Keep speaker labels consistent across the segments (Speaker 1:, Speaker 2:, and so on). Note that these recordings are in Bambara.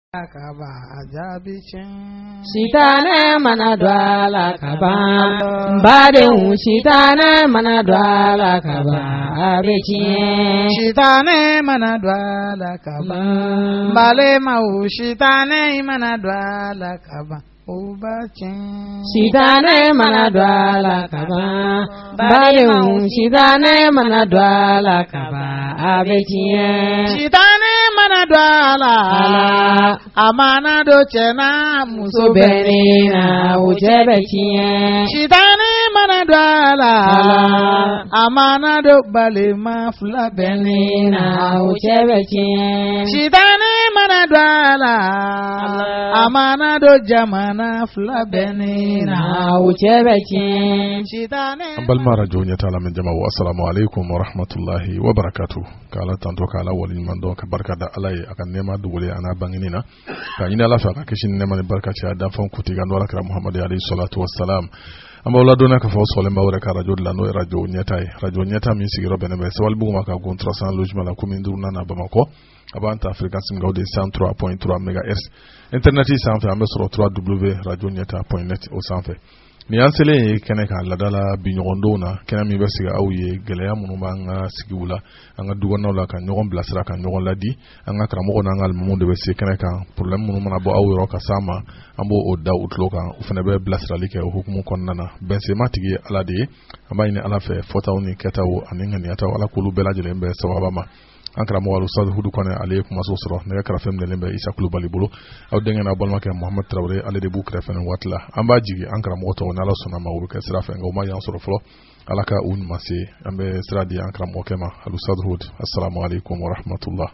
Speaker 1: Kaba ajabicin
Speaker 2: Shitane mana dwala kaba Mbade shitane mana dwala kaba abicin
Speaker 1: Shitane mana dwala kaba Mbale mau shitane mana dwala kaba Ubacin
Speaker 2: Shitane mana dwala kaba Mbade shitane mana dwala kaba abicin
Speaker 1: Shitane mana dwala Amana do chena muso
Speaker 2: benina ujebecin
Speaker 1: Shitane mana dwala Amana do balema fula
Speaker 2: benina ujebecin
Speaker 1: Shitane mana dwala Amana do jamana fula benina
Speaker 2: ujebecin
Speaker 1: Shitane
Speaker 3: balma radio nyata min jama'a assalamu alaikum wa rahmatullahi wa barakatuh kala tanto kala walin mando ka barka da alai akan nema dugule ana banginina ka ina lafa ka kishin nema ne barka ci da fon kuti ga wala kara muhammad alayhi salatu wassalam amma wala dona ka fa solen ba wala ka radio la no radio nyata min sigiro bene be sawal bu ma ka gon 300 logement la commune durna na bamako abanta africa sim gaude 103.3 MHz internet sanfe amesro 3w radionyata.net o sanfe ni ansele kene ka ladala binyondo na kena mi basiga awye geleya munu manga sigula anga dugonna la kan nyogon blasra kan nyogon ladi anga kramo na ngal mundo be se kene ka problem munu mana bo awro ka sama ambo o da utlo kan ufene be blasra like o hukumu konnana ben se matigi alade amayne ala fe fotawni ketawo aninga ni ataw ala kulu belajele be sawaba ma ankara mo walu sad hudu kone alaykum asusro ne kara fem lembe isa kulubali bulu aw dengen na bolma ke muhammad traoré ale de bukre fen watla amba jigi ankara mo to na la sona ma wuruke sira fen go ma yan soro flo alaka un masi ambe sira di ankara mo kema alu sad hud assalamu alaykum wa rahmatullah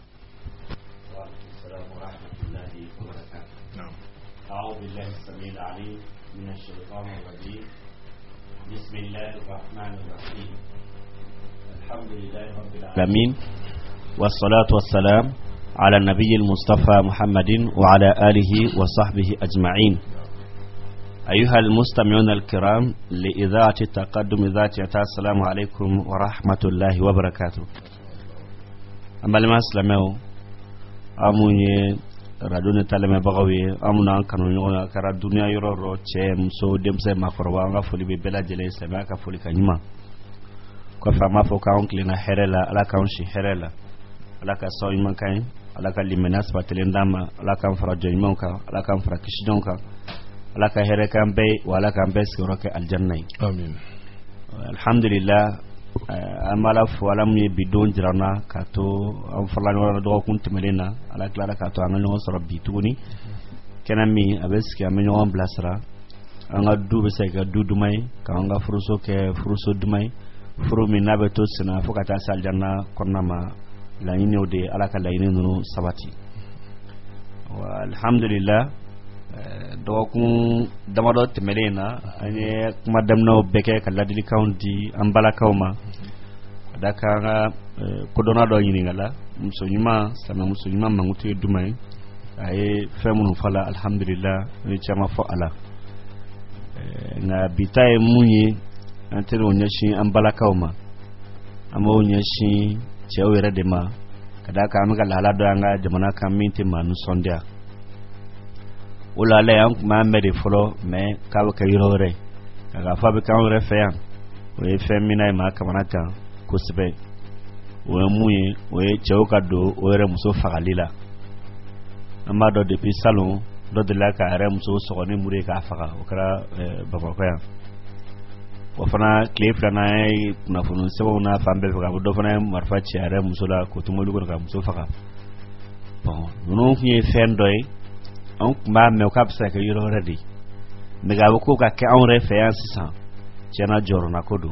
Speaker 4: أعوذ بالله السميع العليم من الشيطان الرجيم بسم الله الرحمن الرحيم الحمد لله رب العالمين والصلاة والسلام على النبي المصطفى محمد وعلى آله وصحبه أجمعين أيها المستمعون الكرام لإذاعة التقدم ذات السلام عليكم ورحمة الله وبركاته أما لما أسلموا أموني radone taleme bagawe amuna kanu nyoga kara dunia yororo che mso demse makorwa nga foli be bela jele islama ka foli kanyima ko fama fo ka onkle na herela ala ka onshi herela ala ka so iman kan ala ka limenas patelendama ala ka farajo iman ka ala ka fara kishidon ka ala ka here kan be wala kan be skoro ke aljanna
Speaker 3: amin
Speaker 4: alhamdulillah amala fo alam ye bidon jirana kato am falani wala do kun temelena ala klara kato anganyo soro bituni kenami abeski amenyo am blasra anga dube sega dudumai ka anga fruso ke fruso dumai furu mi nabe to sina fokata saljanna konnama la yini ode ala ka la yini no sabati wa alhamdulillah do kun damado temelena anye madam no beke kala dili county ambala kauma daka ko dona do yini ngala musulima sama musulima mangutu dumai ay femunu fala alhamdulillah ni chama fo ala na bitaye munyi antero nyashi ambala kauma amo nyashi chewere de ma kadaka amga lala do anga jamana kaminti manu sondia ulale yank mamede folo me kawo kayirore kaga fabe kan refer we femina ma kamanaka kusbe we muye we cheuka do we re muso fagalila amma do depuis salon do de la ka re muso so ne mure ka faga o kara baba ko ya wa fana clip na na funu sebo na fambe faga do fana marfa ci re muso la ko tumo ko ka muso faga bon non ki fendoy on ma me ka psa ka yoro ready me ga ko ka ke on reference sa chena jorona kodo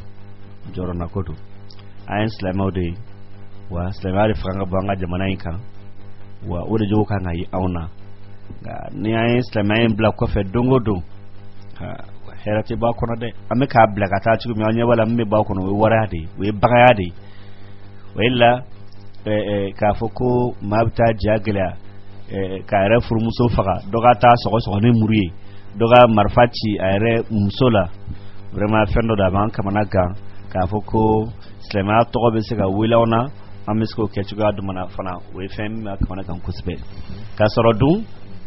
Speaker 4: ayin slamaude wa slamari franga banga jamana inka wa ode jo ka ngai auna ga ni ayin slamayin black ko fe dongo do ha herati ba kono de ame ka black ata ci mi anya wala me ba kono we warade we bagayade wella ka foko mabta jagla ka re furu muso faga doga ta so ne muriye doga marfaci ayre musola vraiment fendo da ban kamana ka foko slema to be se ga wilawna amisko ke chuga du mana fana we fem kamana kan kusbe ka soro du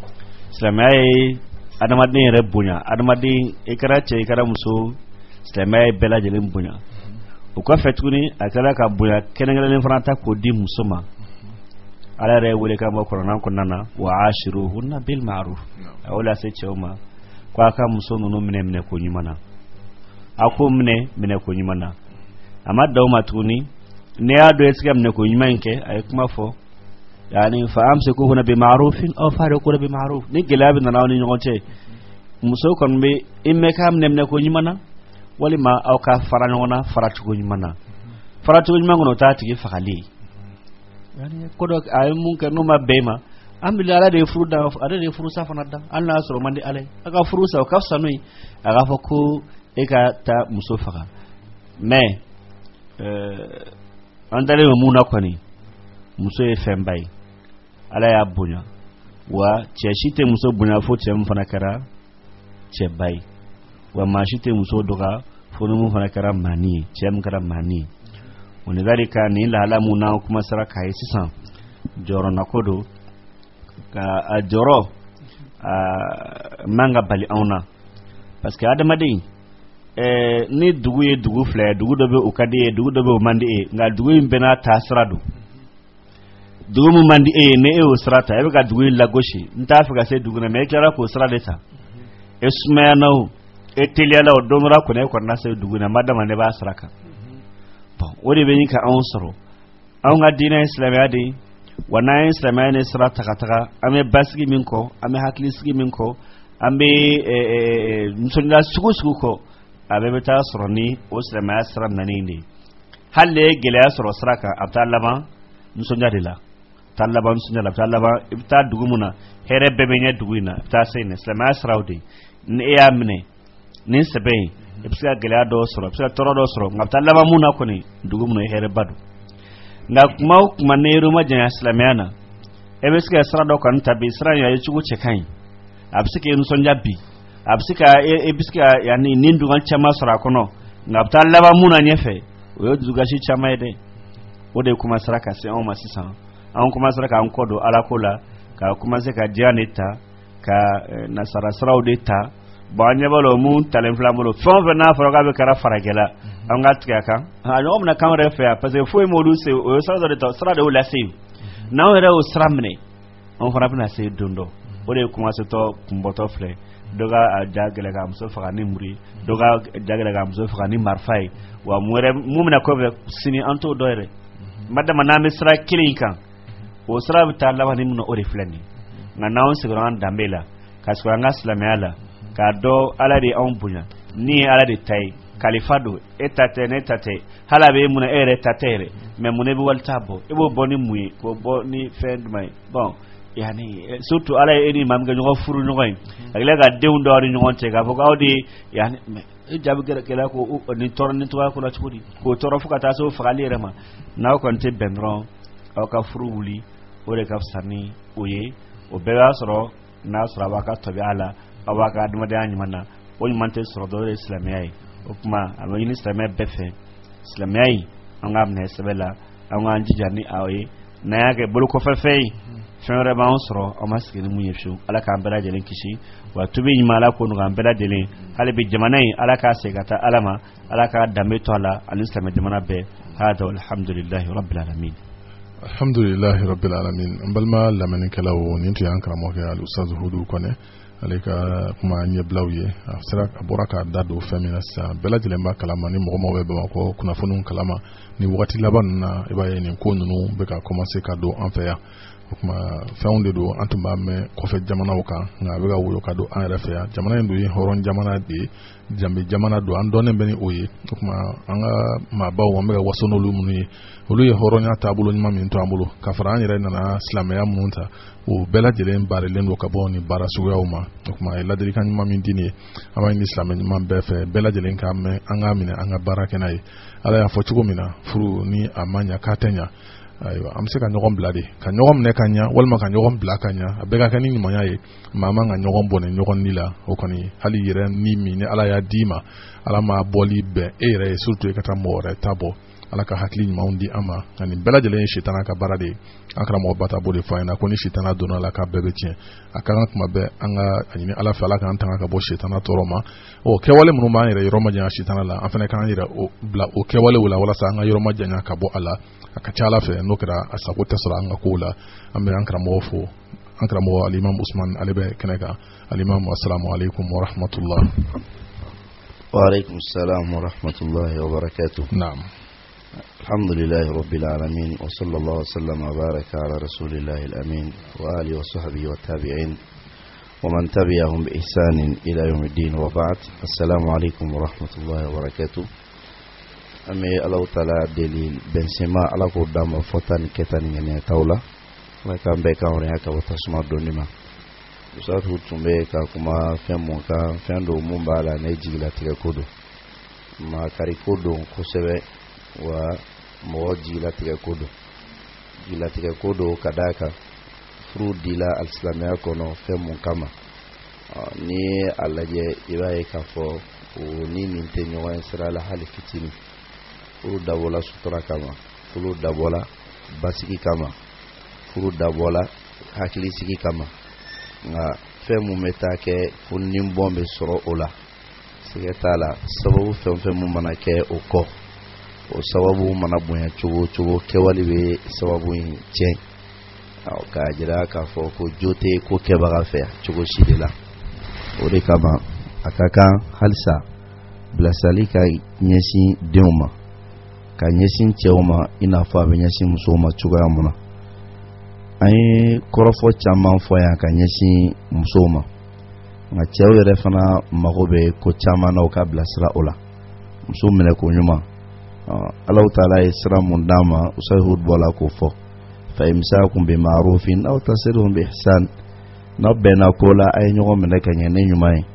Speaker 4: silamɛya adamaden yɛrɛ bonya adamaden i kɛra cɛ i kɛra muso silamɛya ye bɛɛ lajɛlen bonya o kɔfɛ tuguni a kɛra ka bonya kɛrɛnkɛrɛnnen fana ta k'o di muso ma ala yɛrɛ ye wele kan bɔ kɔrɔnan kɔnɔna na wa ashiruhunna bil ma'ruf a y'o lase cɛw ma ko a ka muso ninnu minɛ ko ɲuman na a ko minɛ ko ɲuman na a ma da o ma tuguni ne y'a dɔn i tɛ se ka minɛ ko ɲuman in kɛ a ye kuma fɔ yani fa amsikuhunna bi ma'rufin aw fariquhunna bi ma'ruf ni gɛlɛya bɛ nana aw ni ɲɔgɔn cɛ muso kɔni bɛ i mɛn k'a minɛ ko ɲuman na walima aw ka fara ɲɔgɔn na faracogo ɲuman na faracogo ɲuman kɔnɔ o t'a tigi fagali yani ko dɔ a ye mun kɛ n'o ma bɛn ma an bɛ ala de ye furu da ale de ye furu sa fana da hali n'a sɔrɔ man di ala ye a ka furu sa o ka fisa n'o ye a k'a fɔ ko e ka taa muso faga mais an dalen bɛ mun na kɔni muso ye fɛnba ye ala y'a bonya wa cɛ si tɛ muso bonya fo cɛ min fana kɛra cɛba ye wa maa si tɛ muso dɔgɔya fo ni mun fana kɛra maani ye cɛ min kɛra maani ye o ni dalika nin lahala mun n'an kumasara k'a ye sisan jɔyɔrɔnako don ka a jɔyɔrɔ man ka bali anw na parce que adamaden ni dugu ye dugu fila ye dugu dɔ bɛ o ka di ye dugu dɔ bɛ o man di ye nka dugu in bɛɛ n'a taa sira don dugu min man di e ye ni e y'o sira ta e bɛ ka dugu in lagosi n t'a fɛ ka se dugu la mais e tilara k'o sira de ta e sumayana o e teliyala o don dɔ la kɔni e kɔni na se dugu in na madama ne b'a sira kan bon o de bɛ ɲini ka anw sɔrɔ anw ka diinɛ ye silamɛya de ye wa n'an ye silamɛya ni sira ta ka taga an bɛ basigi min kɔ an bɛ hakilisigi min kɔ an bɛ nisɔndiya sugu sugu kɔ a bɛɛ bɛ taa sɔrɔ ni o silamɛya sira nani de ye hali ne ye gɛlɛya sɔrɔ sira kan a bɛ taa laban nisɔndiya de la taa laban nisɔndiya la a bɛ taa laban i bɛ taa dugu min na hɛrɛ bɛɛ bɛ ɲɛ dugu in na i bɛ taa se yen silamɛya siraw de ni e y'a minɛ ni sɛbɛn ye i bɛ se ka gɛlɛya dɔw sɔrɔ i bɛ se ka tɔɔrɔ dɔw sɔrɔ nka a bɛ taa laban mun na kɔni dugu min na ye hɛrɛba don nka kuma o kuma ne yɛrɛ ma janya silamɛya na e bɛ se ka sira dɔ kɔni ta bi sira in a ye cogo cɛ ka ɲi a bɛ se ka nisɔndiya bi a bɛ se ka e bɛ se ka yanni nin dugan caman sɔrɔ a kɔnɔ nka a bɛ taa laban mun na ɲɛfɛ o ye dusukasi caman ye dɛ o de commencera ka se anw ma sisan anw commencera k'an kɔ don ala ko la ka commencer ka diya de ta ka nasara siraw de ta bon an ɲɛ b'a la mun talen filɛ an bolo fɛn o fɛn n'a fɔra k'a bɛ kɛra farajɛla an ka tigɛ a kan a ɲɔgɔn mina k'an yɛrɛ fɛ yan parce que foyi m'olu se o ye sira dɔ de ta sira de y'o lase yen n'anw yɛrɛ y'o sira minɛ anw fana bɛna se don dɔ o de ye commencer tɔ kunbɔtɔ filɛ dɔ ka ja gɛlɛ ka muso faga ni muri dɔ ka ja gɛlɛ ka muso faga ni marifa ye wa mun mina kɔfɛ sini an t'o dɔ yɛrɛ madama n'an bɛ sira kelen in kan o sira bɛ taa laban ni mun na o de filɛ nin nka n'anw sigira an danbe la ka sɔrɔ an ka silamɛya la k'a dɔn ala de anw bonya ni ye ala de ta ye kalifa don e ta tɛ ne ta tɛ hali a bɛ e mun na e yɛrɛ ta tɛ yɛrɛ mais mun ne bɛ wali t'a bɔ e b'o bɔ ni mun ye k'o bɔ ni fɛn jumɛn ye bon yani surtout ala ye e ni maa min kɛ ɲɔgɔn furu ɲɔgɔn ye a tila ka denw dɔw ni ɲɔgɔn cɛ k'a fɔ k'aw de yani e jaabi gɛlɛya ko nin tɔɔrɔ ni tɔgɔya ko la cogo di k'o tɔɔrɔ fo ka taa se o fagali yɛrɛ ma n'aw kɔni tɛ bɛn dɔrɔn aw ka furu wuli o de ka fisa ni o ye o bɛɛ b'a sɔrɔ n'a sɔrɔ a b'a ka tabiya la aw b'a ka adamadenya ɲuman na o ɲuman tɛ sɔrɔ dɔw ye silamɛya ye o kuma a bɛ ɲini silamɛya bɛɛ fɛ silamɛya in an k'a minɛ sɛbɛ la an k'an jija ni aw ye n'an y'a kɛ bolokɔfɛfɛn ye fɛn wɛrɛ b'an sɔrɔ an ma sigi ni mun ye fiyewu ala k'an bɛɛ lajɛlen kisi wa tubi ɲuman ala ko nɔgɔya an bɛɛ lajɛlen hali bi jamana in ala k'a segin ka taa ala ma ala k'a danbe to a la ani silamɛ jamana bɛɛ hada alhamdulilahi rabbil alamin
Speaker 3: alhamdulilahi rabbil alamin an balima lamɛnnikɛlaw nin tun y'an karamɔgɔkɛ alustazu hudu kɔnɛ ale ka kuma ɲɛbilaw ye a bɔra k'a da don fɛn min na sisan bɛɛ lajɛlen b'a kalama ni mɔgɔ bɛ bamakɔ kunnafoniw kalama ni wagati laban ninnu na i b'a ye nin ko ninnu bɛ ka commencer ka don an fɛ yan o kuma fɛnw de don an tun b'a mɛn kɔfɛ jamanaw kan nka a bɛ ka woyo ka don an yɛrɛ fɛ yan jamana in dun ye hɔrɔn jamana de ye danbe jamana don an dɔnnen bɛ ni o ye o kuma an ka maabaw an bɛ ka waso n'olu minnu ye olu ye hɔrɔnya taabolo ɲuman min to an bolo ka fara an yɛrɛ nana silamɛya minnu ta o bɛɛ lajɛlen baarilen don ka bɔ nin baara suguyaw ma o kuma a ye ladilikan ɲuman min di nin ye an b'a ɲini silamɛ ɲuman bɛɛ fɛ bɛɛ lajɛlen k'a mɛn an k'a minɛ an ka baara kɛ n'a ye ala y'a fɔ cogo min na furu ni a ma ɲa k'a tɛ ɲa ayiwa an bɛ se ka ɲɔgɔn bila de ka ɲɔgɔn minɛ ka ɲa walima ka ɲɔgɔn bila ka ɲa a bɛɛ ka kɛ ni ɲumanya ye maa man ka ɲɔgɔn bɔnɛ ɲɔgɔn ni la o kɔni hali yɛrɛ ni min ni ala y'a d'i ma ala ma bɔli bɛn e yɛrɛ ye surtout e ka taa mɔgɔ wɛrɛ ta bɔ ala ka hakili ɲumanw di an ma ani bɛɛ lajɛlen ye sitana ka baara de ye an karamɔgɔ bata b'o de fɔ an ɲɛna ko ni sitana donna la k'a bɛɛ bɛ tiɲɛ a ka kan kuma bɛɛ an ka a ɲini ala fɛ ala k'an tanga ka bɔ sitana tɔɔrɔ ma kɛwale minnu b'an yɛrɛ yɔrɔ ma janya sitana la an fana k'an yɛrɛ bila o kɛwalew la walasa an ka yɔrɔ ma janya ka bɔ a la a ka ca ala fɛ n'o kɛra a sago tɛ sɔrɔ an ka kow la an bɛ an karamɔgɔ fo an karamɔgɔ alimam Usman ale bɛ kɛnɛ kan alimam assalamu alaikum wa rahmatullah.
Speaker 5: Wa alaikum assalam wa rahmatullahi wa barakatuh.
Speaker 3: Naam.
Speaker 5: Alhamdulillahi rabbil alamin wa sallallahu wa sallam wa baraka ala rasulillahi al-amin wa alihi wa sahbihi wa tabi'in wa man tabi'ahum bi ihsanin ila yawmiddin wa ba'd. Assalamu alaikum wa rahmatullahi wa barakatuh. Ame Allah taala delil bensema ala ko dama fotan ketani ngene tawla la kambe ka ore aka wata suma donima usatu tumbe ka kuma femo ka fendo mumbala na jigila tiga kodo ma kari kodo ko sebe wa mo jigila tiga kodo kadaka fru dila al-islamia kono femo kama ni alaje ibaye ka fo ni nintenyo wa sira la hali fitini furu dabola sutura kama furu dabola basiki kama furu dabola hakili sigi kama nga femu metake funnim bombe soro ola sigetala sababu femu manake oko o sababu manabunya chugo kewali be sababu chen au kajira ka fo ko jote ko kebaga fe chugo shidela ore kama akaka halsa blasalika nyesi deuma ka ɲɛsin cɛw ma i n'a fɔ a bɛ ɲɛsin musow ma cogoya mun na an ye kɔrɔfɔ caman fɔ yan ka ɲɛsin musow ma nka cɛw yɛrɛ fana mago bɛ ko caman na u ka bilasira o la muso minɛ ko ɲuman Allahu taala ye sira mun d'a ma Usayhud bɔla k'o fɔ fa imsakun bi ma'rufin aw tasrihun bi ihsan n'aw bɛnna ko la a ye ɲɔgɔn minɛ ka ɲɛ ni ɲuman ye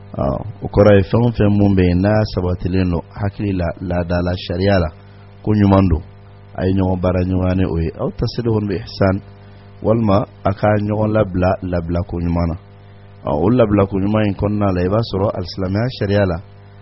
Speaker 5: o kɔrɔ ye fɛn o fɛn mun bɛ yen n'a sabatilen don hakili la laadala sariya la ko ɲuman don a ye ɲɔgɔn baara ɲɔgɔn ni o ye aw tasrihun bi ihsan walima a ka ɲɔgɔn labila ko ɲuman na o labila ko ɲuman in kɔnɔna la i b'a sɔrɔ alisilamɛya sariya la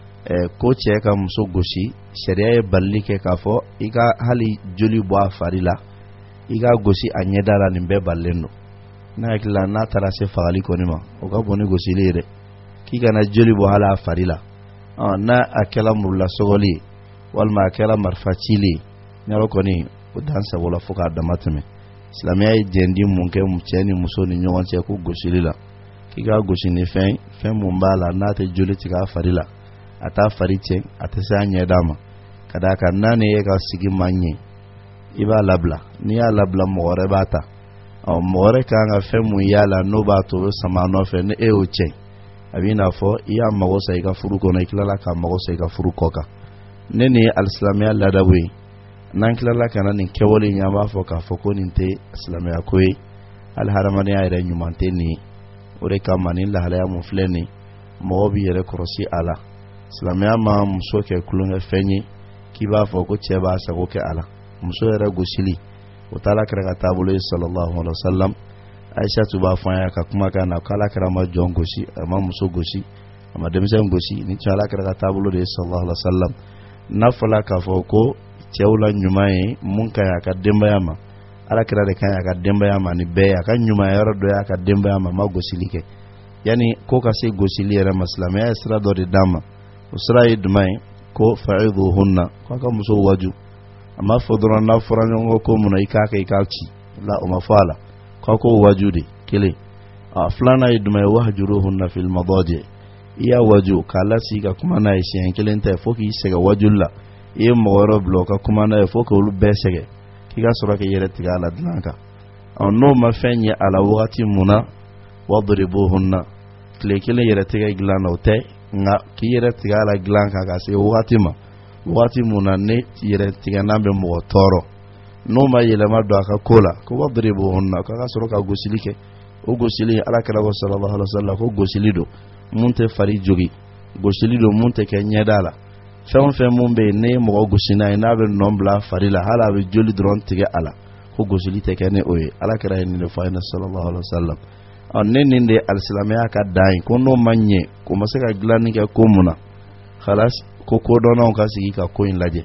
Speaker 5: ko cɛ ka muso gosi sariya ye balili kɛ k'a fɔ i ka hali joli bɔ a fari la i ka gosi a ɲɛda la nin bɛɛ balilen don n'a hakili la n'a taara se fagali kɔni ma o ka bon ni gosili ye dɛ k'i kana joli bɔ hali a fari la n'a a kɛla murula sɔgɔli walima a kɛla marifa cili ɲarɔ kɔni o dan sagola fo k'a dama tɛmɛ silamɛya ye jɛndi mun kɛ cɛ ni muso ni ɲɔgɔn cɛ ko gosili la k'i ka gosi ni fɛn mun b'a la n'a tɛ joli tigɛ a fari la a t'a fari cɛ a tɛ se a ɲɛ d'a ma ka d'a kan n'a ni e ka sigi man ɲɛ i b'a labila n'i y'a labila mɔgɔ wɛrɛ b'a ta mɔgɔ wɛrɛ kan ka fɛn mun y'a la n'o b'a to sama nɔfɛ ni e y'o cɛ a b'i n'a fɔ i y'a mago sa i ka furu kɔnɔ i tilala k'a mago sa i ka furu kɔ kan ne ni alisilamɛya ladabu ye n'an tilala ka na nin kɛwale in an b'a fɔ k'a fɔ ko nin tɛ silamɛya ko ye hali hadamadenya yɛrɛ ɲuman tɛ nin ye o de kama nin lahalaya mun filɛ nin mɔgɔ b'i yɛrɛ kɔlɔsi a la silamɛya ma muso kɛ kulonkɛ fɛn ye k'i b'a fɔ ko cɛ b'a sago kɛ a la muso yɛrɛ gosili o taala kɛra ka taabolo ye sallallahu alaihi wasallam Aisha b'a fɔ an ye ka kumakan na k'ala kɛra ma jɔn gosi a ma muso gosi a ma denmisɛn gosi ni cɛ ala kɛra ka taabolo de ye sallallahu alaihi wasallam n'a fɔla k'a fɔ ko cɛw la ɲuman ye mun ka ɲi a ka denbaya ma ala kɛra de ka ɲi a ka denbaya ma ni bɛɛ ye a ka ɲuman yɔrɔ dɔ ye a ka denbaya ma ma gosili kɛ yani ko ka se gosili yɛrɛ ma silamɛya ye sira dɔ de d'a ma o sira ye jumɛn ye ko fa'iduhunna k'a ka muso waju a ma fɔ dɔrɔn n'a fɔra ɲɔgɔn ko mun na i k'a kɛ i k'a ci la o ma fɔ a la k'a ko waju de kelen filanan ye jumɛn ye wahjuruhunna fil madaji i y'a waju k'a lasigi ka kuma n'a ye siɲɛ kelen tɛ fo k'i sɛgɛn wajuli la i ye mɔgɔ wɛrɛ bila o ka kuma n'a ye fo k'olu bɛɛ sɛgɛn k'i ka sɔrɔ k'i yɛrɛ tigɛ a la dilan kan n'o ma fɛn ye a la wagati mun na wadribuhunna tile kelen yɛrɛ tigɛ dilan na o tɛ nka k'i yɛrɛ tigɛ a la dilan kan ka se wagati ma wagati mun na ne yɛrɛ tigɛ n'a bɛ mɔgɔ tɔɔrɔ n'o ma yɛlɛma don a ka ko la ko wadribuhunna k'a ka sɔrɔ ka gosili kɛ o gosili ala kɛra ko sallallahu alaihi wasallam ko gosili don mun tɛ fari jogi gosili don mun tɛ kɛ ɲɛda la fɛn o fɛn mun bɛ yen ne ye mɔgɔ gosi n'a ye n'a bɛ nɔ bila fari la hali a bɛ joli dɔrɔn tigɛ a la ko gosili tɛ kɛ ni o ye ala kɛra ye nin de fɔ a ye sallallahu alaihi wasallam ne nin de alisilamɛya ka dan ye ko n'o ma ɲɛ ko ma se ka dilanni kɛ ko mun na halas ko kodɔnnaw ka sigi ka ko in lajɛ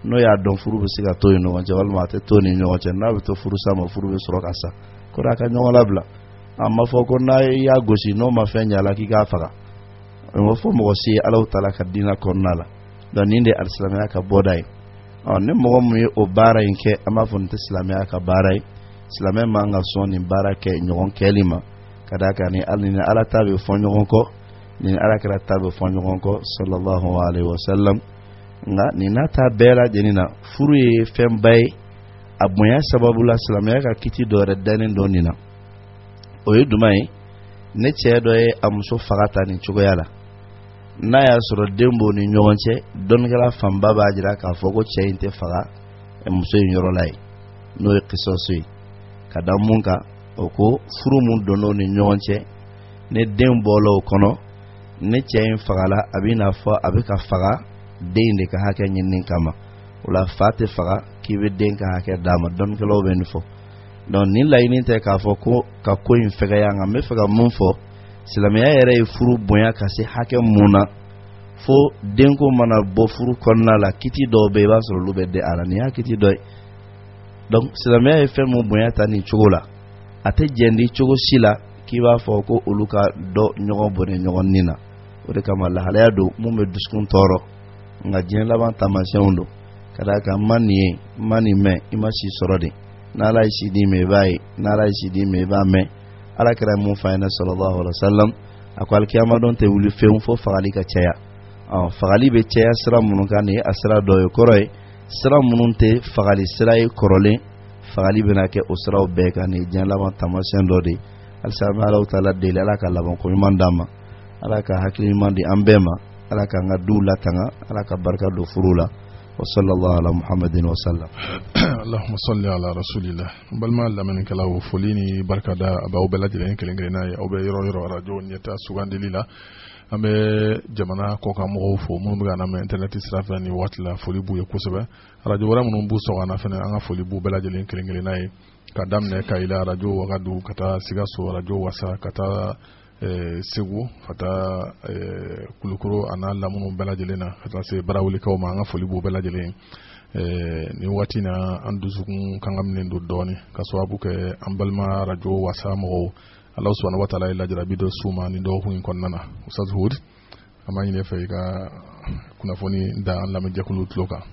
Speaker 5: no y'a dɔn furu bɛ se ka to yen ɲɔgɔn cɛ walima a tɛ to ni ɲɔgɔn cɛ n'a bɛ to furu sa ma furu bɛ sɔrɔ ka sa ko a ka ɲɔgɔn labila a ma fɔ ko n'a y'a gosi n'o ma fɛn ɲa la k'i k'a faga o ma fɔ mɔgɔ si ye Alahu Taala ka diinɛ kɔnɔna la donc nin de ye alisilamɛya ka bɔda ye ni mɔgɔ min ye o baara in kɛ an b'a fɔ nin tɛ silamɛya ka baara ye silamɛ man ka sɔn nin baara kɛ ɲɔgɔn kɛli ma ka d'a kan ni Ala ta bɛ fɔ ɲɔgɔn kɔ ni Alakira ta bɛ fɔ ɲɔgɔn kɔ sallallahu alaihi wasallam nka nin n'a ta bɛɛ lajɛlen na furu ye fɛnba ye a bonya sababu la silamɛya ka kiti dɔ yɛrɛ dannen dɔ nin na o ye jumɛn ye ne cɛ dɔ ye a muso faga ta nin cogoya la n'a y'a sɔrɔ den b'o ni ɲɔgɔn cɛ dɔnnikɛla fanba b'a jira k'a fɔ ko cɛ in tɛ faga muso in yɔrɔ la ye n'o ye kisoso ye ka da mun kan o ko furu mun donn'o ni ɲɔgɔn cɛ ne den bɔla o kɔnɔ ne cɛ in fagala a bɛ n'a fɔ a bɛ ka faga den de ka hakɛ ɲinini kama o la fa tɛ faga k'i bɛ den ka hakɛ d'a ma dɔnnikɛlaw bɛ nin fɔ donc nin laɲini tɛ k'a fɔ ko ka ko in fɛgɛya nka n bɛ fɛ ka mun fɔ silamɛya yɛrɛ ye furu bonya ka se hakɛ mun na fo denko mana bɔ furu kɔnɔna la kiti dɔw bɛ i b'a sɔrɔ olu bɛ di a la nin y'a kiti dɔ ye donc silamɛya ye fɛn mun bonya ta nin cogo la a tɛ jɛndi cogo si la k'i b'a fɔ ko olu ka dɔ ɲɔgɔn bonne ɲɔgɔn nin na o de kama lahalaya don mun bɛ dusukun tɔɔrɔ nka diɲɛ laban taamasiyɛnw don ka d'a kan ma nin ye ma nin mɛn i ma si sɔrɔ de n'Ala ye si di ma i b'a ye n'Ala ye si di ma i b'a mɛn Alakira mun f'a ɲɛna sallallahu alaihi wasallam a ko alikiyama don tɛ wuli fewu fo fagali ka caya fagali bɛ caya sira minnu kan nin ye a sira dɔ ye kɔrɔ ye sira minnu tɛ fagali sira ye kɔrɔlen fagali bɛna kɛ o siraw bɛɛ kan nin ye diɲɛ laban taamasiyɛn dɔ de ye halisa an bɛ Alahu Taala deli Ala ka labanko ɲuman d'an ma Ala ka hakili ɲuman di an bɛɛ ma Ala ka an ka duw latanga Ala ka barika don furu la wa sallallahu ala Muhammadin wa sallam
Speaker 3: Allahumma salli ala rasulillah balma lamɛnnikɛlaw foli ni barika da abaw bɛɛ lajɛlen kelen-kelenna ye aw bɛ yɔrɔ yɔrɔ radio ɲɛta sugandili la an bɛ jamana kɔkan mɔgɔw fo minnu bɛ ka na mɛn internet sira fɛ ni waati la foli b'u ye kosɛbɛ radio wɛrɛ minnu b'u sɔgɔna fɛnɛ an ka foli b'u bɛɛ lajɛlen kelen-kelenna ye ka daminɛ Kayila radio Wagadu ka taa Sikaso radio Wasa ka taa Segu ka taa Kulukoro a n'a lamunu bɛɛ lajɛlen na ka taa se barawulikaw ma an ka foli b'u bɛɛ lajɛlen ni waati na an dusukun kan ka minɛ don dɔɔni ka sababu kɛ an balima radio Wasa mɔgɔw Allah subhanahu wa ta'ala ye lajarabi dɔ s'u ma nin dɔgɔkun in kɔnɔna na Ustaz Hud an b'a ɲini fɛ i ka kunnafoni da an lamɛnjɛkulu tulo kan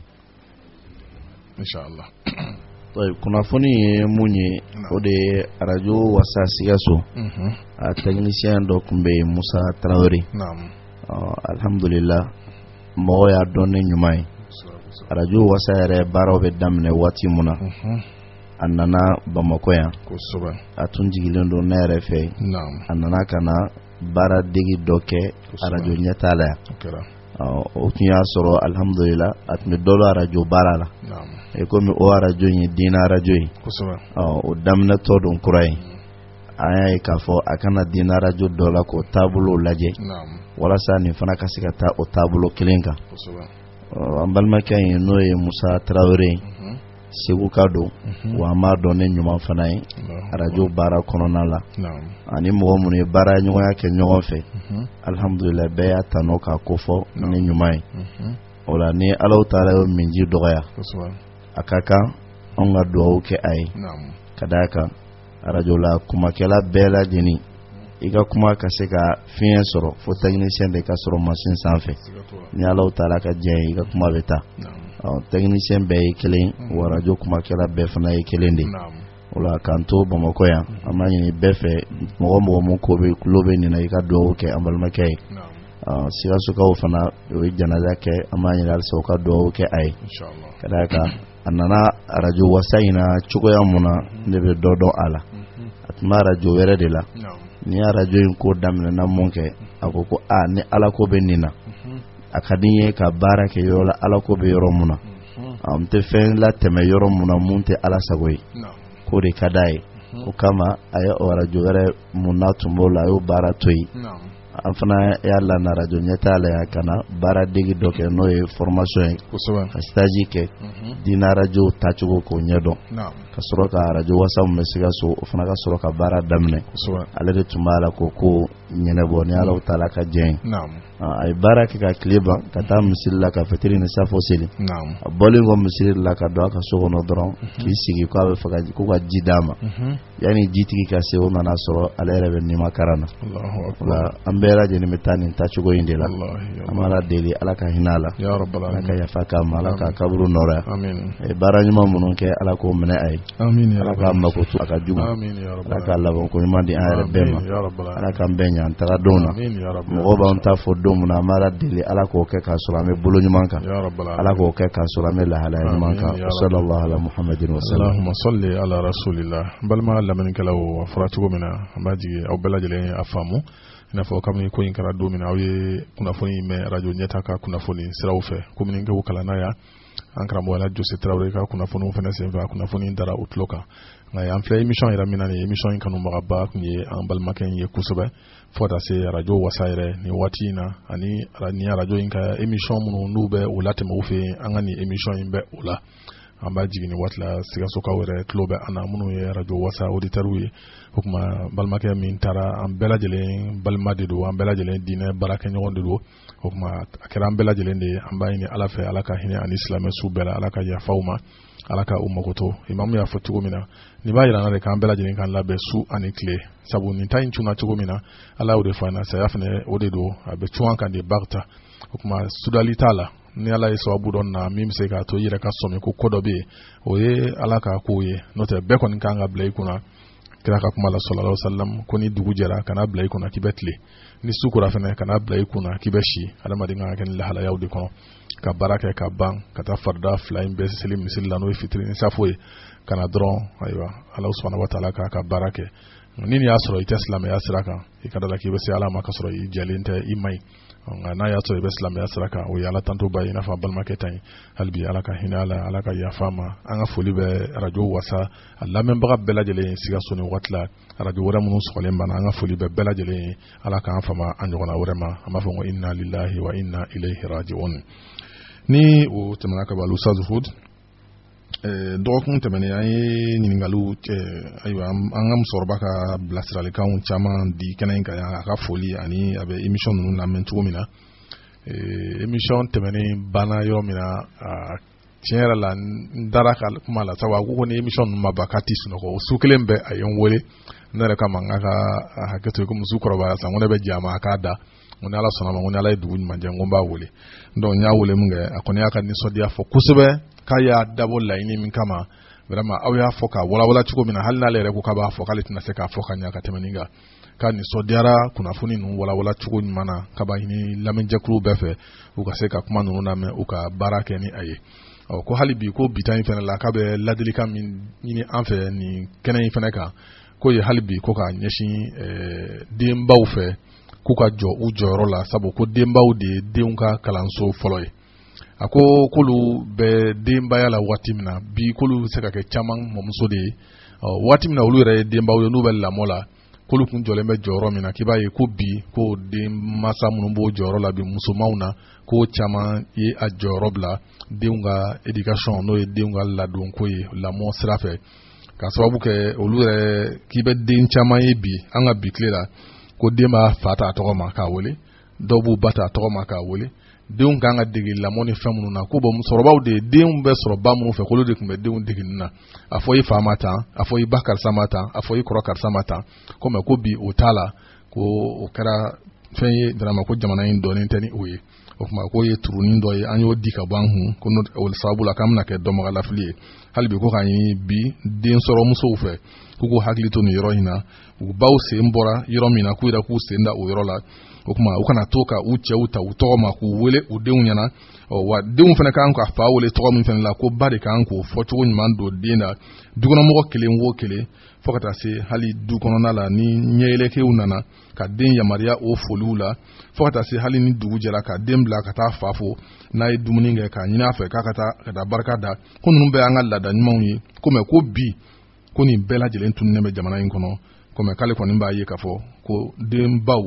Speaker 3: inshallah.
Speaker 5: Kunnafoni ye mun ye o de ye radio Wasa Sikaso a technicien dɔ tun bɛ yen Musa Tarawele alhamdulillah mɔgɔw y'a dɔn ne ɲuman ye radio Wasa yɛrɛ baaraw bɛ daminɛ waati mun na a nana Bamakɔ yan a tun jigilen don ne yɛrɛ fɛ a nana ka na baara degi dɔ kɛ radio ɲɛtaa la yan o tun y'a sɔrɔ alhamdulillah a tun bɛ dɔ la radio baara la komi o radio ye diinɛ radio ye o daminɛtɔ don kura ye an y'a ye k'a fɔ a kana diinɛ radio dɔ la k'o taabolo lajɛ walasa nin fana ka se ka taa o taabolo kelen kan an balimakɛ in n'o ye Musa Tarawele Segu ka don wa an b'a dɔn ne ɲuman fana ye radio baara kɔnɔna la ani mɔgɔ minnu ye baara ɲɔgɔnya kɛ ɲɔgɔn fɛ alhamdulillah bɛɛ y'a tanu k'a ko fɔ ne ɲuman ye o la ni Alahu Taala ye min ji dɔgɔya a ka kan an ka dugawu kɛ a ye ka d'a kan radio la kumakɛla bɛɛ lajɛlen i ka kuma ka se ka fiɲɛ sɔrɔ fo technicien de ka sɔrɔ machine sanfɛ ni Alahu Taala ka diɲɛ ye i ka kuma bɛ taa technicien bɛɛ ye kelen wa radio kumakɛla bɛɛ fana ye kelen de o la k'an to Bamakɔ yan an b'a ɲini bɛɛ fɛ mɔgɔ mun ko bɛ tulo bɛ nin na i ka dugawu kɛ an balimakɛ ye Sikasokaw fana o ye janaza kɛ an b'a ɲini halisa u ka dugawu kɛ a ye ka d'a kan a nana radio Wasa in na cogoya mun na ne bɛ dɔ dɔn a la a tun bɛ radio wɛrɛ de la ni radio in ko daminɛna mun kɛ a ko ni Ala ko bɛ nin na a ka di n ye ka baara kɛ yɔrɔ la Ala ko bɛ yɔrɔ mun na n tɛ fɛn latɛmɛ yɔrɔ mun na mun tɛ Ala sago ye k'o de ka d'a ye o kama a ye radio wɛrɛ mun na tun b'o la a y'o baara to yen an fana y'a la na radio ɲɛtaa la ya kana baara degi dɔ kɛ n'o ye formation ye ka stage kɛ dina radio tacogo k'o ɲɛdɔn ka sɔrɔ ka radio wasa mun bɛ Sikaso o fana ka sɔrɔ ka baara daminɛ ale de tun b'a la ko ɲɛnɛbɔ ni Alahu taala ka jɛn a ye baara kɛ ka tile ban ka taa misiri la ka fitiri ni safo seli a bɔlen kɔ misiri la ka don a ka so kɔnɔ dɔrɔn k'i sigi k'a bɛ fɛ ko ka ji d'a ma yanni jitigi ka se o nana sɔrɔ ale yɛrɛ bɛ nimakaran na an bɛɛ lajɛlen bɛ taa nin tacogo in de la an b'a deli Ala ka hinɛ a la Ala ka yafa k'a ma Ala ka kaburu nɔrɔya baara ɲuman minnu kɛ Ala k'o minɛ a ye Ala k'a mako to a ka jugu Ala k'a laban ko ɲuman di an yɛrɛ bɛɛ ma Ala k'an bɛɛ ɲɛ an taga don na mɔgɔw b'an ta fɔ don min na an b'a deli Ala k'o kɛ k'a sɔrɔ an bɛ bolo ɲuman kan Ala k'o kɛ k'a sɔrɔ an bɛ lahalaya ɲuman kan sallallahu ala muhammadin wa sallam
Speaker 3: Allahumma salli ala rasulillah balma lamanikɛlaw a fɔra cogo min na an b'a jigi aw bɛɛ lajɛlen a faamu i n'a fɔ kabini ko in kɛra don min na aw ye kunnafoni mɛn radio ɲɛta ka kunnafoni siraw fɛ komini kɛw kalanna yan an karamɔgɔ la Jose Traoré ka kunnafoniw fana senfɛ a kunnafoni dara o tulo kan nka an filɛ émission yɛrɛ min na nin émission in kanubagaba tun ye an balimakɛ in ye kosɛbɛ fo ka taa se radio wasa yɛrɛ nin waati in na ani ni radio in ka émission minnu n'u bɛ o latɛmɛ u fɛ yen an ka nin émission in bɛ o la an b'a jigin nin waati la Sikasokaw yɛrɛ tulo bɛ an na minnu ye radio wasa auditeurs ye o tuma balimakɛ min taara an bɛɛ lajɛlen balima de don an bɛɛ lajɛlen diinɛ baarakɛɲɔgɔn de don o tuma a kɛra an bɛɛ lajɛlen de ye an b'a ɲini Ala fɛ Ala ka hinɛ ani silamɛ su bɛɛ la Ala ka yafa u ma Ala ka u mago to imamu y'a fɔ cogo min na nin b'a yira an na de k'an bɛɛ lajɛlen k'an labɛn su ani tile sabu nin ta in cunna cogo min na Ala y'o de fɔ an na saya fana o de don a bɛ cun an kan de bagta o tuma sudali t'a la ni Ala ye sababu dɔ na min bɛ se k'a to i yɛrɛ ka sɔmi ko dɔ bɛ yen o ye Ala ka ko ye n'o tɛ bɛɛ kɔni kan ka bila i kunna kira ka kuma la sallallahu alaihi wasallam ko ni dugu jɛra kana bila i kunna k'i bɛ tile ni su kora fana kana bila i kunna k'i bɛ si adamaden kan ka kɛ ni lahalayaw de kɔnɔ ka baara kɛ ka ban ka taa farida fila in bɛɛ seli misiri la n'o ye fitiri ni safo ye kana dɔrɔn ayiwa Ala subhanahu wa taala k'a ka baara kɛ ni nin y'a sɔrɔ i tɛ silamɛya sira kan i ka dala k'i bɛ se Ala ma ka sɔrɔ i jɛlen tɛ i ma ɲi nka n'a y'a sɔrɔ i bɛ silamɛya sira kan o ye Ala tantoba ye i n'a fɔ balimakɛ ta in hali bi Ala ka hinɛ a la Ala ka yafa ma an ka foli bɛ radio wasa a lamɛnbaga bɛɛ lajɛlen Sikaso ni waati la radio wɛrɛ minnu sɔgɔlen b'an na an ka foli bɛ bɛɛ lajɛlen ye Ala k'an fama an ɲɔgɔnna wɛrɛ ma an b'a fɔ ko inna lillahi wa inna ilayhi raji'un ni o tɛmɛna ka bɔ Ustaz Hud dɔgɔkun tɛmɛnen an ye ɲininkaliw ayiwa an ka musokɔrɔba ka bilasiralikanw caman di kɛnɛ in kan a ka foli ani a bɛ émission ninnu lamɛn cogo min na émission tɛmɛnen banna yɔrɔ min na tiɲɛ yɛrɛ la n dara ka kuma la sabu a ko ni émission ninnu ma ban k'a ti sunɔgɔ o su kelen bɛɛ a ye n wele ne yɛrɛ kama n ka hakɛ to komi su kɔrɔbaya san ko ne bɛ jɛ a ma a k'a da ko ni Ala sɔnna ma ko ni Ala ye dugu ɲuman jɛ n ko n b'a wele donc n y'a wele min kɛ a kɔni y'a ka nisɔndiya fɔ kosɛbɛ k'a y'a dabɔ laɲini min kama vraiment aw y'a fɔ k'a walawala cogo min na hali n'ale yɛrɛ ko k'a b'a fɔ k'ale tɛna se k'a fɔ ka ɲɛ ka tɛmɛ nin kan k'a nisɔndiyara kunnafoni ninnu walawala cogo ɲuman na k'a b'a ɲini lamɛnjɛkulu bɛɛ fɛ u ka se ka kuma ninnu lamɛn u ka baara kɛ ni a ye ko hali bi ko bi ta in fana la k'a bɛ ladilikan min ɲini an fɛ nin kɛnɛ in fana kan ko ye hali bi ko ka ɲɛsin denbaw fɛ k'u ka jɔ u jɔyɔrɔ la sabu ko denbaw de ye denw ka kalanso fɔlɔ ye a ko k'olu bɛ denbaya la waati min na bi k'olu bɛ se ka kɛ caman mɔmuso de ye waati min na olu yɛrɛ ye denbaw ye n'u bɛ lamɔ la k'olu kun jɔlen bɛ jɔyɔrɔ min na k'i b'a ye ko bi ko denmansa minnu b'o jɔyɔrɔ la bi musomanw na ko caman ye a jɔyɔrɔ bila denw ka éducation n'o ye denw ka ladonko ye lamɔ sira fɛ ka sababu kɛ olu yɛrɛ k'i bɛ den caman ye bi an ka bi tile la ko den b'a fa ta a tɔgɔ ma k'a wele dɔw b'u ba ta a tɔgɔ ma k'a wele denw kan ka dege lamɔ ni fɛn minnu na ko bɔn musokɔrɔbaw de denw bɛ sɔrɔ ba minnu fɛ k'olu de tun bɛ denw dege nin na a fɔ i fa ma tan a fɔ i ba karisa ma tan a fɔ i kɔrɔ karisa ma tan ko mɛ ko bi o t'a la ko o kɛra fɛn ye vraiment ko jamana in dɔɔnin tɛ ni o ye o kuma k'o ye turunin dɔ ye an y'o di ka bɔ an kun ko o sababu la k'an bɛna kɛ dɔnbagalafili ye hali bi ko k'an ye bi den sɔrɔ musow fɛ k'u k'u hakili to nin yɔrɔ in na u baw sen bɔra yɔrɔ min na k'u yɛrɛ k'u sen da o yɔrɔ la o kuma u kana to ka u cɛw ta u tɔgɔ ma k'u wele u denw ɲɛna wa denw fana kan ka fa wele tɔgɔ min fana la ko ba de kan k'o fɔcogo ɲuman don den na dukɔnɔmɔgɔ kelen wo kelen fo ka taa se hali du kɔnɔna la ni ɲɛyɛlɛkɛw nana ka den yamaruya o foliw la fo ka taa se hali ni dugu jɛra ka den bila ka taa fa fo n'a ye dumuni kɛ k'a ɲini a fɛ k'a ka taa barika da ko ninnu bɛɛ y'an ka laada ɲumanw ye ko mɛ ko bi ko nin bɛɛ lajɛlen tununnen bɛ jamana in kɔnɔ ko mɛ k'ale kɔni b'a ye k'a fɔ ko denbaw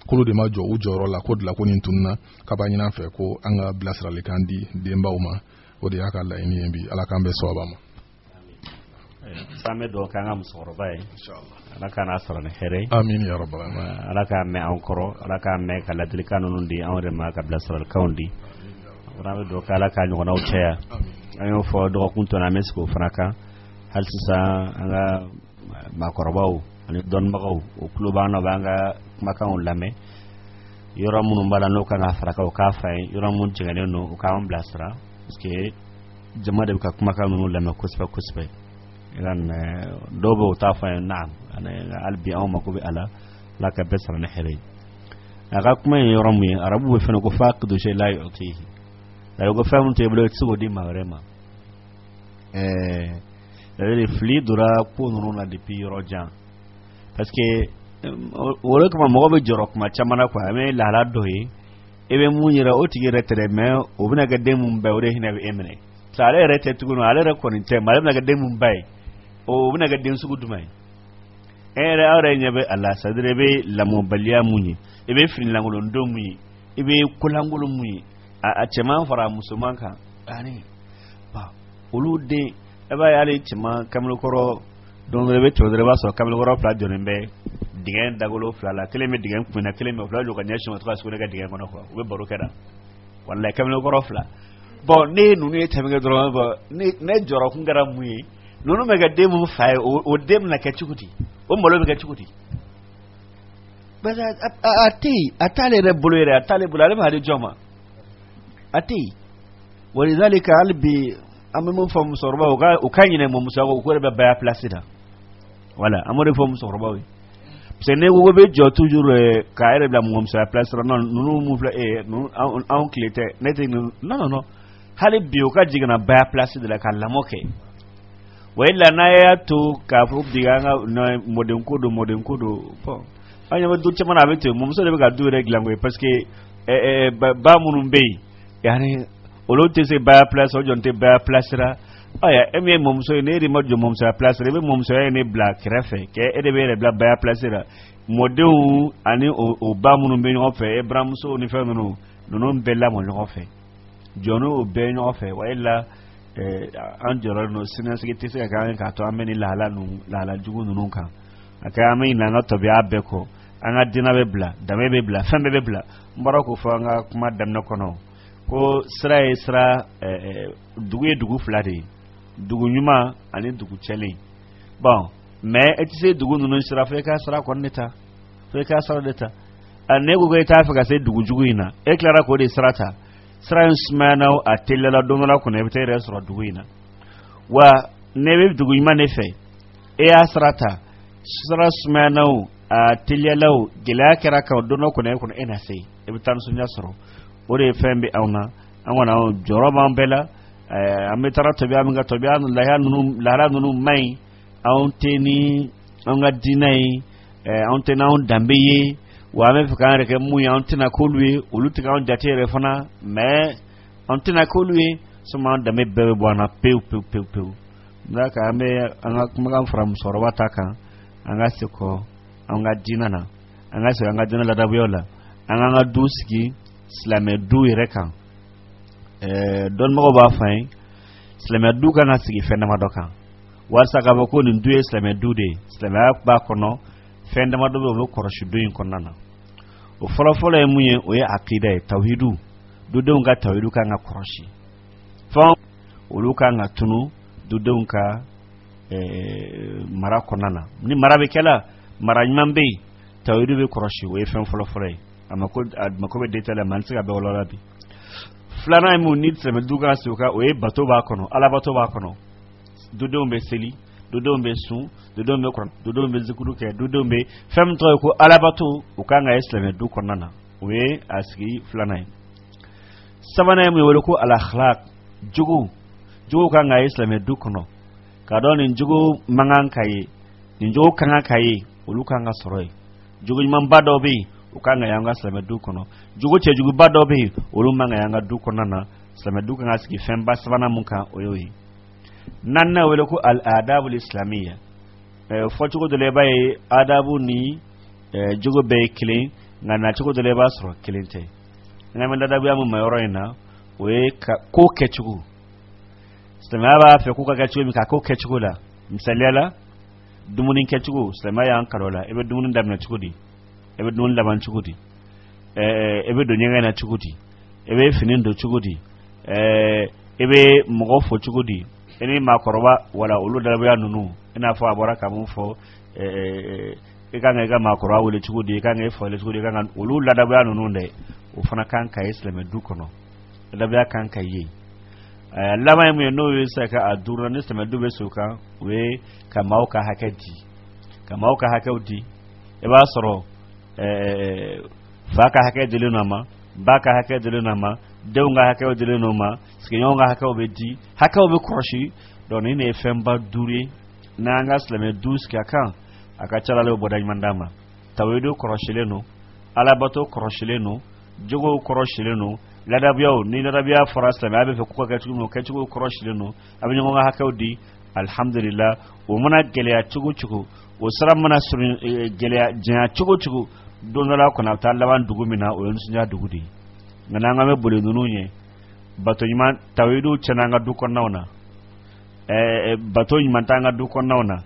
Speaker 3: kolo de ma jɔ u jɔyɔrɔ la ko de la ko nin tununa ka b'a ɲin'an fɛ ko an ka bilasiralikan di denbaw ma o de y'a ka laɲini ye bi ala k'an bɛɛ sababa ma.
Speaker 4: San bɛ dugawu kɛ an ka musokɔrɔba ye ala k'an n'a sɔrɔ ni hɛrɛ ye
Speaker 3: amin ya rabbal alamin
Speaker 4: ala k'a mɛn an kɔrɔ ala k'a mɛn ka ladilikan ninnu di anw yɛrɛ ma ka bilasiralikanw di an bɛ dugawu kɛ ala k'a ɲɔgɔnnaw caya an y'o fɔ dɔgɔkun tɛmɛn an bɛ sigi o fana kan hali sisan an ka maakɔrɔbaw ani dɔnnibagaw o tulo b'an na u b'an ka kumakanw lamɛn yɔrɔ minnu b'a la n'o kan ka faraka o k'a fɔ an ye yɔrɔ minnu jɛngɛnnen don u k'an bilasira parce que jama de bɛ ka kumakan ninnu lamɛn kosɛbɛ kosɛbɛ dɔw bɛ u t'a fɔ an ye naam hali bi anw mako bɛ ala ala ka bɛɛ sara ni hɛrɛ ye a ka kuma ye yɔrɔ min ye arabu bɛ fɛnɛ ko faaqidu shay la yu'tihi la ko fɛn min t'e bolo i tɛ se k'o di maa wɛrɛ ma fili donna ko ninnu na depuis yɔrɔ jan parce que o de kama mɔgɔ bɛ jɔrɔ kuma caman na quoi an bɛ lahala dɔ ye e bɛ mun yɛrɛ o tigi yɛrɛ tɛ dɛ mais o bɛna kɛ den mun ba ye o de hinɛ bɛ e minɛ ale yɛrɛ tɛ tuguni ale yɛrɛ kɔni tɛ mais ale bɛna kɛ den mun ba ye o bɛna kɛ den sugu jumɛn ye e yɛrɛ aw yɛrɛ ɲɛ bɛ a la c'est à dire e bɛ lamɔbaliya mun ye e bɛ finilankolondon mun ye e bɛ kolankolon mun ye a cɛman fara musoman kan ani olu den e b'a ye hali cɛman kamalenkɔrɔ don dɔ i bɛ tɛmɛ dɔrɔn i b'a sɔrɔ kamalenkɔrɔ fila jɔlen bɛ dingɛ dagolo fila la kelen bɛ dingɛ kun na kelen bɛ fila jɔ ka ɲɛsin ma to ka sugunɛ kɛ dingɛ kɔnɔ quoi u bɛ baro kɛ da walayi kamalenkɔrɔ fila bon ne ninnu ye tɛmɛ kɛ dɔrɔn ne jɔrɔ kun kɛra mun ye ninnu bɛ kɛ den mun fa ye o den bɛna kɛ cogo di o malo bɛ kɛ cogo di parce que a tɛ yen a t'ale yɛrɛ bolo yɛrɛ a t'ale bolo ale bɛ ale jɔn ma a tɛ yen walidhalika hali bi an bɛ mun fɔ musokɔrɔbaw u ka ɲinɛ mɔmusoya kɔ u ko de bɛ baya place la voilà an b'o de fɔ musokɔrɔbaw ye parce que ne ko bɛ jɔ toujours k'a yɛrɛ bila mɔmusoya place la non ninnu mun filɛ anw tile tɛ ne tɛ non hali bi u ka jiginna baya place de la ka lamɔ kɛ wa illa n'a y'a to k'a fɔ bi an ka mɔden ko don bon an ɲɛ bɛ du caman na a bɛ ten mɔmuso de bɛ ka du yɛrɛ dilan koyi parce que ba minnu bɛ yen yani olu tɛ se baya place o jɔn tɛ baya place la aya e min ye mɔmuso ye ne de ma jɔ mɔmusoya place la i bɛ mɔmusoya ye ne bila kɛrɛfɛ kɛ e de bɛ yɛrɛ bila baya place la mɔdenw ani o ba minnu bɛ ɲɔgɔn fɛ e buramuso ni fɛn ninnu bɛɛ lamɔ ɲɔgɔn fɛ jɔnni o bɛɛ ɲɔgɔn fɛ wa illa an jɔrɔlen don siniɲɛsigi tɛ se ka kɛ an k'a to an bɛ ni lahala jugu ninnu kan a kɛ an bɛ ɲinɛ an ka tabiya bɛɛ kɔ an ka diinɛ bɛ bila danbe bɛ bila fɛn bɛɛ bɛ bila n bɔra k'o fɔ an ka kuma daminɛ kɔnɔ ko sira ye sira dugu ye dugu fila de ye dugu ɲuman ani dugu cɛlen bon mais e tɛ se dugu ninnu sira fo i ka sira kɔni de ta fo i ka sira de ta ne ko e t'a fɛ ka se dugu jugu in na e tilara k'o de sira ta sira in sumayana a teliyala don dɔ la kɔnɔ i bɛ taa i yɛrɛ sɔrɔ dugu in na wa ne bɛ dugu ɲuman de fɛ e y'a sira ta sira sumayana a teliyala gɛlɛya kɛra kan don dɔ kɔnɔ e kɔnɔ e na se e bɛ taa nisɔndiya sɔrɔ o de ye fɛn bɛ anw na an kɔni jɔyɔrɔ b'an bɛɛ la an bɛ taara tabiya min ka tabiya lahala ninnu man ɲi anw tɛ ni an ka diinɛ ye anw tɛ n'anw danbe ye wa an bɛ fɛ k'an yɛrɛ kɛ mun ye an tɛna k'olu ye olu tɛ k'anw jate yɛrɛ fana mais an tɛna k'olu ye sɔmi an danbe bɛɛ bɛ bɔ an na pewu pewu pewu pewu n'a kan an bɛ an ka kumakan fara musokɔrɔba ta kan an ka segin an ka diinɛ na an ka segin an ka diinɛ ladabuyaw la an k'an ka du sigi silamɛ du yɛrɛ kan dɔnnibagaw b'a fɔ an ye silamɛ du kan ka sigi fɛn damadɔ kan walasa k'a fɔ ko nin du ye silamɛ du de ye silamɛya b'a kɔnɔ fɛn damadɔ bɛ yen o bɛ kɔlɔsi du in kɔnɔna na o fɔlɔfɔlɔ ye mun ye o ye akida ye tawhidu dudenw ka tawhidu kan ka kɔlɔsi fɛn olu kan ka tunu dudenw ka mara kɔnɔna na ni mara bɛ kɛla mara ɲuman bɛ yen tawhidu bɛ kɔlɔsi o ye fɛn fɔlɔfɔlɔ ye a mako bɛ detail la mais an tɛ se ka bɛɛ walawala bi filanan ye mun ni silamɛ du kan sigi o kan o ye bato b'a kɔnɔ alabato b'a kɔnɔ dudenw bɛ seli dudenw bɛ sun dudenw bɛ kuran dudenw bɛ zikuru kɛ dudenw bɛ fɛn min tɔgɔ ye ko alabato o kan ka ye silamɛ du kɔnɔna na o ye a sigi filanan ye sabanan ye mun ye wele ko al-akhlaq jogo kan ka ye silamɛ du kɔnɔ k'a dɔn nin jogo man kan ka ye nin jogo kan kan ka ye olu kan ka sɔrɔ yen jogo ɲumanba dɔw bɛ yen o kan ka ye an ka silamɛ du kɔnɔ jogo cɛjuguba dɔw bɛ yen olu man ka ye an ka du kɔnɔna na silamɛ du kan ka sigi fɛnba sabanan mun kan o y'o ye naaninan wele ko al-adabu islamiya fɔcogo dɔ la i b'a ye adabu ni jogo bɛɛ ye kelen ngana chugo de lebasro kilinte ngame dada biya mu mayoro ina we ko kechugo stema ba fe ko ka kechugo mi ka ko kechugo la misalela dumunin kechugo stema ya ankarola ebe dumunin damna chugudi ebe dumunin laban chugudi ebe do nyenga na chugudi ebe finindo chugudi ebe mogofo chugudi eni makoroba wala ulu dalabiya nunu ina fo abora kamun fo ikanga ga makoroba wule chugudi ikanga ifo le chugudi ikanga ulu dalabiya nunu nde ufana kanka islame dukono dalabiya kanka yi lama mu no we saka adura ne islame dube suka we kamauka hakati e ba soro faka hakati le nama baka hakati le nama deunga hakati le nama skiyonga hakati be kroshi don ine femba dure na nga islame dus kaka akachala le boday mandama tawedo kroshileno alabato kroshileno jogo kroshileno ladabiyo ni ladabiya forasta ma be fe ko ka tuno ka tugo kroshileno abinyo nga hakawdi alhamdulillah o muna geleya chugu o saram mana surin geleya jina chugu don la ko na ta lawan dugumina o yonu sunya dugudi ngana ngame bole nununye bato yiman tawedo cenanga du ko nawna bato yiman tanga du ko nawna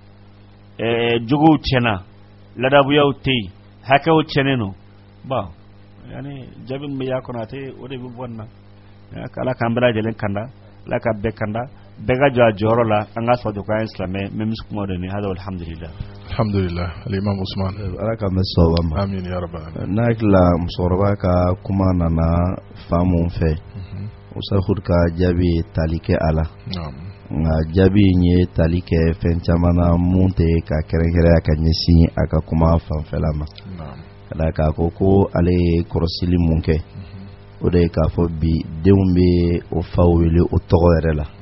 Speaker 4: jogo cena ladabiyo tei hakaw ceneno ba yani jabin me yakona te ode bi bonna kala kambra jelen kanda la ka be kanda be ga joro la anga so do ka islamé même su mo deni hada alhamdulillah al-imam Usman
Speaker 5: alaka mesoba
Speaker 3: amin ya rabbal
Speaker 5: nakla msorba ka kuma nana famu fe usahur ka jabi talike ala nga jabi nye talike fen chamana munte ka kere ka nyesi aka kuma fanfelama kada ka ko ale korosili munke o de ka fo bi dembe o fawele o togore la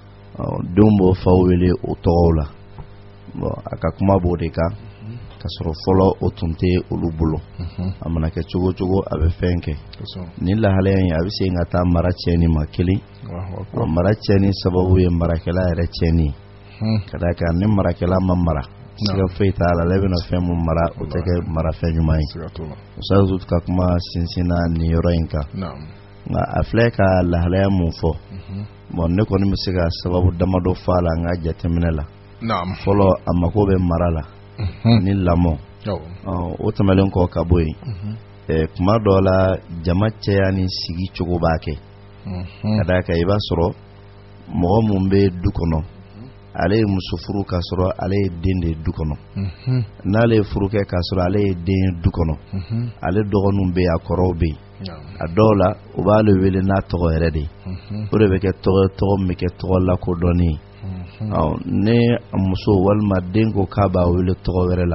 Speaker 5: dembo fawele o togola bo aka kuma bo de ka kasoro folo o tunte olubulo amana ke chugo abe fenke ni la halen ya bise ngata maracheni makeli maracheni sababu ye marakela ere cheni kada ka ni marakela mamara siga feita ala lebena femu mara uteke mara fenyu mai usazu tukakuma sinsina ni yoroinka nga afleka la halaya mufo bon ne koni musiga sababu damado fala nga jateminela folo amakobe marala ni lamo o tamalen ko kaboy kuma dola jamace yani sigi chugo bake kada ka iba soro mo mumbe dukono ale musufuru kasoro ale dende dukono nale furuke kasoro ale den dukono ale dogonu be akoro be adola ubale wele na to erede ore be ke to me ke to la ko doni aw ne muso walma dengo kaba wele to werela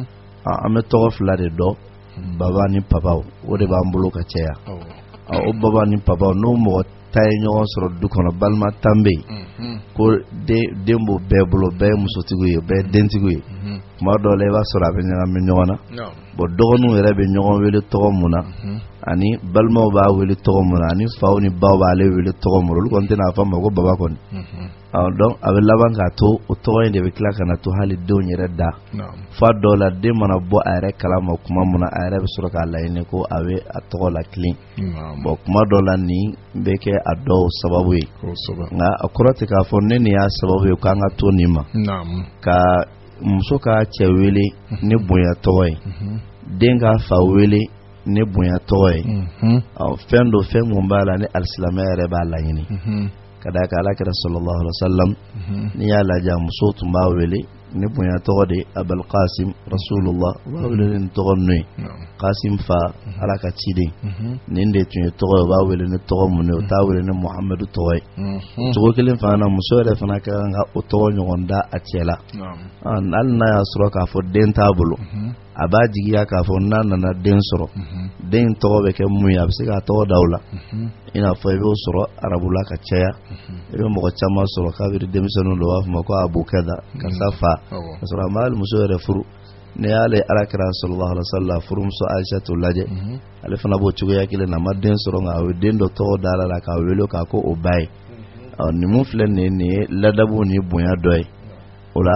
Speaker 5: ame to flade do baba ni papa ore ba mbulo ka cheya o baba ni papa no mo tay ñoo soro dukono balma tambe ko dembo bebulo be musotigo ye be dentigo ye ma do le wa soro be ñama ñona bo dogonu rebe ñoo wele to muna ani balma ba wele to muna ani fawni baba le wele to muro ko ntena famba ko baba kon donc avec laban ka to o to inde be kila kana to hali do nyere da fa do la de mana bo are kala ma kuma muna are be soro ka layne ko awe ato la clean bo kuma do la ni be ke ado sababu yi nga akurate ka fonne ni ya sababu yi ka nga to nima ka muso ka chewele ne boya toy denga fa wele ne boya toy fendo fengo mbala ne alislamere ba la yini kada ka alakira sallallahu alaihi wasallam ni ya la ja muso tumba wele ne boya togode abul qasim rasulullah wa wele ne togonne qasim fa alaka chide ninde tunye togo ba wele ne togo munne ta wele ne muhammadu toy togo kelen fa na muso re fa na ka nga o togo ngonda atiela an alna ya suro ka fo den tabulo abaji ya ka fo nana na den soro den togo be ke mu ya bi ka togo dawla ina fo be soro arabula ka cheya ebe mo chama soro ka bi demisonu lo wa ma ko abu kada ka safa soro mal muso re furu ne ale alakira sallallahu alaihi wasallam furu muso aisha to laje ale fana bo chugo ya kile na madden soro nga o den do to dala la ka welo ka ko o bay ni mu fle ne ladabu ni bonya doy ola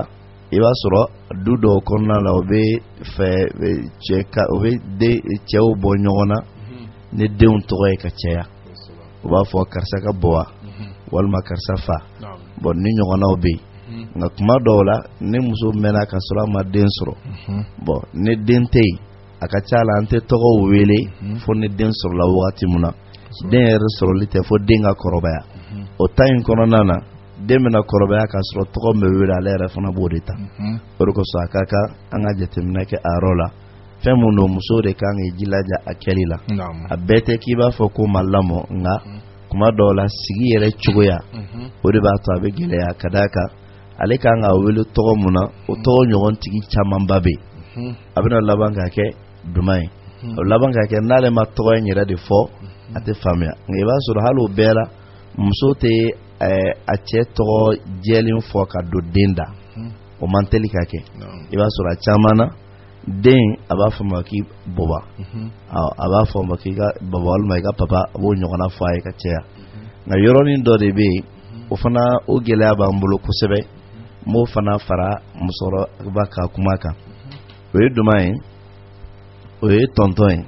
Speaker 5: i b'a sɔrɔ du dɔw kɔnɔna la o bɛ fɛ o bɛ cɛw bɔ ɲɔgɔn na ni denw tɔgɔ ye ka caya u b'a fɔ karisa ka bɔ wa walima karisa fa bon ni ɲɔgɔnnaw bɛ yen nka kuma dɔw la ni muso mɛnna ka sɔrɔ a ma den sɔrɔ bon ni den tɛ yen a ka ca la an tɛ tɔgɔw wele fo ni den sɔrɔla wagati min na den yɛrɛ sɔrɔli tɛ fo den ka kɔrɔbaya o ta in kɔnɔna na den bɛna kɔrɔbaya ka sɔrɔ tɔgɔ min bɛ wele ale yɛrɛ fana b'o de ta o de kosɔn a ka kan an ka jateminɛ kɛ a yɔrɔ la fɛn mun don muso de kan k'i jilaja a kɛli la a bɛɛ tɛ k'i b'a fɔ ko ma lamɔ nka kuma dɔw la sigi yɛrɛ cogoya o de b'a to a bɛ gɛlɛya ka d'a kan ale kan k'a wele tɔgɔ mun na o tɔgɔ ɲɔgɔn tigi camanba bɛ yen a bɛna laban k'a kɛ duman ye o laban k'a kɛ n'ale ma tɔgɔ in yɛrɛ de fɔ a tɛ faamuya nka i b'a sɔrɔ hali o bɛɛ la muso tɛ a cɛ tɔgɔ jɛlen fɔ ka don den da o man teli ka kɛ i b'a sɔrɔ a caman na den a b'a fɔ ma k'i baba a b'a fɔ ma k'i ka baba walima i ka papa a b'o ɲɔgɔnna fɔ a ye ka caya nka yɔrɔnin dɔ de bɛ yen o fana o gɛlɛya b'an bolo kosɛbɛ n b'o fana fara musokɔrɔba ka kuma kan o ye duman ye o ye tɔntɔn ye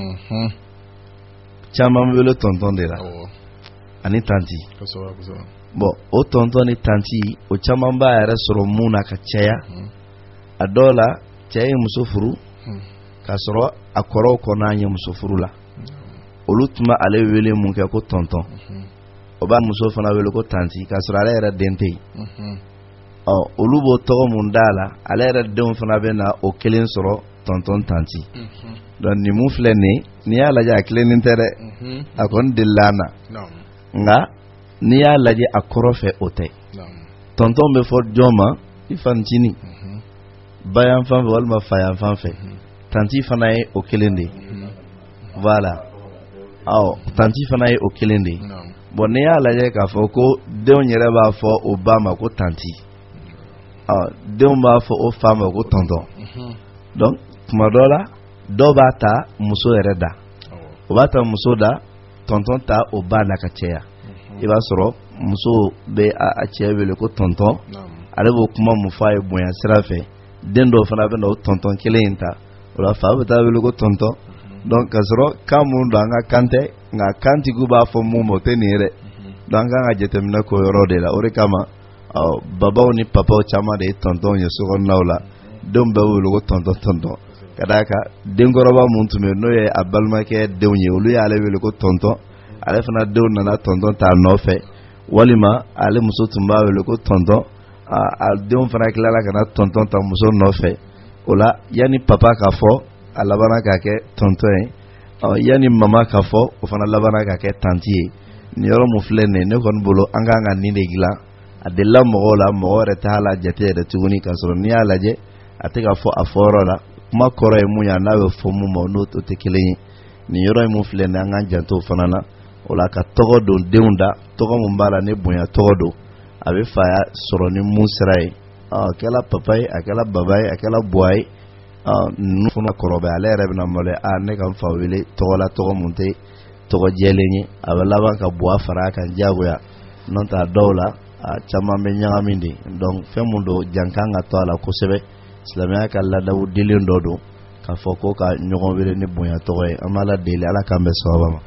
Speaker 5: caman bɛ wele tɔntɔn de la ani tanti bon o tɔntɔn ni tanti o caman b'a yɛrɛ sɔrɔ mun na ka caya a dɔw la cɛ ye muso furu k'a sɔrɔ a kɔrɔw kɔnɔ ye muso furu la olu tun bɛ ale wele mun kɛ ko tɔntɔn o b'a muso fana wele ko tanti k'a sɔrɔ ale yɛrɛ den tɛ yen olu b'o tɔgɔ mun d'a la ale yɛrɛ denw fana bɛ na o kelen sɔrɔ tɔntɔn tanti donc nin mun filɛ nin n'i y'a lajɛ a tilennen tɛ dɛ a kɔni delila an na nka n'i y'a lajɛ a kɔrɔ fɛ o tɛ tɔntɔn bɛ fɔ jɔn ma i fanicinin ba yan fan fɛ walima fa yan fan fɛ tanti fana ye o kelen de voilà tanti fana ye o kelen de bon n'i y'a lajɛ k'a fɔ ko denw yɛrɛ b'a fɔ o ba ma ko tanti denw b'a fɔ o fa ma ko tɔntɔn donc tuma dɔ la dɔw b'a ta muso yɛrɛ da o b'a ta muso da tɔntɔn ta o ba la ka caya i b'a sɔrɔ muso bɛ a cɛ wele ko tɔntɔn ale b'o kuma mun fɔ a ye bonya sira fɛ den dɔw fana bɛ na o tɔntɔn kelen in ta o la fa bɛ taa wele ko tɔntɔn donc ka sɔrɔ kan mun don an ka kan tɛ nka kantigiw b'a fɔ mun ma o tɛ nin ye dɛ donc an kan ka jateminɛ k'o yɔrɔ de la o de kama babaw ni papaw caman de ye tɔntɔnw ye sokɔnɔnaw la denw bɛɛ wele ko tɔntɔn ka d'a kan denkɔrɔba mun tun bɛ n'o ye a balimakɛ denw ye olu y'ale wele ko tɔntɔn ale fana denw nana tɔntɔn ta nɔfɛ walima ale muso tun b'a wele ko tɔntɔn a denw fana tilala ka na tɔntɔn ta muso nɔfɛ o la yanni papa ka fɔ a labanna ka kɛ tɔntɔn ye yanni mama ka fɔ o fana labanna ka kɛ tanti ye nin yɔrɔ mun filɛ nin ye ne kɔni bolo an kan ka nin de dilan a delila mɔgɔw la mɔgɔ yɛrɛ t'a la jate yɛrɛ tuguni k'a sɔrɔ n'i y'a lajɛ a tɛ ka fɔ a fɔyɔrɔ la kuma kɔrɔ ye mun ye n'a bɛ fɔ mun ma n'o tɛ kelen ye nin yɔrɔ in mun filɛ nin ye an k'an janto o fana na o la ka tɔgɔ don denw da tɔgɔ mun b'a la ni bonya tɔgɔ don a bɛ faya sɔrɔ ni mun sira ye a kɛla papa ye a kɛla baba ye a kɛla buwa ye ninnu fana kɔrɔbaya ale yɛrɛ bɛna maloya ne ka n fa wele tɔgɔ la tɔgɔ mun tɛ tɔgɔ jɛlen ye a bɛ laban ka buwa fara a kan diyagoya n'o tɛ a dɔw la a caman bɛ ɲagami de donc fɛn mun don jan kan ka to a la kosɛbɛ silamɛya ka ladaw dilen dɔ don k'a fɔ ko ka ɲɔgɔn wele ni bonya tɔgɔ ye an b'a la deli ala k'an bɛ sababa ma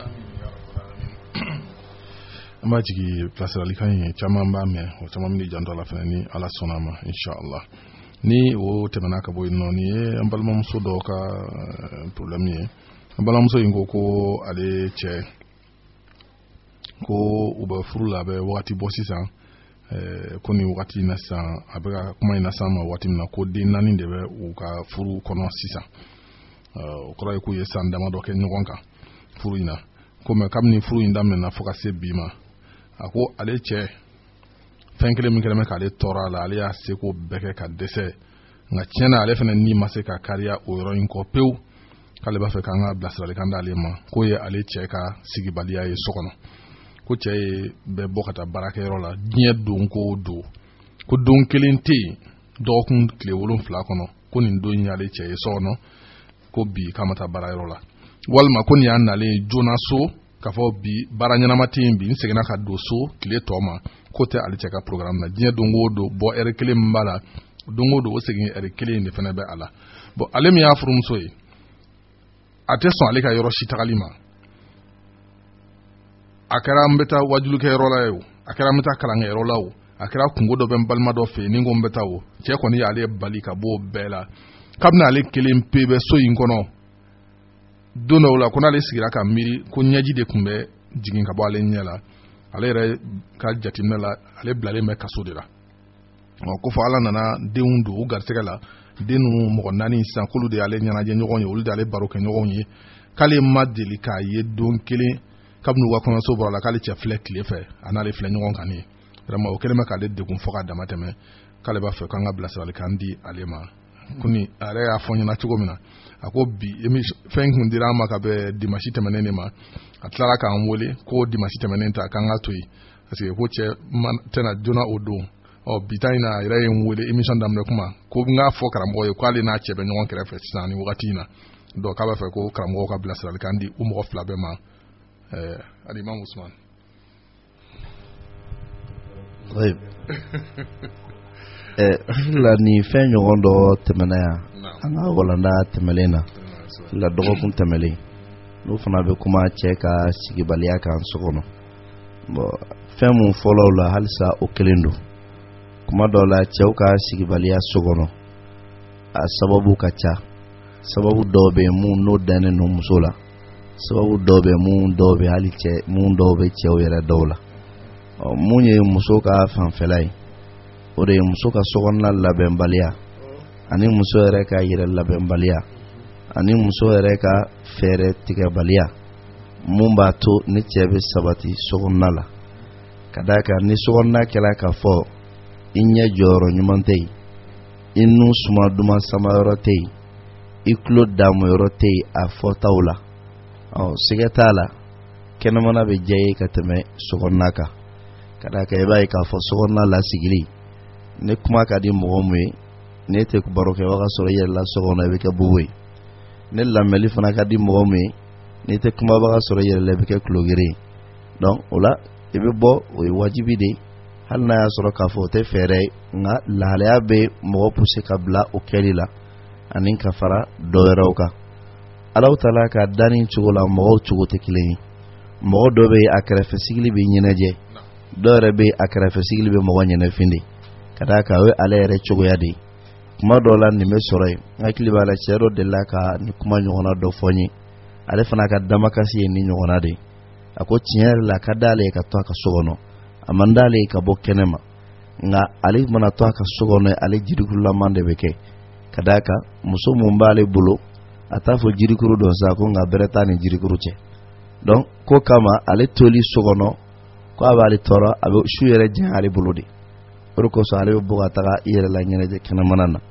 Speaker 3: an b'a jigi bilasiralikan ye caman b'a mɛn o caman bɛ janto a la fana ni ala sɔnna ma inshallah ni o tɛmɛna ka bɔ yen nɔ nin ye an balimamuso dɔw ka problème ye an balimamuso in ko ale cɛ ko u bɛ furu la a bɛ wagati bɔ sisan ko nin wagati in na sisan a bɛ ka kuma in na sisan ma waati min na ko den naani de bɛ u ka furu kɔnɔ sisan o kɔrɔ ye k'u ye san damadɔ kɛ ɲɔgɔn kan furu in na ko mɛ kabini furu in daminɛna fo ka se bi ma a ko ale cɛ fɛn kelen min kɛlen bɛ k'ale tɔɔrɔ a la ale y'a seko bɛɛ kɛ ka dɛsɛ nka tiɲɛna ale fana ni ma se ka kariya o yɔrɔ in kɔ pewu k'ale b'a fɛ k'an ka bilasiralikan d'ale ma k'o ye ale cɛ ka sigibaliya ye so kɔnɔ ko cɛ ye bɛɛ bɔ ka taa baarakɛyɔrɔ la diɲɛ don ko don ko don kelen tɛ yen dɔgɔkun tile 7 kɔnɔ ko nin don in y'ale cɛ ye so kɔnɔ ko bi k'a ma taa baarayɔrɔ la walima ko nin y'a nalen joona so k'a fɔ bi baara ɲɛnama tɛ yen bi n seginna ka don so tile tɔ ma ko tɛ ale cɛ ka programme na diɲɛ don o don bɔ heure kelen min b'a la dongo do o segin eri kelen de fana bɛ ala bon ale min y'a furumuso ye a tɛ sɔn ale ka yɔrɔ si tagali ma a kɛra n bɛ taa wajulikɛ yɔrɔ la ye o a kɛra n bɛ taa kalankɛ yɔrɔ la o a kɛra kungo dɔ bɛ n balima dɔ fɛ yen ni n ko n bɛ taa o cɛ kɔni y'ale bali ka bɔ o bɛɛ la kabini ale kelen pe bɛ so in kɔnɔ don dɔw la ko n'ale sigira ka miiri ko ɲɛji de tun bɛ jigin ka bɔ ale ɲɛ la ale yɛrɛ ka jateminɛ la ale bilalen bɛ kaso de la ko fɔ ala nana denw don u garisɛgɛ la den ninnu mɔgɔ 4 sisan k'olu de y'ale ɲɛnajɛ ɲɔgɔn ye olu de y'ale baro kɛ ɲɔgɔn ye k'ale ma deli k'a ye don kelen kabini u ka kɔɲɔso bɔra la k'ale cɛ filɛ tile fɛ a n'ale filɛ ɲɔgɔn kan ye vraiment o kɛlen bɛ k'ale degun fɔ ka dama tɛmɛ k'ale b'a fɛ k'an ka bilasiralikan di ale ma kuni a yɛrɛ y'a fɔ ɲɛna cogo min na a ko bi fɛn kun dira an ma ka bɛn dimanche tɛmɛnen de ma a tilara k'an wele ko dimanche tɛmɛnen ta k'an ka to yen parce que ko cɛ tɛna joona o don bi ta in na a yɛrɛ ye n wele émission daminɛ kuma ko n k'a fɔ karamɔgɔ ye k'ale n'a cɛ bɛ ɲɔgɔn kɛrɛfɛ sisan ni wagati in na donc k'a b'a fɛ ko karamɔgɔw ka bilasiralikan di u mɔgɔ 2 bɛɛ ma Alimam Usman.
Speaker 5: Oui. La ni fɛn ɲɔgɔn dɔ tɛmɛna yan an ka walanda tɛmɛlen na la dɔgɔkun tɛmɛlen n'o fana bɛ kuma cɛ ka sigibaliya kan so kɔnɔ bon fɛn mun fɔlɔw la halisa o kelen don kuma dɔw la cɛw ka sigibaliya so kɔnɔ a sababu ka ca sababu dɔw bɛ mun n'o dannen don muso la sababu dɔw bɛ mun dɔw bɛ hali cɛ mun dɔw bɛ cɛw yɛrɛ dɔw la mun ye muso ka fanfɛla ye o de ye muso ka sokɔnɔna labɛnbaliya ani muso yɛrɛ ka yɛrɛ labɛnbaliya ani muso yɛrɛ ka fɛɛrɛ tigɛbaliya mun b'a to ni cɛ bɛ sabati sokɔnɔna la ka d'a kan ni sokɔnɔna kɛla ka fɔ i ɲɛ jɔyɔrɔ ɲuman tɛ yen i nun suma duman sama yɔrɔ tɛ yen i tulo damu yɔrɔ tɛ yen a fɔtaw la siga t'a la kɛnɛmana bɛ diya ye ka tɛmɛ sokɔnɔna kan ka d'a kan i b'a ye k'a fɔ sokɔnɔna lasigili ni kuma ka di mɔgɔ mun ye ne tɛ baro kɛ o ka sɔrɔ i yɛrɛ la so kɔnɔ i bɛ kɛ bobo ye ne lamɛnli fana ka di mɔgɔ mun ye ne tɛ kuma ba ka sɔrɔ i yɛrɛ la i bɛ kɛ kulogere ye donc o la i bɛ bɔ o ye wajibi de hali n'a y'a sɔrɔ k'a fɔ o tɛ fɛɛrɛ ye nka lahalaya bɛ mɔgɔ pousser ka bila o kɛli la ani ka fara dɔ wɛrɛw kan Alahu Taala ka danni cogo la mɔgɔw cogo tɛ kelen ye mɔgɔ dɔ bɛ a kɛrɛfɛ sigili bɛ ɲɛnajɛ dɔ yɛrɛ bɛ a kɛrɛfɛ sigili bɛ mɔgɔ ɲɛnafin de ka d'a kan o ye ale yɛrɛ cogoya de ye kuma dɔw la nin bɛ sɔrɔ yen n hakili b'a la cɛ dɔ delila ka nin kuma ɲɔgɔnna dɔ fɔ n ye ale fana ka damakasi ye nin ɲɔgɔnna de ye a ko tiɲɛ yɛrɛ la a ka d'ale ye ka to a ka so kɔnɔ a man d'ale ye ka bɔ kɛnɛ ma nka ale mana to a ka so kɔnɔ ale jirikuru de bɛ kɛ ka d'a kan muso mun b'ale bolo a t'a fɔ jirikuru dɔn sa ko nka bɛrɛ t'a ni jirikuru cɛ donc ko kama ale toli so kɔnɔ ko a b'ale tɔɔrɔ a bɛ su yɛrɛ jɛn ale bolo de o de kosɔn ale bɛ bɔ ka taga i yɛrɛ la ɲɛnajɛ kɛnɛmana na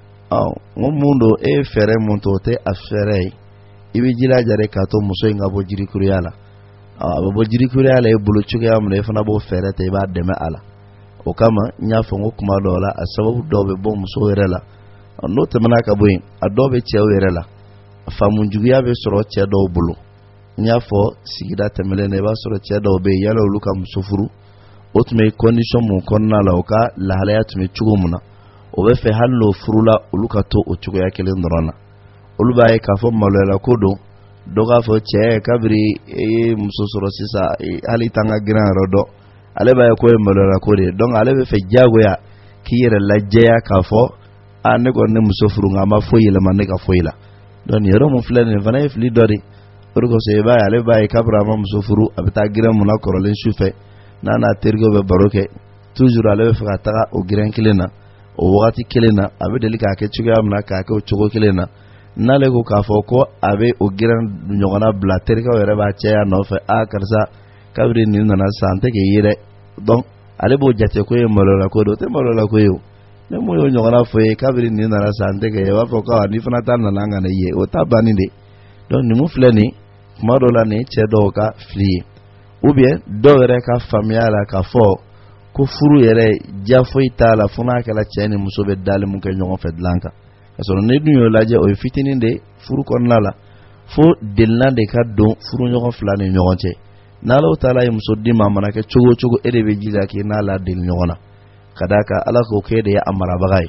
Speaker 5: n ko mun don e ye fɛɛrɛ mun to o tɛ a fɛɛrɛ ye i bɛ jilaja de k'a to muso in ka bɔ jirikuruya la a bɛ bɔ jirikuruya la e bolo cogoya min na e fana b'o fɛɛrɛ ta i b'a dɛmɛ a la o kama n y'a fɔ n ko kuma dɔw la a sababu dɔw bɛ bɔ muso yɛrɛ la n'o tɛmɛna ka bɔ yen a dɔw bɛ cɛw yɛrɛ la faamujuguya bɛ sɔrɔ cɛ dɔw bolo n y'a fɔ sigida tɛmɛlen na i b'a sɔrɔ cɛ dɔw bɛ yen yala olu ka muso furu o tun bɛ condition mun kɔnɔna la o ka lahalaya tun bɛ cogo min na o bɛ fɛ hali n'o furula olu ka to o cogoya kelen dɔrɔn na olu b'a ye k'a fɔ maloyala ko don dɔ k'a fɔ cɛ kabiri e ye muso sɔrɔ sisan hali tan ka girin yɔrɔ dɔn ale b'a ye ko ye maloyala ko de ye donc ale bɛ fɛ diyagoya k'i yɛrɛ lajɛya k'a fɔ ne kɔni ne muso furu nka an ma foyi yɛlɛma ne ka foyi la donc nin yɔrɔ mun filɛ nin fana ye fili dɔ de o de kosɔn i b'a ye ale b'a ye kabiri a ma muso furu a bɛ taa girin mun na kɔrɔlen su fɛ n'a terikɛw bɛ baro kɛ toujours ale bɛ fɛ ka taga o girin kelen na o wagati kelen na a bɛ deli k'a kɛ cogoya min na k'a kɛ o cogo kelen na n'ale ko k'a fɔ ko a bɛ o girin ɲɔgɔnna bila terikɛw yɛrɛ b'a cɛya nɔfɛ karisa kabiri nin nana sisan an tɛ k'i ye dɛ donc ale b'o jate ko ye maloyala ko de o tɛ maloyala ko ye o ne mun y'o ɲɔgɔnna fɔ ye kabiri nin nana sisan an tɛ k'i ye i b'a fɔ ko ni fana ta nana an kana ye o t'a banni de donc nin mun filɛ nin kuma dɔw la nin cɛ dɔw ka fili ye ou bien dɔw yɛrɛ ka faamuya la k'a fɔ ko furu yɛrɛ ja foyi t'a la fo n'a kɛra cɛ ni muso bɛ dali mun kɛ ɲɔgɔn fɛ dilan kan ka sɔrɔ ne dun y'o lajɛ o ye fitinin de furu kɔnɔna la fo delina de ka don furu ɲɔgɔn fila ni ɲɔgɔn cɛ n'Alahu Taala ye muso di ma mana kɛ cogo o cogo e de bɛ jija k'i n'a ladeli ɲɔgɔn na ka d'a kan Ala k'o k'e de ye a marabaga ye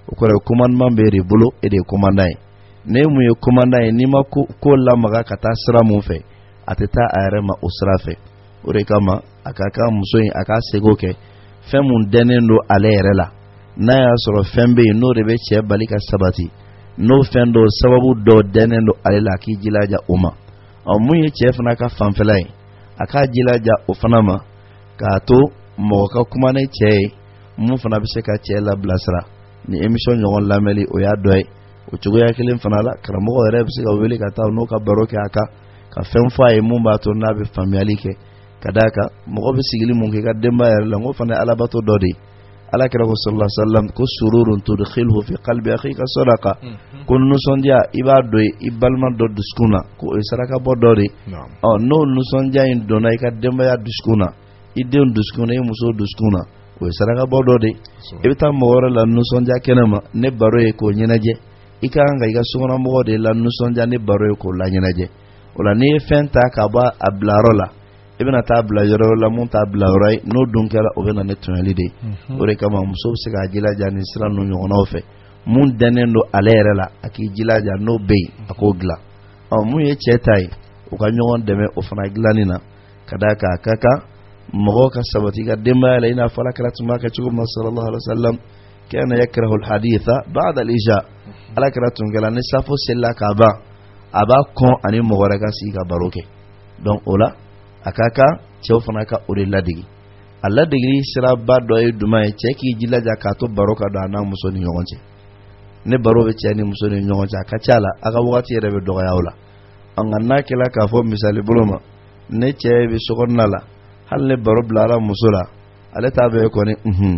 Speaker 5: o kɔrɔ commandement bɛ de bolo e de ye commandant ye ne mun ye commandant ye n'i ma ko lamaga ka taa sira mun fɛ a tɛ taa a yɛrɛ ma o sira fɛ o de kama a ka kan muso in a ka sego kɛ fɛn mun dɛnnen don ale yɛrɛ la n'a y'a sɔrɔ fɛn bɛ yen n'o de bɛ cɛ bali ka sabati n'o fɛn dɔ sababu dɔ dɛnnen don ale la a k'i jilaja o ma mun ye cɛ fana ka fanfɛla ye a k'a jilaja o fana ma k'a to mɔgɔ ka kuma ni cɛ ye mun fana bɛ se ka cɛ labilasira ni émission ɲɔgɔn lamɛnli o y'a dɔ ye o cogoya kelen fana la karamɔgɔ yɛrɛ bɛ se ka wele ka taa n'o ka baro kɛ a kan ka fɛn fɔ a ye mun b'a to n'a bɛ faamuyali kɛ ka d'a kan mɔgɔ bɛ sigili mun kɛ ka denbaya yɛrɛ la n ko fana ye alabato dɔ de ye ala kira ko sallallahu alaihi wasallam ko sururun tudkhilhu fi qalbi akhika sadaqa ko nusɔndiya i b'a dɔ i balima dɔ dusukun na ko o ye saraka bɔ dɔ de n'o nusɔndiya in donna i ka denbaya dusukun na i denw dusukun na i muso dusukun na o ye saraka bɔ dɔ de i bɛ taa mɔgɔ wɛrɛ la nusɔndiya kɛnɛ ma ne baro ye k'o ɲɛnajɛ i ka kan ka i ka sokɔnɔmɔgɔ de la nusɔndiya ne baro ye k'o la ɲɛnajɛ o la n'i ye fɛn ta ka bɔ a bilayɔrɔ la i bɛna taa bila yɔrɔ la mun t'a bila yɔrɔ ye n'o dun kɛra o bɛ na ne tɔɲɔli de o de kama muso bɛ se k'a jilaja nin sira ninnu ɲɔgɔnnaw fɛ mun dɛnnen don ale yɛrɛ la a k'i jilaja n'o bɛ yen a k'o dilan mun ye cɛ ta ye u ka ɲɔgɔn dɛmɛ o fana dilanni na ka d'a kan a ka kan mɔgɔw ka sabati ka denbaya la i n'a fɔ Alakira tun b'a kɛ cogo min na sallallahu alaihi wa sallam kana yakrahu al-haditha ba'da al-isha Alakira tun kɛla ni safo selila k'a ban a b'a kɔn ani mɔgɔ wɛrɛ ka sigi ka baro kɛ donc o la a ka kan cɛw fana ka o de ladegi a ladegili siraba dɔ ye jumɛn ye cɛ k'i jilaja k'a to baro ka don a n'a muso ni ɲɔgɔn cɛ ne baro bɛ cɛ ni muso ni ɲɔgɔn cɛ a ka ca la a ka wagati yɛrɛ bɛ dɔgɔya o la nka n'a kɛla k'a fɔ misali bolo ma ne cɛ bɛ sokɔnɔna la hali ne baro bilara muso la ale t'a bɛɛ kɔni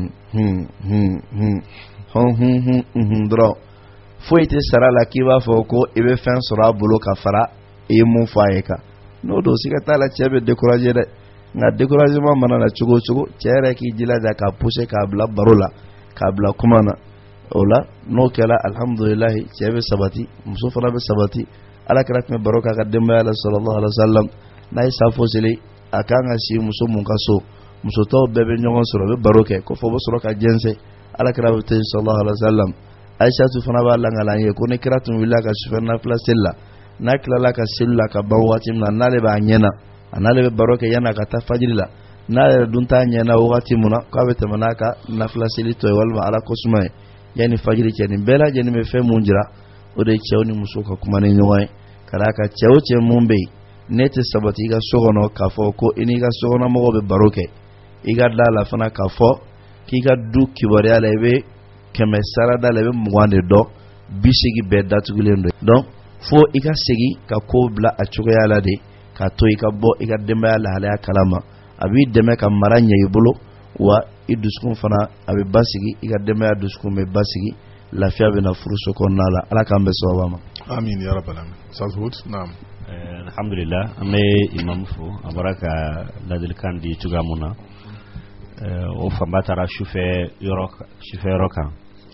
Speaker 5: dɔrɔn foyi tɛ sara la k'i b'a fɔ ko i bɛ fɛn sɔrɔ a bolo ka fara i ye mun fɔ a ye kan n'o don siga t'a la cɛ bɛ décourager dɛ nka découragement mana na cogo o cogo cɛ yɛrɛ k'i jilaja k'a pousser k'a bila baro la k'a bila kuma na o la n'o kɛra alhamdulilahi cɛ bɛ sabati muso fana bɛ sabati Alakira tun bɛ baro k'a ka denbaya la sallallahu alaihi wa sallam n'a ye safo seli a kan ka si muso mun ka so muso tɔw bɛɛ bɛ ɲɔgɔn sɔrɔ u bɛ baro kɛ ko fɔ bɛ sɔrɔ ka jɛnsɛn Alakira bɛ ten sallallahu alaihi wa sallam Aïchatu fana b'a langala ye ko ne kira tun wulila ka sufɛ nafila seli la n'a tilala ka seli la ka ban waati min na n'ale b'a ɲɛna a n'ale bɛ baro kɛ yan'a ka taa fajiri la n'ale yɛrɛ dun t'a ɲɛna waati min na k'a bɛ tɛmɛ n'a ka nafila seli tɔ ye walima ala kosuma ye yanni fajiri cɛ nin bɛɛ lajɛlen bɛ fɛn mun jira o de ye cɛw ni musow ka kuma ni ɲɔgɔn ye ka d'a kan cɛ o cɛ mun bɛ yen ne tɛ sabati i ka so kɔnɔ k'a fɔ ko i n'i ka sokɔnɔmɔgɔw bɛ baro kɛ i ka da la fana k'a fɔ k'i ka du kibaruya la i bɛ 100 sarada la i bɛ 20 de dɔn 80 bɛɛ datugulen don donc fo i ka segin ka ko bila a cogoya la de k'a to i ka bɔ i ka denbaya lahalaya kalama a b'i dɛmɛ ka mara ɲɛ i bolo wa i dusukun fana a bɛ basigi i ka denbaya dusukun bɛ basigi lafiya bɛ na furuso kɔnɔna la ala k'an bɛ sababa ma
Speaker 3: amin ya rabbal alamin sazhud naam
Speaker 4: alhamdulillah an bɛ imam fo a bɔra ka ladilikan di cogoya mun na o fanba taara sufɛ yɔrɔ kan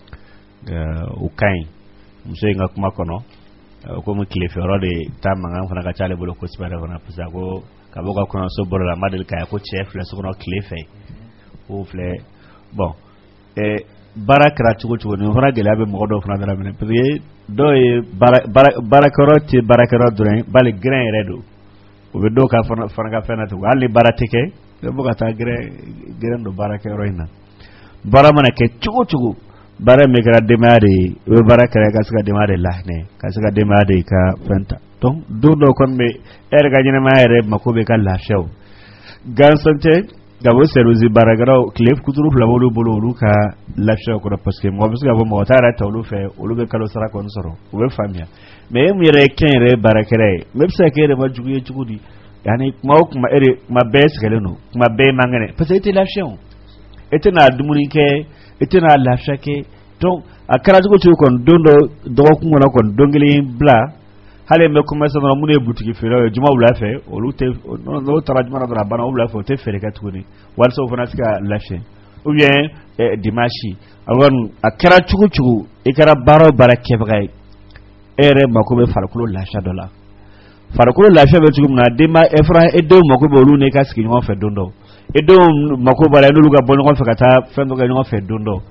Speaker 4: o ka ɲi muso in ka kuma kɔnɔ komi tilefɛ yɔrɔ de taa mankan fana ka ca ale bolo kosɛbɛ yɛrɛ fana parce que ko ka bɔ ka kɔɲɔso bɔrɔ la n ma deli k'a ye ko cɛ filɛ so kɔnɔ tile fɛ o filɛ bon baara kɛra cogo cogo nin fana gɛlɛya bɛ mɔgɔ dɔw fana dara minɛ parce que dɔw ye baarakɛyɔrɔ tɛ baarakɛyɔrɔ dɔrɔn bali gɛrɛn yɛrɛ don o bɛ dɔw ka fana ka fɛn na tugun hali ni baara tɛ kɛ bɛ bɔ ka taa gɛrɛn don baarakɛyɔrɔ in na baara mana kɛ cogo cogo baara min kɛra denbaya de ye i bɛ baara kɛra ka se ka denbaya de lahinɛ ka se ka denbaya de ka fɛn ta donc don dɔw kɔni bɛ e yɛrɛ ka ɲɛnɛmaya yɛrɛ mako bɛ ka lafiyaw gansan tɛ ka bɔ service baarakɛlaw tile kuturu fila b'olu bolo olu ka lafiyaw kɔrɔ parce que mɔgɔ bɛ se ka fɔ mɔgɔ t'a yɛrɛ ta olu fɛ olu bɛ kalo sara kɔni sɔrɔ u bɛ faamuya mais e mun yɛrɛ ye kɛn yɛrɛ baarakɛla ye mais bɛ se ka kɛ e yɛrɛ ma jugu ye cogo di yani kuma o kuma e de kuma bɛɛ sɛgɛlen don kuma bɛɛ man kɛnɛ parce que e tɛ lafiya o e tɛ n'a dumuni kɛ e tɛ n'a lafiya kɛ donc a kɛra cogo cogo kɔni don dɔ dɔgɔkun kɔnɔ kɔni don kelen bila hali n bɛ commencer dɔrɔn minnu ye butigi feere ye juma wula fɛ olu tɛ n'o taara juma dɔrɔn a banna o wula fɛ o tɛ feere kɛ tuguni walasa o fana se ka lafiya ou bien dimanche alors a kɛra cogo cogo i kɛra baara o baara kɛbaga ye e yɛrɛ mako bɛ farikolo lafiya dɔ la farikolo lafiya bɛ cogo min na denba e fana e denw mako bɛ olu n'i ka sigi ɲɔgɔn fɛ don dɔ e denw mako b'a la n'olu ka bɔ ɲɔgɔn fɛ ka taa fɛn dɔ kɛ ɲɔgɔn fɛ don dɔ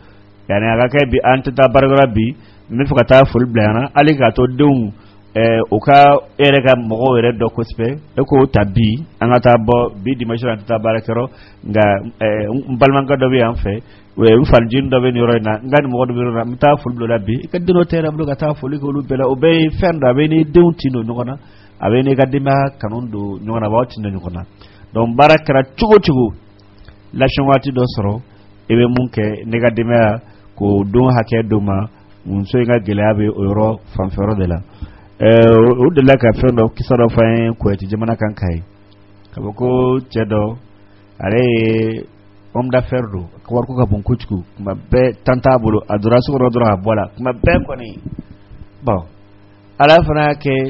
Speaker 4: yani aga kay bi antata bargara bi mi fukata ful blana ali ga to dum o ka ere ga mo ere do kospe e ko tabi angata bo bi dimension antata barakero nga mbalmanga do bi en fait we fal jin do be ni roina ngani mo do be ro mta ful blo labbi ka dino tere blo ga ta ful ko lu bela o be fenda be ni dewtino ngona abe ni gadima kanundo ngona bawtino ngona don barakara chugo la shawati do soro ebe munke ne gadima ko don hake doma mun so nga gelabe euro fanfero de la o de la ka fendo kisaro fa ko ti jamana kan kai kabako cedo are homme d'affaires do ko war ko ka bon kuchku kuma be tantabulu adura su ro dura bola kuma be ko ni bon ala fana ke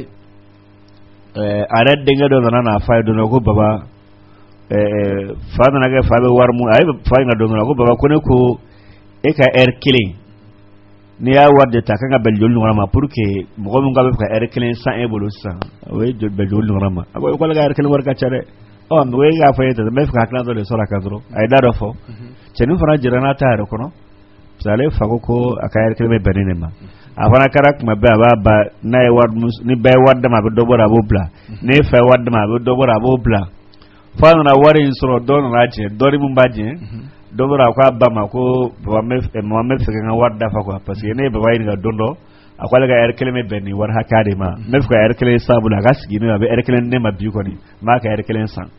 Speaker 4: are denga do na fa do no ko baba fa na ga fa be war mu ay fa nga do no ko baba ko ne ko e ka killing ni ya wadde ta kanga bel jol ngama pour que mo ko ngabe ka killing sans e bolo sans we jol bel jol ngama abo ko la ga killing war ka chare on we ga fa yeta me fa kana do le sora kadro ay da do fo chenu fana jirana ta ro kono sale fa ko aka killing be benene ma afana karak ma ba na e wad ni be wadda ma be do bora bo bla ni fa wadda ma be do bora bo bla fa na wari soro don raje dori mum baje dobora ko abba ko mo me fe nga wadda fa ko parce que ne be wayni ga dondo akwala ga killing benni war hakade ma me ko killing sabula gasgi no be killing ne ma bi ko ni ma ka killing san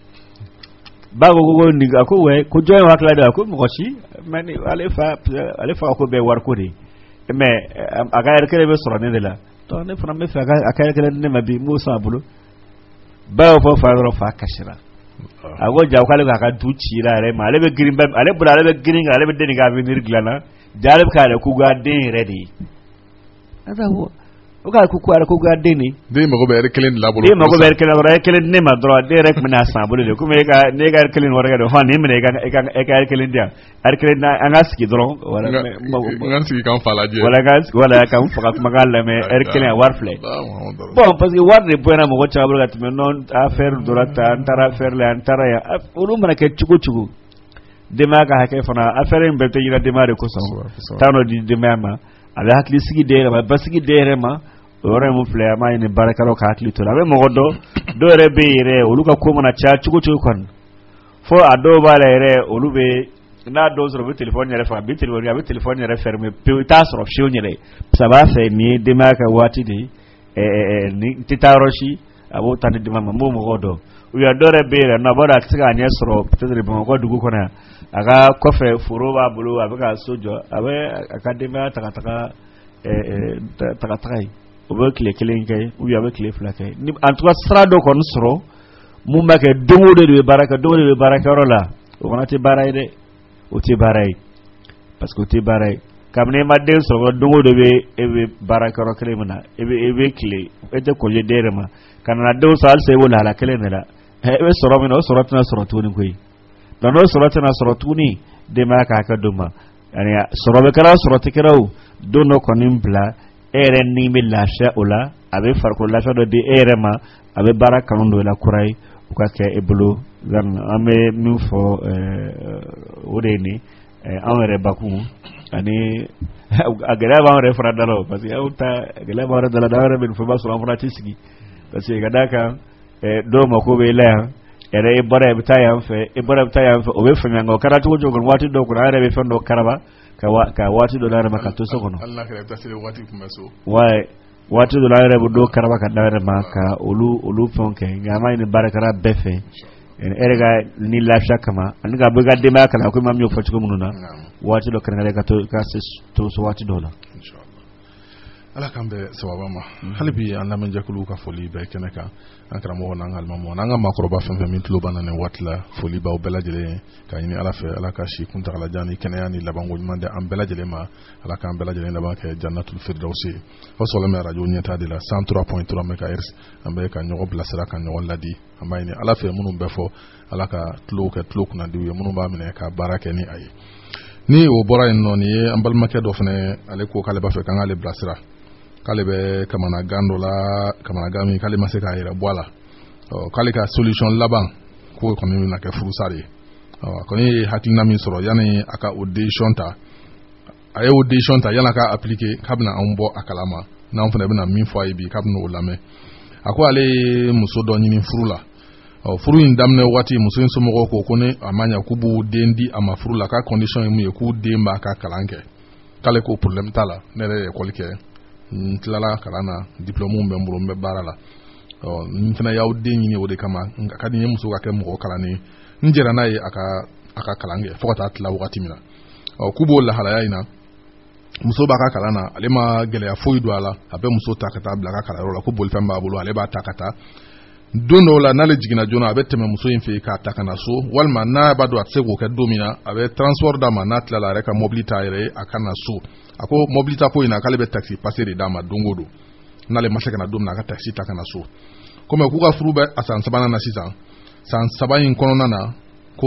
Speaker 4: bago go ni ga ko we ko joy wakla da ko mo ci mani ale fa ko be war ko de mais aga killing be soro ne de la to ne fana me fe aga killing ne ma bi mo sabulu ba fo fa ro fa kashira ago jaw kale ka du cira re ma ale be green ba ale bura ale be green ale be deni ga venir glana jalib kale ku ga den ready ada ho o ga ku ara ku ga deni
Speaker 3: de ma go be erkelen labolo
Speaker 4: de ma go be erkelen ne ma dro de rek mena sambulu de ku me ga ne ga erkelen wora ga do hani me ga erkelen dia erkelen na angaski dro wala
Speaker 3: nganski kan fala je
Speaker 4: wala kan fakat magala me erkelen warfle bon parce que warde buena mo gocha abro gat me non affaire durata antara faire le antara ya ulu mana ke chugu de ma ga hake fana affaire en belte yira de mare ko so tano di de mama ala hakli sigi de ma basigi de ma ore mo fle ma ni barakaro ka hakli to la be mo godo do re be ire ulu ka ko mana cha chugu kon fo ado bala ire ulu be na do zoro be telephone yere fa be telephone yere ferme pe ta soro shi onyere ça va faire mi de ma ka wati de ni titaroshi abo tande de mama mo godo we adore be na boda tsiga anye soro peut-être bon ko dugu kona aga kofe furoba bulu abaka sojo abe akademia taka obe kile kai ubi abe kile flake ni en tout cas strado kon soro mumba ke dongo de baraka rola ona te baraide o te barai parce que te barai kamne madde soro dongo de be ebe baraka ro kile mena ebe kile ete ko je derema kana do sal se wala la kile nela ebe soro mena soro tana soro tuni koy dano soro tana soro tuni de ma ka ka duma yani soro be kala soro te keraw dono konim bla ere ni mi lasha ola abe farko lasha do de ere ma abe baraka ndo la kurai ko ka ebulu gan ame mi fo odeni amere baku ani agara ba re fra dalo parce que auta agara ba re dala dara ben fo baso amra tisigi parce que gadaka do mako be la ere ibara bitaya fe o be fanya ngo karatu jogon wati do ko are be fendo karaba ka wati do dara maka to sokono
Speaker 3: Allah ka ta sele wati kuma so
Speaker 4: wati do dara do karaba ka dara maka olu fonke ngama ni barakara befe erega ni la shakama anga buga de maka la ko mamyo fati ko mununa wati do kanale ka to so wati do la
Speaker 3: inshallah ala kambe sawabama halibi an lamen jakulu ka foli be kenaka ankara mo nan alma mo nan ma ko ba fam min tulo banane watla foli ba o belajele ka ni ala fe ala ka shi kunta ala jani kenayani labango mande am belajele ma ala ka am belajele laban ke jannatul firdausi o so la radio nyata de la 103.3 MHz ambe ka nyogo blasera ka nyogo ladi amay ni ala fe munum be fo ala ka tulo kuna diwe munum ba mine ka barake ni ay ni o bora en non ye ambal make do fene ale ko kale ba fe kan ale blasera kale be kamana gami kale maseka ira boala kale ka solution laban ko ko ni na ke furusari ko ni hakina min soro yani aka audition ta a ye o décision ta yala ka appliquer kabna an bɔ a kalama n'an fana bɛna min fɔ a ye bi kabna o lamɛn a ko ale ye muso dɔ ɲini furu la furu in daminɛ waati muso in somɔgɔw ko ne a ma ɲa k'u b'u den di a ma furu la ka condition ye mun ye k'u den b'a ka kalan kɛ k'ale ko problème t'a la ne yɛrɛ ye école kɛ n tilala kalan na diplôme bɛ n bolo n bɛ baara la n fana y'aw den ɲini o de kama a ka di n ye muso ka kɛ mɔgɔ kalannen n jɛra n'a ye a ka kalan kɛ fo ka taa tila wagati min na k'u b'o lahalaya in na muso b'a ka kalan na ale ma gɛlɛya foyi don a la a bɛ muso ta ka taa bila a ka kalanyɔrɔ la ko bolifɛn b'a bolo ale b'a ta ka taa don dɔw la n'ale jiginna joona a bɛ tɛmɛ muso in fɛ k'a ta ka na so walima n'a b'a dɔn a tɛ se k'o kɛ don min na a bɛ transport d'a ma n'a tilala a yɛrɛ ka mobili t'a yɛrɛ ye a ka na so a ko mobili ta ko in na k'ale bɛ taxi passé de d'a ma don o don n'ale ma se ka na don min na a ka taxi ta ka na so komi k'u ka furu bɛ a san 3nan na sisan san 3 in kɔnɔna na ko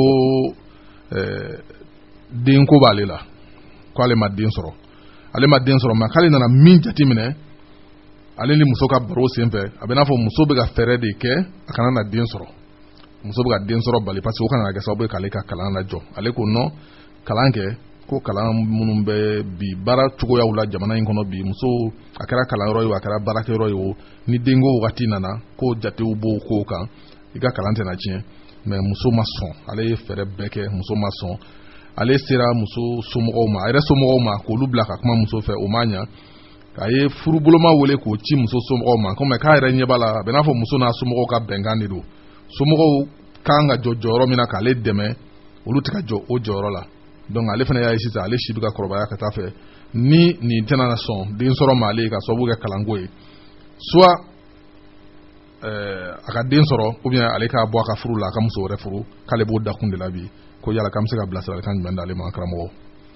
Speaker 3: denko b'ale la ko ale ma den sɔrɔ mais k'ale nana min jateminɛ ale ni muso ka baro senfɛ a bɛ n'a fɔ muso bɛ ka fɛɛrɛ de kɛ a kana na den sɔrɔ muso bɛ ka den sɔrɔ bali parce que o kana kɛ sababu ye k'ale ka kalan lajɔ ale ko non kalan kɛ ko kalan minnu bɛ bi baara cogoyaw la jamana in kɔnɔ bi muso a kɛra kalanyɔrɔ ye o a kɛra baarakɛyɔrɔ ye o ni denko wagati nana ko jatew b'o ko kan i ka kalan tɛna tiɲɛ mais muso ma sɔn ale ye fɛɛrɛ bɛɛ kɛ muso ma sɔn ale sera muso somɔgɔw ma a yɛrɛ somɔgɔw ma k'olu bila ka kuma muso fɛ o ma ɲa a ye furuboloma wele k'o ci muso somɔgɔw ma komi k'a yɛrɛ ɲɛ b'a la a bɛ n'a fɔ muso n'a somɔgɔw ka bɛnkan de don somɔgɔw kan ka jɔ jɔyɔrɔ min na k'ale dɛmɛ olu tɛ ka jɔ o jɔyɔrɔ la donc ale fana y'a ye sisan ale si bɛ ka kɔrɔbaya ka taa fɛ ni nin tɛna na sɔn den sɔrɔ ma ale ka sababu kɛ kalanko ye soit a ka den sɔrɔ ou bien ale k'a bɔ a ka furu la a ka muso wɛrɛ furu k'ale b'o dakun de la bi ko yala k'an bɛ se ka bilasiralikan jumɛn d'ale ma karamɔgɔ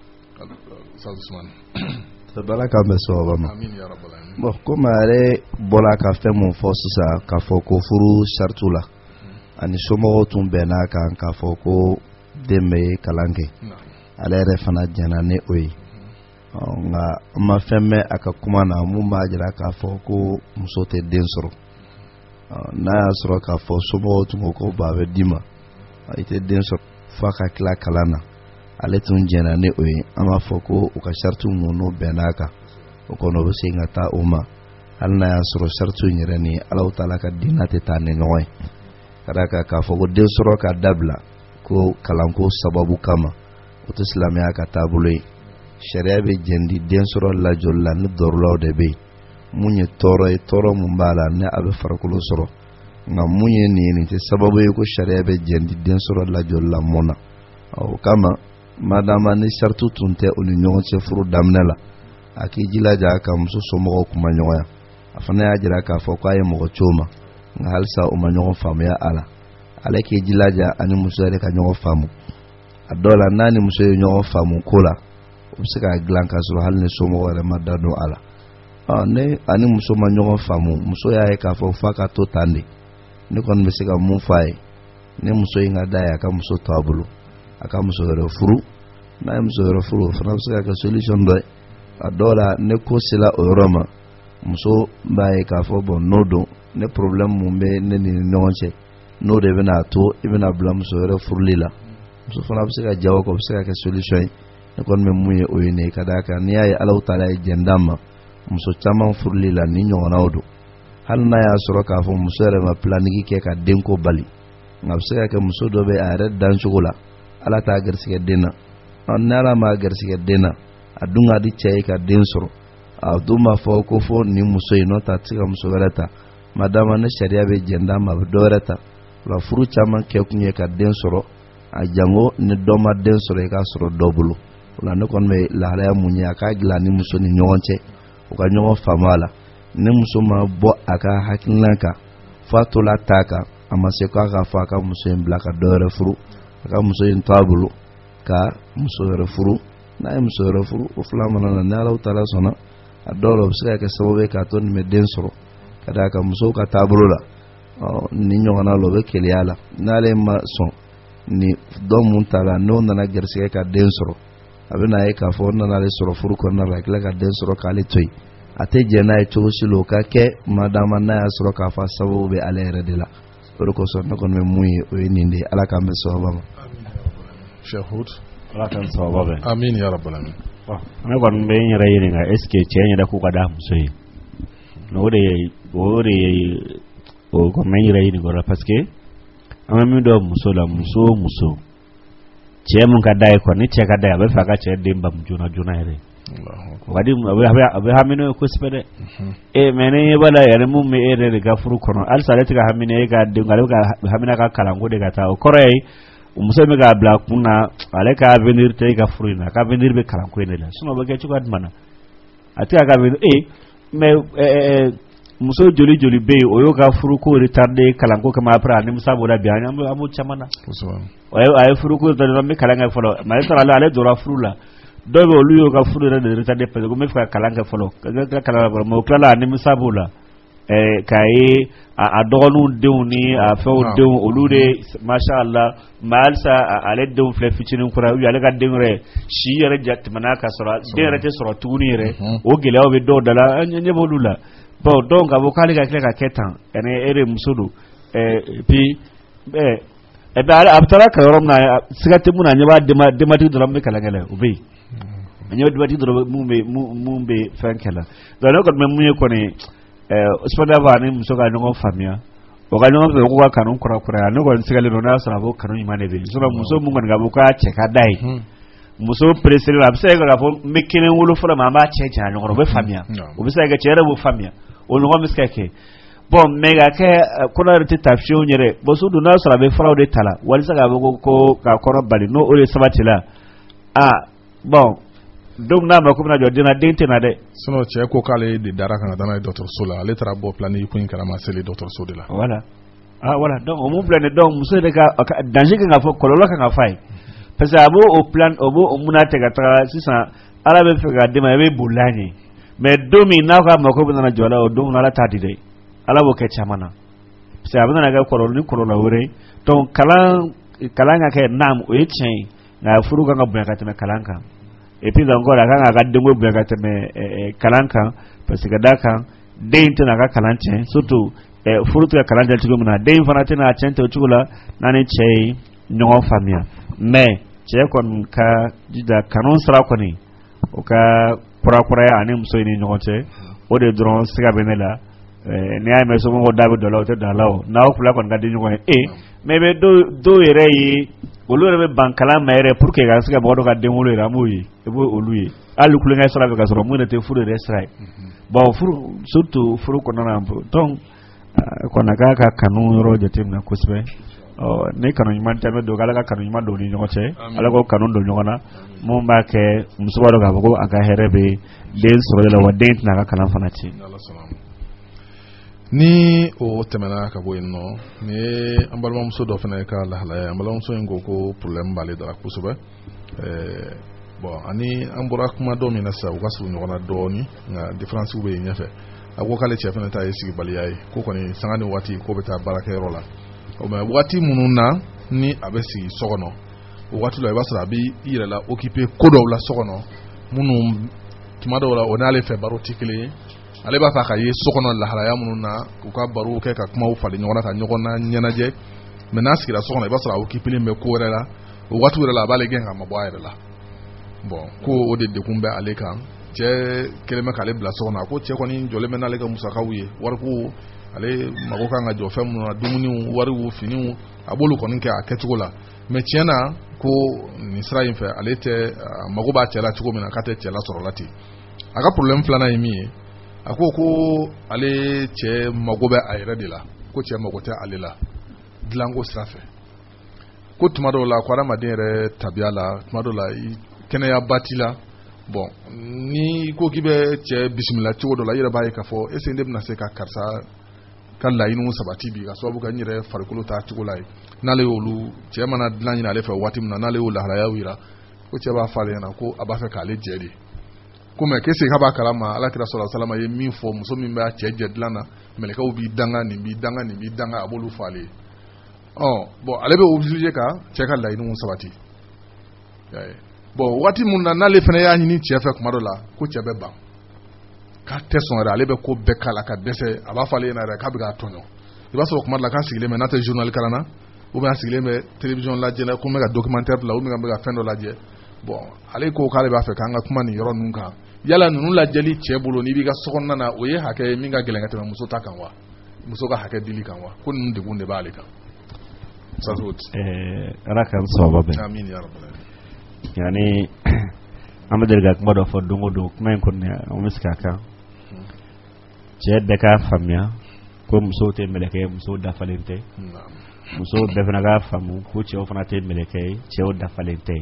Speaker 5: bala ka bɛ sababa ma bon komi a yɛrɛ bɔra ka fɛn mun fɔ sisan k'a fɔ ko furu sartu la ani somɔgɔw tun bɛn'a kan k'a fɔ ko den bɛ kalan kɛ ale yɛrɛ fana jɛnna ni o ye nka an ma fɛn mɛn a ka kuma na mun b'a jira k'a fɔ ko muso tɛ den sɔrɔ n'a y'a sɔrɔ k'a fɔ somɔgɔw tun ko ko ba bɛ d'i ma i tɛ den sɔrɔ f'a ka tila kalan na ale tun jɛnna ni o ye an b'a fɔ ko u ka sartu minnu bɛnn'a kan o kɔnɔ o bɛ segin ka taa o ma hali n'a y'a sɔrɔ sartu in yɛrɛ ni Alahu Taala ka diinɛ tɛ taa ni ɲɔgɔn ye ka d'a kan k'a fɔ ko den sɔrɔ ka dabila ko kalanko sababu kama o tɛ silamɛya ka taabolo ye sariya bɛ jɛndi den sɔrɔ lajɔli la ni dɔrɔlaw de bɛ yen mun ye tɔɔrɔ ye tɔɔrɔ mun b'a la ni a bɛ farikolo sɔrɔ nka mun ye nin tɛ sababu ye ko sariya bɛ jɛndi den sɔrɔ lajɔli la mun na o kama madama ni sartu tun tɛ u ni ɲɔgɔn cɛ furu daminɛ la a k'i jilaja a ka muso somɔgɔw kuma ɲɔgɔnya a fana y'a jira k'a fɔ k'a ye mɔgɔ co ma nka halisa u ma ɲɔgɔn faamuya a la ale k'i jilaja ani muso yɛrɛ ka ɲɔgɔn faamu a dɔw la n'a ni muso ye ɲɔgɔn faamu ko la u bɛ se k'a dilan k'a sɔrɔ hali ni somɔgɔw yɛrɛ ma da don a la ne ani muso ma ɲɔgɔn faamu muso y'a ye k'a fɔ f'a ka to tan de ne kɔni bɛ se ka mun f'a ye ne muso in ka da ye a ka muso to a bolo a ka muso wɛrɛ furu n'a ye muso wɛrɛ furu o fana bɛ se ka kɛ solution dɔ ye a dɔw la ne ko sera o yɔrɔ ma muso b'a ye k'a fɔ bon n'o don ne problème mun bɛ ne ni ɲɔgɔn cɛ n'o de bɛna to i bɛna bila muso wɛrɛ furuli la muso fana bɛ se ka jawab ko bɛ se ka kɛ solution ye ne kɔni bɛ mun ye o ye ne ka d'a kan n'i y'a ye Alahu Taala ye jɛn d'an ma muso caman furuli la ni ɲɔgɔnnaw don hali n'a y'a sɔrɔ k'a fɔ muso yɛrɛ ma planning kɛ ka denko bali nka a bɛ se ka kɛ muso dɔ bɛ a yɛrɛ dancogo la Ala t'a garisigɛ den na ni Ala m'a garisigɛ den na a dun ka di cɛ ye ka den sɔrɔ a dun b'a fɔ ko fɔ nin muso in n'o ta a tɛ se ka muso wɛrɛ ta madama ne sariya bɛ jɛn d'an ma a bɛ dɔ wɛrɛ ta o la furu caman kɛ kun ye ka den sɔrɔ a jango ni dɔ ma den sɔrɔ i k'a sɔrɔ dɔ bolo o la ne kɔni bɛ lahalaya mun ye a k'a dilan ni muso ni ɲɔgɔn cɛ u ka ɲɔgɔn faamu a la ni muso ma bɔ a ka hakilina kan f'a tola t'a kan a ma se k'a ka fɔ a ka muso in bila ka dɔ wɛrɛ furu a ka muso in to a bolo ka muso wɛrɛ furu n'a ye muso wɛrɛ furu o fila mana na ni Alahu Taala sɔnna a dɔw la o bɛ se ka kɛ sababu ye k'a to nin bɛ den sɔrɔ ka d'a kan musow ka taabolo la ni ɲɔgɔnna la o bɛ keleya la n'ale ma sɔn ni dɔ mun ta la n'o nana garisigɛ ka den sɔrɔ a bɛ na ye k'a fɔ o nana ale sɔrɔ furu kɔnɔna la a tila ka den sɔrɔ k'ale to yen a tɛ jɛn n'a ye cogo si la o ka kɛ madama n'a y'a sɔrɔ k'a fɔ sababu bɛ ale yɛrɛ de la o de kosɔn ne kɔni bɛ mun ye o ye nin de ye Ala k'an bɛ sababa ma.
Speaker 3: Sheikh Hud
Speaker 4: Ala k'an sababa bɛn.
Speaker 3: Amin ya rabbal alamin.
Speaker 4: ne kɔni bɛ n yɛrɛ ɲininka est ce que cɛ in yɛrɛ ko ka d'a muso ye o de ye o ko n bɛ n yɛrɛ ɲininka o la parce que an bɛ min dɔn muso la muso o muso cɛ mun ka d'a ye kɔni ni cɛ ka d'a ye a bɛ fɛ a ka cɛ den bamu joona joona yɛrɛ a bɛ hami n'o ye kosɛbɛ dɛ mais ni ɲɛ b'a la yɛrɛ mun bɛ e yɛrɛ de ka furu kɔnɔ halisa ale tɛ ka hami e ka den ale bɛ ka hami ka kalanko de ka taa o kɔrɔ ye muso bɛ k'a bila kun na ale ka avenir tɛ e ka furu in na a ka avenir bɛ kalanko in de la sinon o bɛ kɛ cogoya jumɛn na a tɛ ka avenir mais muso joli joli bɛ yen o y'o ka furu ko retardé kalanko kama après a nimisa b'o la bi an b'o caman na a ye furu ko retardé an bɛ kalan kɛ fɔlɔ mais ale donna furu la dɔw bɛ olu y'o ka furu yɛrɛ de retardé parce que ko n bɛ fɛ ka kalan kɛ fɔlɔ ka kalan fɔlɔ mais o tilala a nimisa b'o la k'a ye a dɔgɔninw denw ni a fɛnw denw olu de masha Allah mais halisa ale denw filɛ fitinin kura ou ale ka den yɛrɛ si yɛrɛ tɛmɛna ka sɔrɔ den yɛrɛ tɛ sɔrɔ tuguni yɛrɛ o gɛlɛyaw bɛ dɔw da la an ɲɛ b'olu la bon donc a fɔ k'ale ka tila ka kɛ tan e de muso don puis a bɛ taara ka yɔrɔ min na siga tɛ mun na a ɲɛ b'a denbatigi dɔrɔn bɛ kalan kɛ la o bɛ yen a ɲɛ bɛ denbatigi dɔrɔn mun bɛ fɛn kɛ la donc ne kɔni bɛ mun ye kɔni Usmana ni muso ka ɲɔgɔn faamuya o ka ɲɔgɔn fɛ ko ka kanu kura ne kɔni sigalen don n'a sɔrɔ a b'o kanu ɲuman de bɛ yen muso mun kɔni ka bɔ k'a cɛ ka da ye muso pressé la a bɛ se ka fɔ n bɛ kelen wolo fɔlɔ ma an b'a cɛ janya ɲɔgɔn o bɛ faamuya o bɛ se ka kɛ cɛ yɛrɛ b'o faamuya o ɲɔgɔn bɛ se ka kɛ bon mais ka kɛ kɔnɔ yɛrɛ tɛ taa fiyewu yɛrɛ bon surtout n'a sɔrɔ a bɛ faraw de ta la walisa k'a fɔ ko ka kɔnɔ bali n'o de sabati la bon donc n'a ma ko bɛna jɔ den na den tɛ na dɛ
Speaker 3: sinon cɛ ko k'ale de dara kan ka taa n'a ye dɔgɔtɔrɔso la ale taara bɔ planning ko in kalama seli dɔgɔtɔrɔso de la
Speaker 4: voilà voilà donc o mun filɛ nin donc muso de ka danger kan ka fɔ kɔlɔlɔ kan ka fɔ a ye parce que a b'o plan o b'o mun na tɛ ka taga sisan ala bɛ fɛ ka den ma i bɛ boli a ɲɛ mais don min n'a ka mako bɛna jɔ a la o don ala t'a di dɛ ala b'o kɛ caman na parce que a bɛna kɛ kɔlɔlɔ ni kɔlɔlɔ wɛrɛ ye donc kalan ka kɛ naam o ye tiɲɛ ye nka furu kan ka bonya ka tɛmɛ kalan kan et puis encore a kan ka denko bonya ka tɛmɛ kalan kan parce que da kan den tɛna a ka kalan tiɲɛ surtout furu tɛ ka kalan tɛ cogo min na den fana tɛna a tiɲɛ tɛ o cogo la n'a ni cɛ ye ɲɔgɔn faamuya mais cɛ kɔni ka jija kanu sira kɔni o ka kurakuraya ani muso ni ɲɔgɔn cɛ o de dɔrɔn siga bɛ ne la n'i y'a mɛn somɔgɔw da bɛ dɔ la o tɛ dɔ la o n'aw fila kɔni ka di ɲɔgɔn ye mais bɛ dɔw yɛrɛ ye olu yɛrɛ bɛ ban kalan ma yɛrɛ pour que ka se ka mɔgɔ dɔ ka den wolo yɛrɛ an b'o ye i b'o olu ye hali kulonkɛ sira fɛ ka sɔrɔ mun yɛrɛ tɛ furu yɛrɛ sira ye bon furu surtout furu kɔnɔna na donc kɔni a k'a ka kanu yɔrɔ jateminɛ kosɛbɛ ni kanu ɲuman tɛ bɛ don k'ala ka kanu ɲuman don ni ɲɔgɔn cɛ ala k'o kanu don ɲɔgɔn na mun b'a kɛ muso b'a dɔn k'a fɔ ko a ka hɛrɛ bɛ den sɔrɔ la wa den tɛna a ka kalan fana ci
Speaker 3: ni o tɛmɛna ka bɔ yen nɔ ni an balimamuso dɔ fana ka lahalaya an balimamuso in ko ko problème b'ale dara kosɛbɛ bon ani an bɔra kuma dɔ min na sisan u ka surun ɲɔgɔn na dɔɔni nka différence bɛ yen ɲɛfɛ a ko k'ale cɛ fana ta ye sigibaliya ye ko kɔni sanga ni waati ko bɛ taa baarakɛyɔrɔ la mais waati minnu na ni a bɛ sigi so kɔnɔ o waati la i b'a sɔrɔ a bɛ i yɛrɛ la occuper ko dɔw la so kɔnɔ minnu tuma dɔw la o n'ale fɛ baro tɛ kelen ye ale b'a fɛ ka ye so kɔnɔ lahalaya minnu na u ka baro kɛ ka kumaw falen ɲɔgɔn na ka ɲɔgɔn na ɲɛnajɛ mais n'a sigira so kɔnɔ i b'a sɔrɔ a occuper bɛ ko wɛrɛ la o waati yɛrɛ la a b'ale gɛn ka mabɔ a yɛrɛ la bon ko o de degun bɛ ale kan cɛ kelen bɛ k'ale bila so kɔnɔ a ko cɛ kɔni jɔlen bɛ n'ale ka musakaw ye wariko ale mago kan ka jɔ fɛn minnu na dumuniw wariw finiw a b'olu kɔni kɛ a kɛcogo la mais tiɲɛ na ko nin sira in fɛ ale tɛ mago b'a cɛ la cogo min na k'a tɛ cɛ la sɔrɔ la ten a ka problème filanan ye min ye a ko ale cɛ mago bɛ a yɛrɛ de la ko cɛ mago tɛ ale la dilanko sira fɛ ko tuma dɔw la ko adamaden yɛrɛ tabiya la tuma dɔw la kɛnɛyaba t'i la bon ni ko k'i bɛ cɛ bisimila cogo dɔ la i yɛrɛ b'a ye k'a fɔ est-ce que ne bɛna se ka karisa ka laɲiniw sabati bi ka sababu kɛ n yɛrɛ farikolo t'a cogo la ye n'ale y'olu cɛ mana dilan ɲini ale fɛ waati min na n'ale y'o lahalayaw yira ko cɛ b'a fɔ ale ɲɛna ko a b'a fɛ k'ale jɛ de ko mais qu'est-ce que k'a b'a kalama alakira sallallahu alaihi wasallam ye min fɔ muso min b'a cɛ jɛ dilan na mɛlɛkɛw b'i danga nin b'i danga nin b'i danga a b'olu fɔ ale ye bon ale bɛ obligé ka cɛ ka laɲiniw sabati bon waati mun na n'ale fana y'a ɲini cɛ fɛ kuma dɔ la ko cɛ bɛ ban k'a tɛ sɔn yɛrɛ ale bɛ ko bɛɛ k'a la ka dɛsɛ a b'a fɔ ale ɲɛna yɛrɛ k'a bɛ k'a tɔɲɔ i b'a sɔrɔ kuma dɔ la k'a sigilen bɛ n'a tɛ journal kalan na ou bien a sigilen bɛ télévision lajɛ la ko n bɛ ka documentaire la ou bien n bɛ ka fɛn dɔ lajɛ bon ale ko k'ale b'a fɛ k'an ka kuma nin yɔrɔ ninnu kan yala ninnu lajɛli cɛ bolo n'i b'i ka sokɔnɔna na o ye hakɛ min ka gɛlɛn ka tɛmɛ muso ta kan wa muso ka hakɛ dili kan wa ko ninnu degun de b'ale kan
Speaker 4: ala ka sababa bɛn
Speaker 3: amin ya rabbal alamin
Speaker 4: yani an bɛ deli ka kuma dɔ fɔ don o don kuma in kɔni an bɛ se k'a kan cɛ bɛɛ k'a faamuya ko musow tɛ mɛlɛkɛ ye musow dafalen tɛ musow bɛɛ fana k'a faamu ko cɛw fana tɛ mɛlɛkɛ ye cɛw dafalen tɛ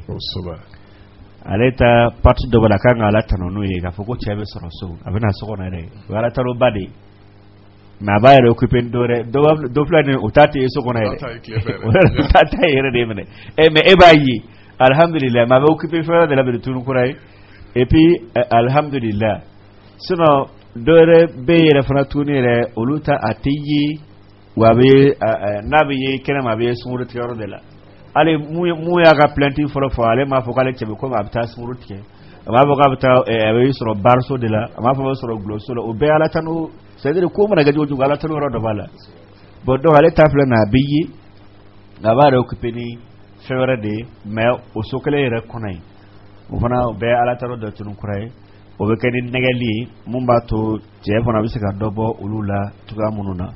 Speaker 4: ale ta parti dɔ b'a la kan ka ala tanu n'o ye k'a fɔ ko cɛ bɛ sɔrɔ so a bɛ na so kɔnɔ yɛrɛ o ye ala taroba de ye mais a b'a yɛrɛ occupé dɔ filɛ nin o t'a tɛ ye so kɔnɔ yɛrɛ o t'a ta ye yɛrɛ de ye minɛ mais e b'a ye alhamdulillah mais a bɛ occupé fɛn wɛrɛ de la bɛ tunu kura ye et puis alhamdulillah sinon dɔ yɛrɛ bɛ yɛrɛ fana tuguni yɛrɛ olu ta a tɛ ye wa a bɛ n'a bɛ ye kɛnɛma a bɛ ye sunkuru tigɛyɔrɔ de la ale mun y'a ka plainte fɔlɔ fɔ ale m'a fɔ k'ale cɛ bɛ komi a bɛ taa sunkuru tigɛ a m'a fɔ k'a bɛ taa a bɛ sɔrɔ bariso de la a m'a fɔ a bɛ sɔrɔ gulɔso la o bɛɛ ala tanu c'est à dire ko mana kɛ cogo cogo ala tanu yɔrɔ dɔ b'a la bon donc ale ta filɛ nin a bɛ ye a b'a yɛrɛ occupé ni fɛn wɛrɛ de ye mais o so kelen yɛrɛ kɔnɔ yen o fana o bɛɛ ala tanu dɔ tunu kura ye o bɛ kɛ ni nɛgɛli ye mun b'a to cɛ fana bɛ se ka dɔ bɔ olu la cogoya minnu na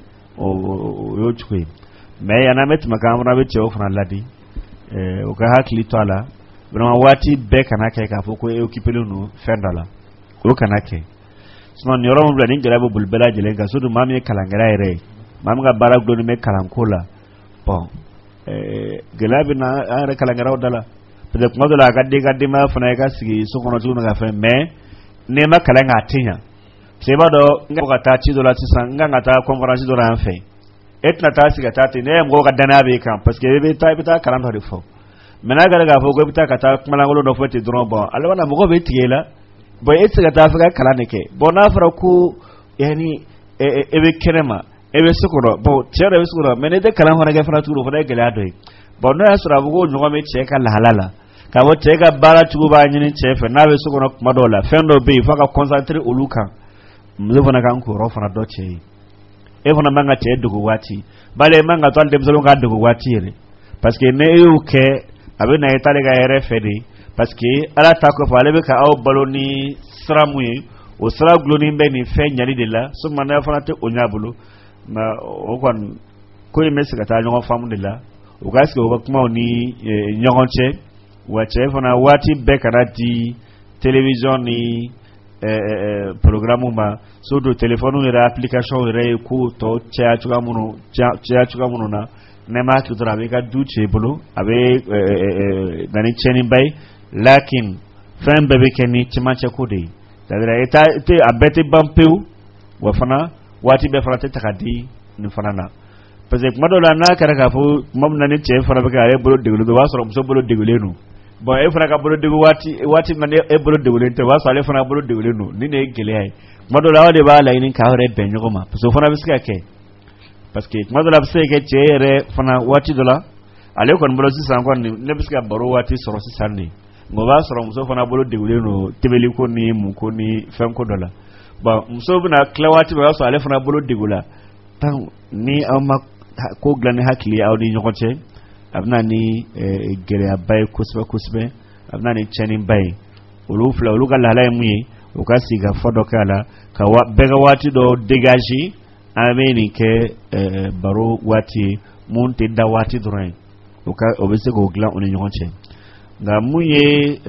Speaker 4: o y'o cogo ye mais yan'an bɛ tɛmɛ k'an fana bɛ cɛw fana ladi o ka hakili to a la vraiment waati bɛɛ kana kɛ k'a fɔ ko e occupélen don fɛn dɔ la o kana kɛ sinon nin yɔrɔ min filɛ nin gɛlɛya bɛ boli bɛɛ lajɛlen kan surtout maa min ye kalankɛla yɛrɛ ye maa min ka baara gulonnen bɛ kalanko la bon gɛlɛya bɛ na an yɛrɛ kalankɛlaw da la peut être kuma dɔ la a ka den ka denbaya fana ye ka sigi so kɔnɔ cogo min ka fɛn mais n'i ma kalan k'a tɛ ɲa parce que i b'a dɔn n ka taa ci dɔ la sisan n kan ka taa conférence dɔ la yan fɛ e tɛna taa sigi ka taa ten ne ye mɔgɔw ka danaya b'i kan parce que i bɛ taa kalan dɔ de fɔ mais n'a kɛra k'a fɔ ko i bɛ taa ka taa kumalankolon dɔ fɔ ten dɔrɔn bon ale b'a mɔgɔw bɛ tigɛ i la bon e tɛ se ka taa fɛ ka kalan de kɛ bon n'a fɔra ko yani e bɛ kɛnɛma e bɛ so kɔnɔ bon cɛ yɛrɛ bɛ so kɔnɔ mais n'i tɛ kalan fana kɛ fana tuguni o fana ye gɛlɛya dɔ ye bon n'o y'a sɔrɔ a fɔ ko ɲɔgɔn bɛ cɛ ka lahala la k'a fɔ cɛ ka baara cogo b'a ɲini cɛ fɛ n'a bɛ so kɔnɔ kuma dɔw la fɛn dɔw bɛ yen f'a ka concentrer olu kan muso fana kan k'o yɔrɔ fana dɔ cɛ ye e fana man ka cɛ dogo waati bali e man ka to hali denmisɛnninw ka dogo waati yɛrɛ parce que ne e y'o kɛ a bɛ na e t'ale ka hɛrɛ fɛ de parce que ala ta kɔfɛ ale bɛ ka aw balo ni sira mun ye o sira gulonnen bɛ nin fɛn ɲali de la soma ne fana tɛ o ɲɛ bolo mais o kɔni ko in bɛ se ka taa ɲɔgɔn faamu de la o ka sigi o ka kumaw ni ɲɔgɔn cɛ wa cɛ fana waati bɛɛ kana di télévision ni programme ma surtout téléphone yɛrɛ application yɛrɛ ye ko tɔ caya cogoya minnu na ne m'a kɛ dɔrɔn a bɛ ka du cɛ i bolo a bɛ na ni tiɲɛniba ye lakin fɛn bɛɛ bɛ kɛ ni cɛmancɛ ko de ye c'est-à-dire a bɛɛ tɛ ban pewu wa fana waati bɛɛ fana tɛ ta ka di nin fana na parce que kuma dɔw la n'a kɛra k'a fɔ tuma min na ni cɛ fana bɛ ka ale bolo degulen don o b'a sɔrɔ muso bolo degulen don bon e fana ka bolo degu waati min na e bolo degulen tɛ o b'a sɔrɔ ale fana bolo degulen don nin de ye gɛlɛya ye kuma dɔw la aw de b'a laɲini k'aw yɛrɛ bɛn ɲɔgɔn ma parce que o fana bɛ se ka kɛ parce que kuma dɔ la a bɛ se ka kɛ cɛ yɛrɛ fana waati dɔ la ale kɔni bolo sisan kɔni ne bɛ se ka baro waati sɔrɔ sisan de nka o b'a sɔrɔ muso fana bolo degulen don tebeli ko ni mun ko ni fɛn ko dɔ la bon muso bɛna tila waati min o b'a sɔrɔ ale fana bolo degu la tan ni aw ma ko dilan ni hakili ye aw ni ɲɔgɔn cɛ a bɛna ni gɛlɛyaba ye kosɛbɛ kosɛbɛ a bɛna ni tiɲɛniba ye olu fila olu ka lahala ye mun ye u ka sigi ka fɔ dɔ kɛ a la ka bɛɛ ka waati dɔ dégager an bɛ nin kɛ baro waati ye mun tɛ da waati dɔrɔn ye o bɛ se k'o dilan u ni ɲɔgɔn cɛ nka mun ye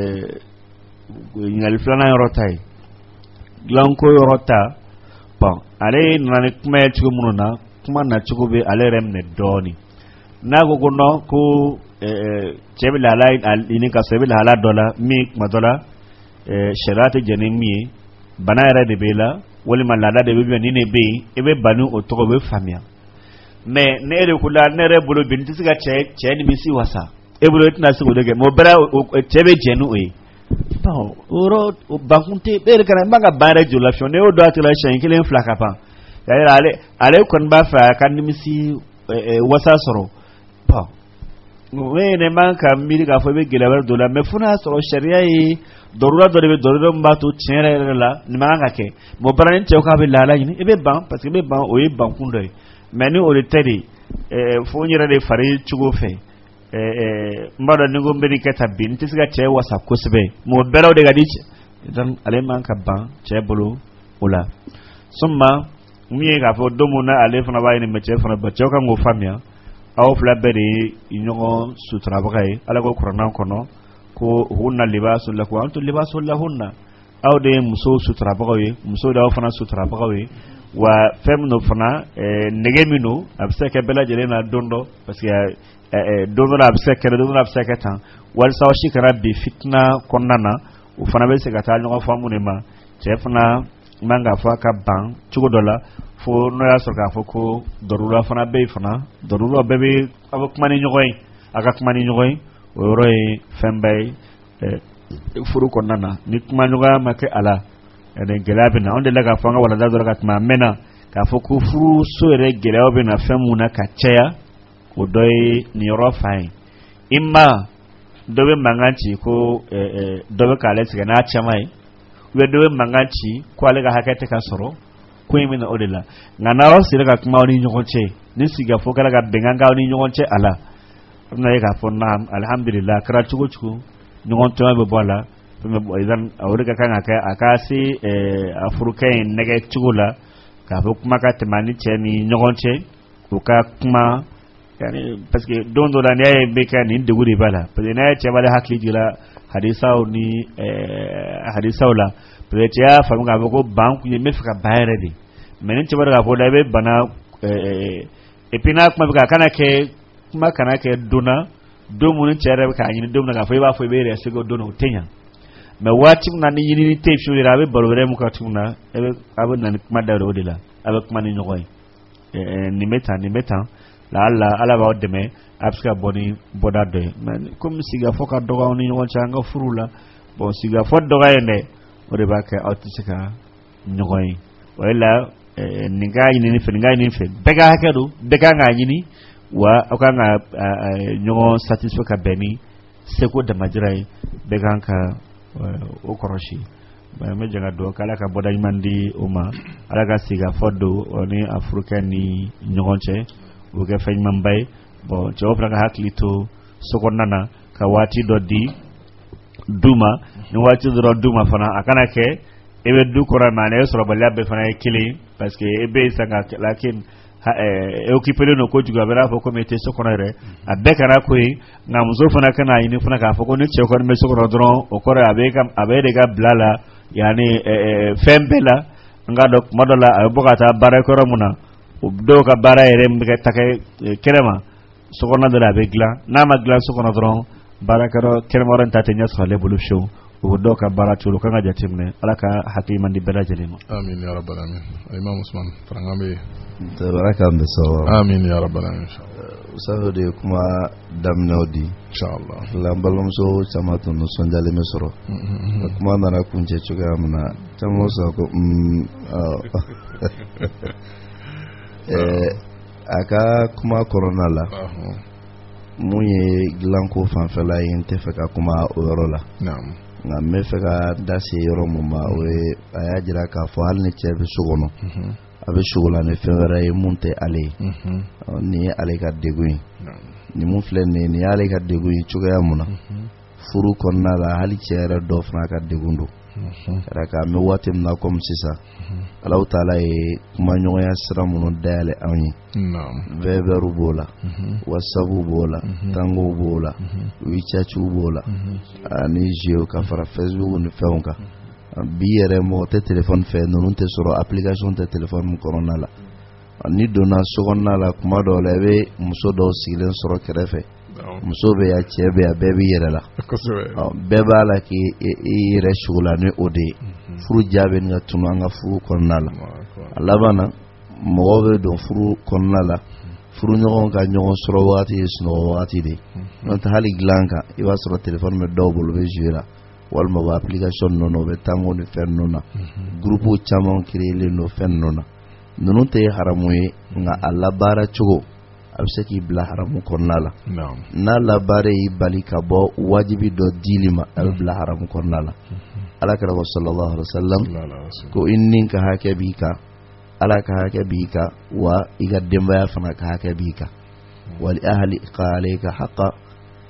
Speaker 4: ɲininkali filanan yɔrɔ ta ye dilanko yɔrɔ ta bon ale nana ni kuma ye cogo minnu na kuma nacogo bɛ ale yɛrɛ minɛ dɔɔnin n'a ko ko non ko cɛ bɛ lahala ɲini ka sɔrɔ i bɛ lahala dɔ la min kuma dɔ la sariya tɛ jɛn ni min ye bana yɛrɛ de b'e la walima laada de bɛ nin de bɛ yen i bɛ ban ni o tɔgɔ o bɛ faamuya mais ne yɛrɛ ko la ne yɛrɛ bolo bi n tɛ se ka cɛ nimisi wasa e bolo i tɛna se k'o de kɛ mais o bɛɛ cɛ bɛ jɛn ni o ye bon o bankun tɛ e yɛrɛ kana n b'a ka ban yɛrɛ jɔ lafiya ne y'o dɔn a tɛ la siɲɛ kelen fila ka ban ale kɔni b'a fɛ a ka nimisi wasa sɔrɔ bon ne man ka miiri k'a fɔ i bɛ gɛlɛya wɛrɛ dɔ la mais fo n'a y'a sɔrɔ sariya ye dɔrɔra dɔ de bɛ dɔrɔra min b'a to tiɲɛ yɛrɛ la nin man kan ka kɛ mais o baara ni cɛw k'a bɛ lahala ɲini i bɛ ban parce que i bɛ ban o ye bankun dɔ ye mais ni o de tɛ de fo n yɛrɛ de fari cogo fɛ mbado ningo mbeni keta bin tisiga che wasa kusbe mo belaw de gadi dan ale man ka ban che bolo ula summa miye ga fo domuna ale fana bayini me che fana ba che ka ngo famia aw fla beri inyo sutra bagay ala ko qur'an kono ko hunna libasul lakum antum libasul lahunna aw de muso sutra bagay muso da fana sutra bagay wa femno fana negemino abseke bela jelena dondo parce que dondo la abseke tan wal sawashi kara bi fitna konnana u fana be se gata nyo famune ma che fana manga fa ka ban chugo dola fo no ya soka fo ko dorula fana be fana dorula bebe abak mani nyoy agak mani nyoy o roy fembe furu konnana nit manuga make ala eden gelabina onde laga fanga wala dadora katma mena ka fo ko furu so re gelabina femuna ka cheya o doy ni rofai imma dobe manganci ko dobe kale siga na chamai we dobe manganci ko ale ga hakete ka soro ko yimi na odela ngana ro sire ka kuma oni nyokonche ni siga fo kala ga benganga oni nyokonche ala na ye ka fo na alhamdulillah kra chugo chugo nyokonche be bola me idan awrika kanga ka akasi afrukai nege chugula ka fo kuma ka temani cheni nyokonche ko ka kuma yani parce que dondo la ne be ka ni deguri bala parce que na che bala hakli jila hadisa ni hadisa la peut ya famu ga ko banku ye mefika bayre di menen che bala ko da be bana et puis na kuma ka kana ke kuma kana ke dona do mun che ra ka yin do na ka fo ba fo be re se go dono tenya me wati na ni yini te fi ra be balo re mu ka tuna e be abun na kuma da ro de la abe kuma ni nyoy ni meta la ala ba deme abska boni boda de man comme siga foka doga oni won changa furula bon siga fo doga ene o de ba ka autisika nyoy wala ninga yini fe bega hakedo bega nga yini wa akanga nyo satisfait ka beni seko de majirai bega ka o koroshi ba me janga do kala ka boda mandi uma ala ka siga fodo oni africani nyogonche uge feñ mambay bo ci ofra nga haklito sokonnana ka wati doddi duma ni wati do duma fana akana ke ebe du kora mane so ba labbe fana kili parce que ebe sanga lakin e occupé no ko juga bera fo comité sokonere abekara ko nga muzo fana kana yini fana ka fo ko ni chekor me sokoro dron o kora abe de ga blala yani fembela nga dok madola abokata barakoro muna do ka bara yere mbe take kerema sokona de la begla na magla sokona dron barakaro kerema ran tate nyas khale bulu show o do ka bara chulu kanga jatimne alaka hakiman di bela jelima
Speaker 3: amin ya rabbal alamin imam usman trangambe
Speaker 5: tabarakam so
Speaker 3: amin ya rabbal alamin
Speaker 5: so de kuma damnodi
Speaker 3: inshallah
Speaker 5: lambalum so samatu no sonjale mesoro kuma nana kunje chuga amna tamo so ko aka kuma corona la mun ye gilanko fanfɛla ye n tɛ fɛ ka kuma o yɔrɔ la nka n bɛ fɛ ka da se yɔrɔ mun ma o ye a y'a jira k'a fɔ hali ni cɛ bɛ so kɔnɔ a bɛ sogo la ni fɛn wɛrɛ ye mun tɛ ale ye nin ye ale ka degun ye nin mun filɛ nin ye nin y'ale ka degun ye cogoya mun na furu kɔnɔna la hali cɛ yɛrɛ dɔ fana ka degun don kɛra ka mɛ waati min na comme sisan Alahu Taala ye kuma ɲɔgɔnya sira minnu dayɛlɛ anw ye Viber b'o la WhatsApp b'o la Tango b'o la WeChat b'o la ani Jio ka fara Facebook ni fɛnw kan bi yɛrɛ mɔgɔ tɛ téléphone fɛ ninnu tɛ sɔrɔ application tɛ téléphone min kɔnɔna la ni donna sokɔnɔna la kuma dɔw la i bɛ muso dɔw sigilen sɔrɔ kɛrɛfɛ muso bɛ ya cɛ bɛ ya bɛɛ b'i yɛrɛ la bɛɛ b'a la k'i yɛrɛ sugu la ni o de ye furu jaabi ni ka tunu an ka furu kɔnɔna la a laban na mɔgɔw bɛ don furu kɔnɔna la furu ɲɔgɔn ka ɲɔgɔn sɔrɔ wagati ye sunɔgɔ wagati de n'o tɛ hali dilan kan i b'a sɔrɔ téléphone bɛ dɔw bolo bɛ jouer la walima u bɛ application ninnu na u bɛ tango ni fɛn ninnu na groupe caman créelen don fɛn ninnu na ninnu tɛ haramu ye nka a labaara cogo a bɛ se k'i bila haramu kɔnɔna la n'a labaara y'i bali ka bɔ wajibi dɔ dili ma a bɛ bila haramu kɔnɔna la Alakira sallallahu alaihi wasallam ko i nin ka hakɛ b'i kan Ala ka hakɛ b'i kan wa i ka denbaya fana ka hakɛ b'i kan wali ahlika alayka haqqa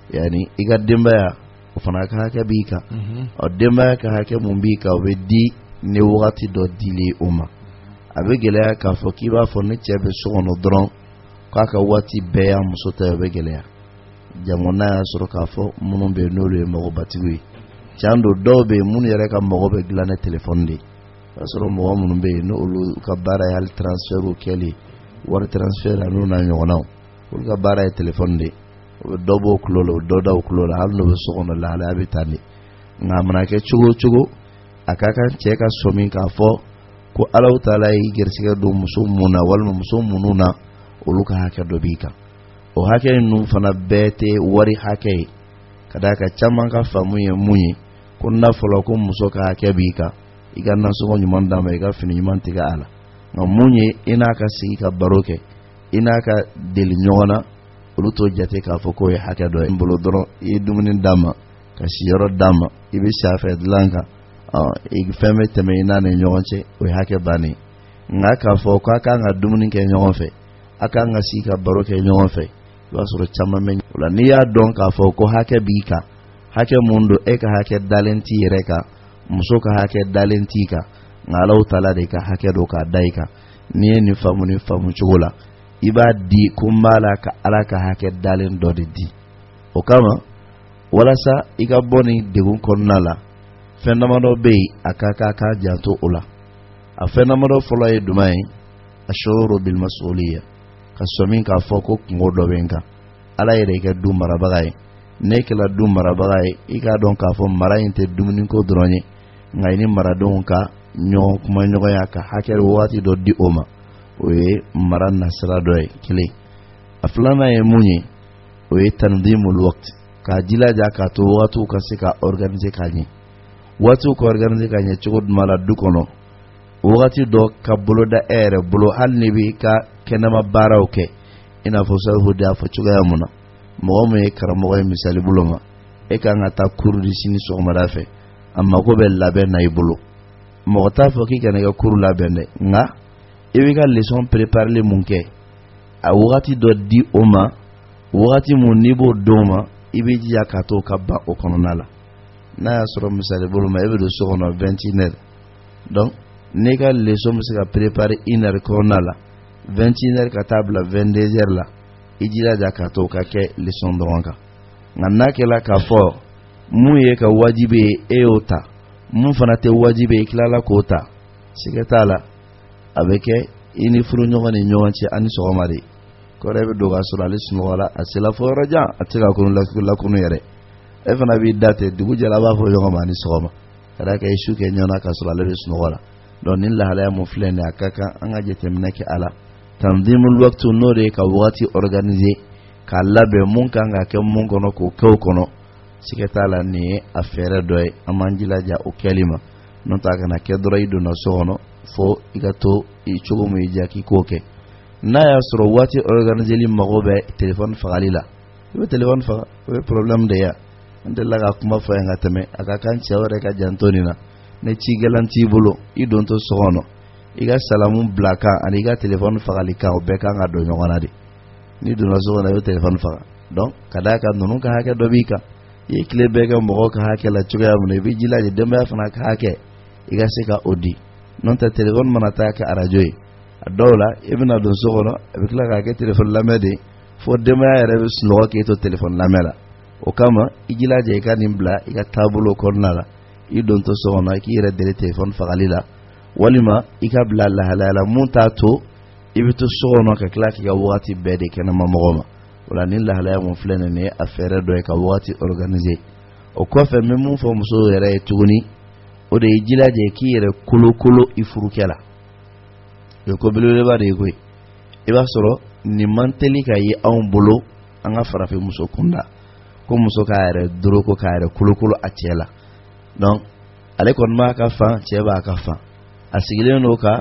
Speaker 5: yani i ka denbaya o fana ka hakɛ b'i kan o denbaya ka hakɛ mun b'i kan o bɛ di ni wagati dɔ dili o ma a bɛ gɛlɛya k'a fɔ k'i b'a fɔ ne cɛ bɛ so kɔnɔ dɔrɔn k'a ka waati bɛɛ y'a muso ta o bɛ gɛlɛya jango n'a y'a sɔrɔ k'a fɔ minnu bɛ yen n'olu ye mɔgɔbatigiw ye can don dɔw bɛ yen minnu yɛrɛ ka mɔgɔ bɛ dilan ni telefɔni de ye o y'a sɔrɔ mɔgɔ minnu bɛ yen n'olu ka baara ye hali transfert kɛli wari transfert la n'u n'a ɲɔgɔnnaw olu ka baara ye telefɔni de ye o bɛ dɔ bɔ o tulo la o dɔ da o tulo la hali n'o bɛ so kɔnɔ lahalaya bɛ taa de nka a mana kɛ cogo o cogo a ka kan cɛ ka sɔn min k'a fɔ ko Alahu Taala y'i gɛrɛsɛgɛ don muso mun na walima muso minnu na olu ka hakɛ dɔ b'i kan o hakɛ ninnu fana bɛɛ tɛ wari hakɛ ye ka d'a kan caman ka faamu ye mun ye ko n'a fɔra ko muso ka hakɛ b'i kan i ka nasɔngɔ ɲuman d'a ma i ka fini ɲuman tigɛ a la nka mun ye i n'a ka sigi ka baro kɛ i n'a ka deli ɲɔgɔn na olu t'o jate k'a fɔ k'o ye hakɛ dɔ ye n bolo dɔrɔn i ye dumuni d'a ma ka siyɔrɔ d'a ma i bɛ si a fɛ dilan kan fɛn bɛ tɛmɛ i n'a ni ɲɔgɔn cɛ o ye hakɛ bannen nka k'a fɔ k'a kan ka dumuni kɛ ɲɔgɔn fɛ a kan ka sigi ka baro kɛ ɲɔgɔn fɛ i b'a sɔrɔ caman bɛ o la n'i y'a dɔn k'a fɔ ko hakɛ b'i kan hakɛ mun don e ka hakɛ dalen t'i yɛrɛ kan muso ka hakɛ dalen t'i kan nka Alahu Taala de ka hakɛ don k'a da i kan n'i ye nin faamu cogo la i b'a di ko n b'a la ka Ala ka hakɛ dalen dɔ de di o kama walasa i ka bɔ nin degun kɔnɔna la fɛn damadɔ bɛ yen a ka janto o la a fɛn damadɔ fɔlɔ ye jumɛn ye ashuru bil mas'uliyya ka sɔn min k'a fɔ ko kungo dɔ bɛ n kan Ala yɛrɛ i kɛ du marabaga ye ne kɛra du marabaga ye i k'a dɔn k'a fɔ mara in tɛ dumuni ko dɔrɔn ye nka i ni maradenw ka ɲɔgɔn kuma ɲɔgɔnya ka hakɛ waati dɔ di o ma o ye mara nasira dɔ ye kelen a filanan ye mun ye o ye tanzimul waqt k'a jilaja k'a to waatiw ka se ka organiser ka ɲɛ waatiw ka organiser ka ɲɛ cogo jumɛn la du kɔnɔ wagati dɔ ka boloda e yɛrɛ bolo hali ni b'i ka kɛnɛma baaraw kɛ i n'a fɔ sahu de y'a fɔ cogoya mun na mɔgɔ min ye karamɔgɔ ye misali bolo ma e kan ka taa cours di sini sɔgɔmada fɛ a mago bɛ labɛn na i bolo mɔgɔ t'a fɔ k'i kana i ka cours labɛn dɛ nka i b'i ka leçon préparé mun kɛ a wagati dɔ di o ma wagati mun n'i b'o d'o ma i b'i jija ka to ka ban o kɔnɔna la n'a y'a sɔrɔ misali bolo ma e bɛ don so kɔnɔ 21h donc n'i ka leçon bɛ se ka préparer 1h kɔnɔna la 21h ka taa bila 22h la i jilaja ka to ka kɛ leçon dɔrɔn kan nka n'a kɛla k'a fɔ mun ye ka wajibi ye e y'o ta mun fana tɛ wajibi ye i tilala k'o ta siga t'a la a bɛ kɛ i ni furuɲɔgɔn ni ɲɔgɔn cɛ ani sɔgɔma de kɔrɔ bɛ don ka sɔrɔ ale sunɔgɔ la a sela fɔ yɔrɔ jan a tɛ ka lakunu yɛrɛ e fana b'i da ten dugu jɛla a b'a fɔ ɲɔgɔn ma ani sɔgɔma ka d'a kan i su kɛ ɲɔgɔn na ka sɔrɔ ale bɛ sunɔgɔ la donc nin lahalaya mun filɛ nin ye a ka kan an ka jateminɛ kɛ a la tanzimul waqtu n'o de ye ka wagati organiser k'a labɛn mun kan ka kɛ mun kɔnɔ k'o kɛ o kɔnɔ siga t'a la nin ye a fɛɛrɛ dɔ ye an b'an jilaja o kɛli ma n'o tɛ a kana kɛ dɔrɔn i donna so kɔnɔ fo i ka to i cogo min y'i diya k'i k'o kɛ n'a y'a sɔrɔ waati organiseli mago bɛ téléphone fagali la i bɛ téléphone faga o ye problème de ye an delila ka kuma fɔ yan ka tɛmɛ a ka kan cɛ wɛrɛ ka janto nin na ni ci gɛlɛn t'i bolo i don to so kɔnɔ i ka salamu bila kan ani i ka téléphone fagali kan o bɛɛ kan ka don ɲɔgɔn na de n'i donna so kɔnɔ i bɛ téléphone faga donc ka d'a kan ninnu ka hakɛ dɔ b'i kan i ye tile bɛɛ kɛ mɔgɔw ka hakɛ la cogoya min na i bɛ jilaja denbaya fana ka hakɛ i ka se ka o di n'o tɛ téléphone mana taa kɛ arajo ye a dɔw la i bɛna don so kɔnɔ a bɛ tila k'a kɛ téléphone lamɛn de fo denbaya yɛrɛ bɛ sunɔgɔ k'e to téléphone lamɛn la o kama i jilaja i ka nin bila i ka taabolo kɔnɔna la i don to so kɔnɔ i k'i yɛrɛ deli téléphone fagali la walima i ka bila lahalaya la mun t'a to i bɛ to so kɔnɔ ka tila k'i ka wagati bɛɛ de kɛnɛma mɔgɔ ma o la nin lahalaya mun filɛ nin ye a fɛɛrɛ dɔ ye ka wagati organiser o kɔfɛ n bɛ mun fɔ musow yɛrɛ ye tuguni o de ye jilaja i k'i yɛrɛ kolokolo i furukɛ la o ye ko belebeleba de ye koyi i b'a sɔrɔ nin man teli ka ye anw bolo an ka farafin muso kunda ko muso k'a yɛrɛ doroko k'a yɛrɛ kolokolo a cɛ la donc ale kɔni b'a ka fan cɛ b'a ka fan a sigilen don ka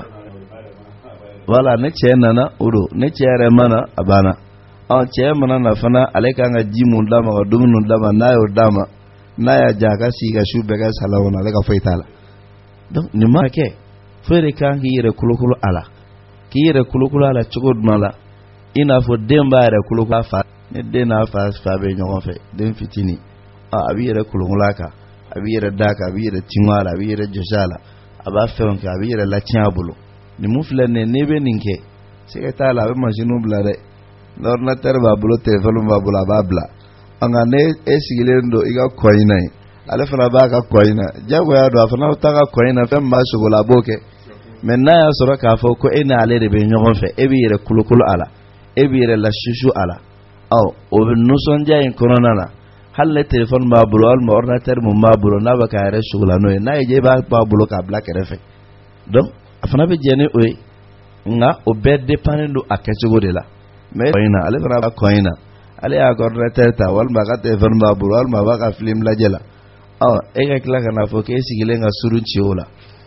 Speaker 5: voilà ne cɛ nana o don ne cɛ yɛrɛ mana a banna cɛ mana na fana ale kan ka ji mun d'a ma ka dumuni d'a ma n'a y'o d'a ma n'a y'a ja a ka sigi ka su bɛɛ kɛ salon kɔnɔ ale ka foyi t'a la donc nin ma kɛ foyi de kan k'i yɛrɛ kolokolo a la k'i yɛrɛ kolokolo a la cogo jumɛn la i n'a fɔ den b'a yɛrɛ kolokolo a fa ne den n'a fa bɛ ɲɔgɔn fɛ den fitinin a b'i yɛrɛ kolonkola kan a b'i yɛrɛ da kan a b'i yɛrɛ tingo a la a b'i yɛrɛ jɔsi a la a b'a fɛnw kɛ a b'i yɛrɛ latiɲɛ a bolo nin mun filɛ nin ne bɛ nin kɛ sɛgɛ t'a la a bɛ machine bila dɛ l'ordinateur b'a bolo téléphone b'a bolo a b'a bila nka ne e sigilen don i ka kɔ in na yen ale fana b'a ka kɔ in na jagoya don a fana bɛ taa ka kɔ in na fɛn min b'a sogo la a b'o kɛ mais n'a y'a sɔrɔ k'a fɔ ko e ni ale de bɛ ɲɔgɔn fɛ e b'i yɛrɛ kolokolo a la e b'i yɛrɛ lasusu a la o bɛ nisɔndiya in kɔnɔna na hali ne téléphone b'a bolo walima ordinateur mun b'a bolo n'a bɛ k'a yɛrɛ sogo la n'o ye n'a ye e b'a bolo k'a bila kɛrɛfɛ donc a fana bɛ jɛ ni o ye nka o bɛɛ dépend don a kɛcogo de la mais kɔ in na ale fana b'a kɔ in na ale y'a ka ordinateur ta walima a ka téléphone b'a bolo walima a b'a ka film lajɛ la e ka tila ka n'a fɔ k'e sigilen ka surun ci o la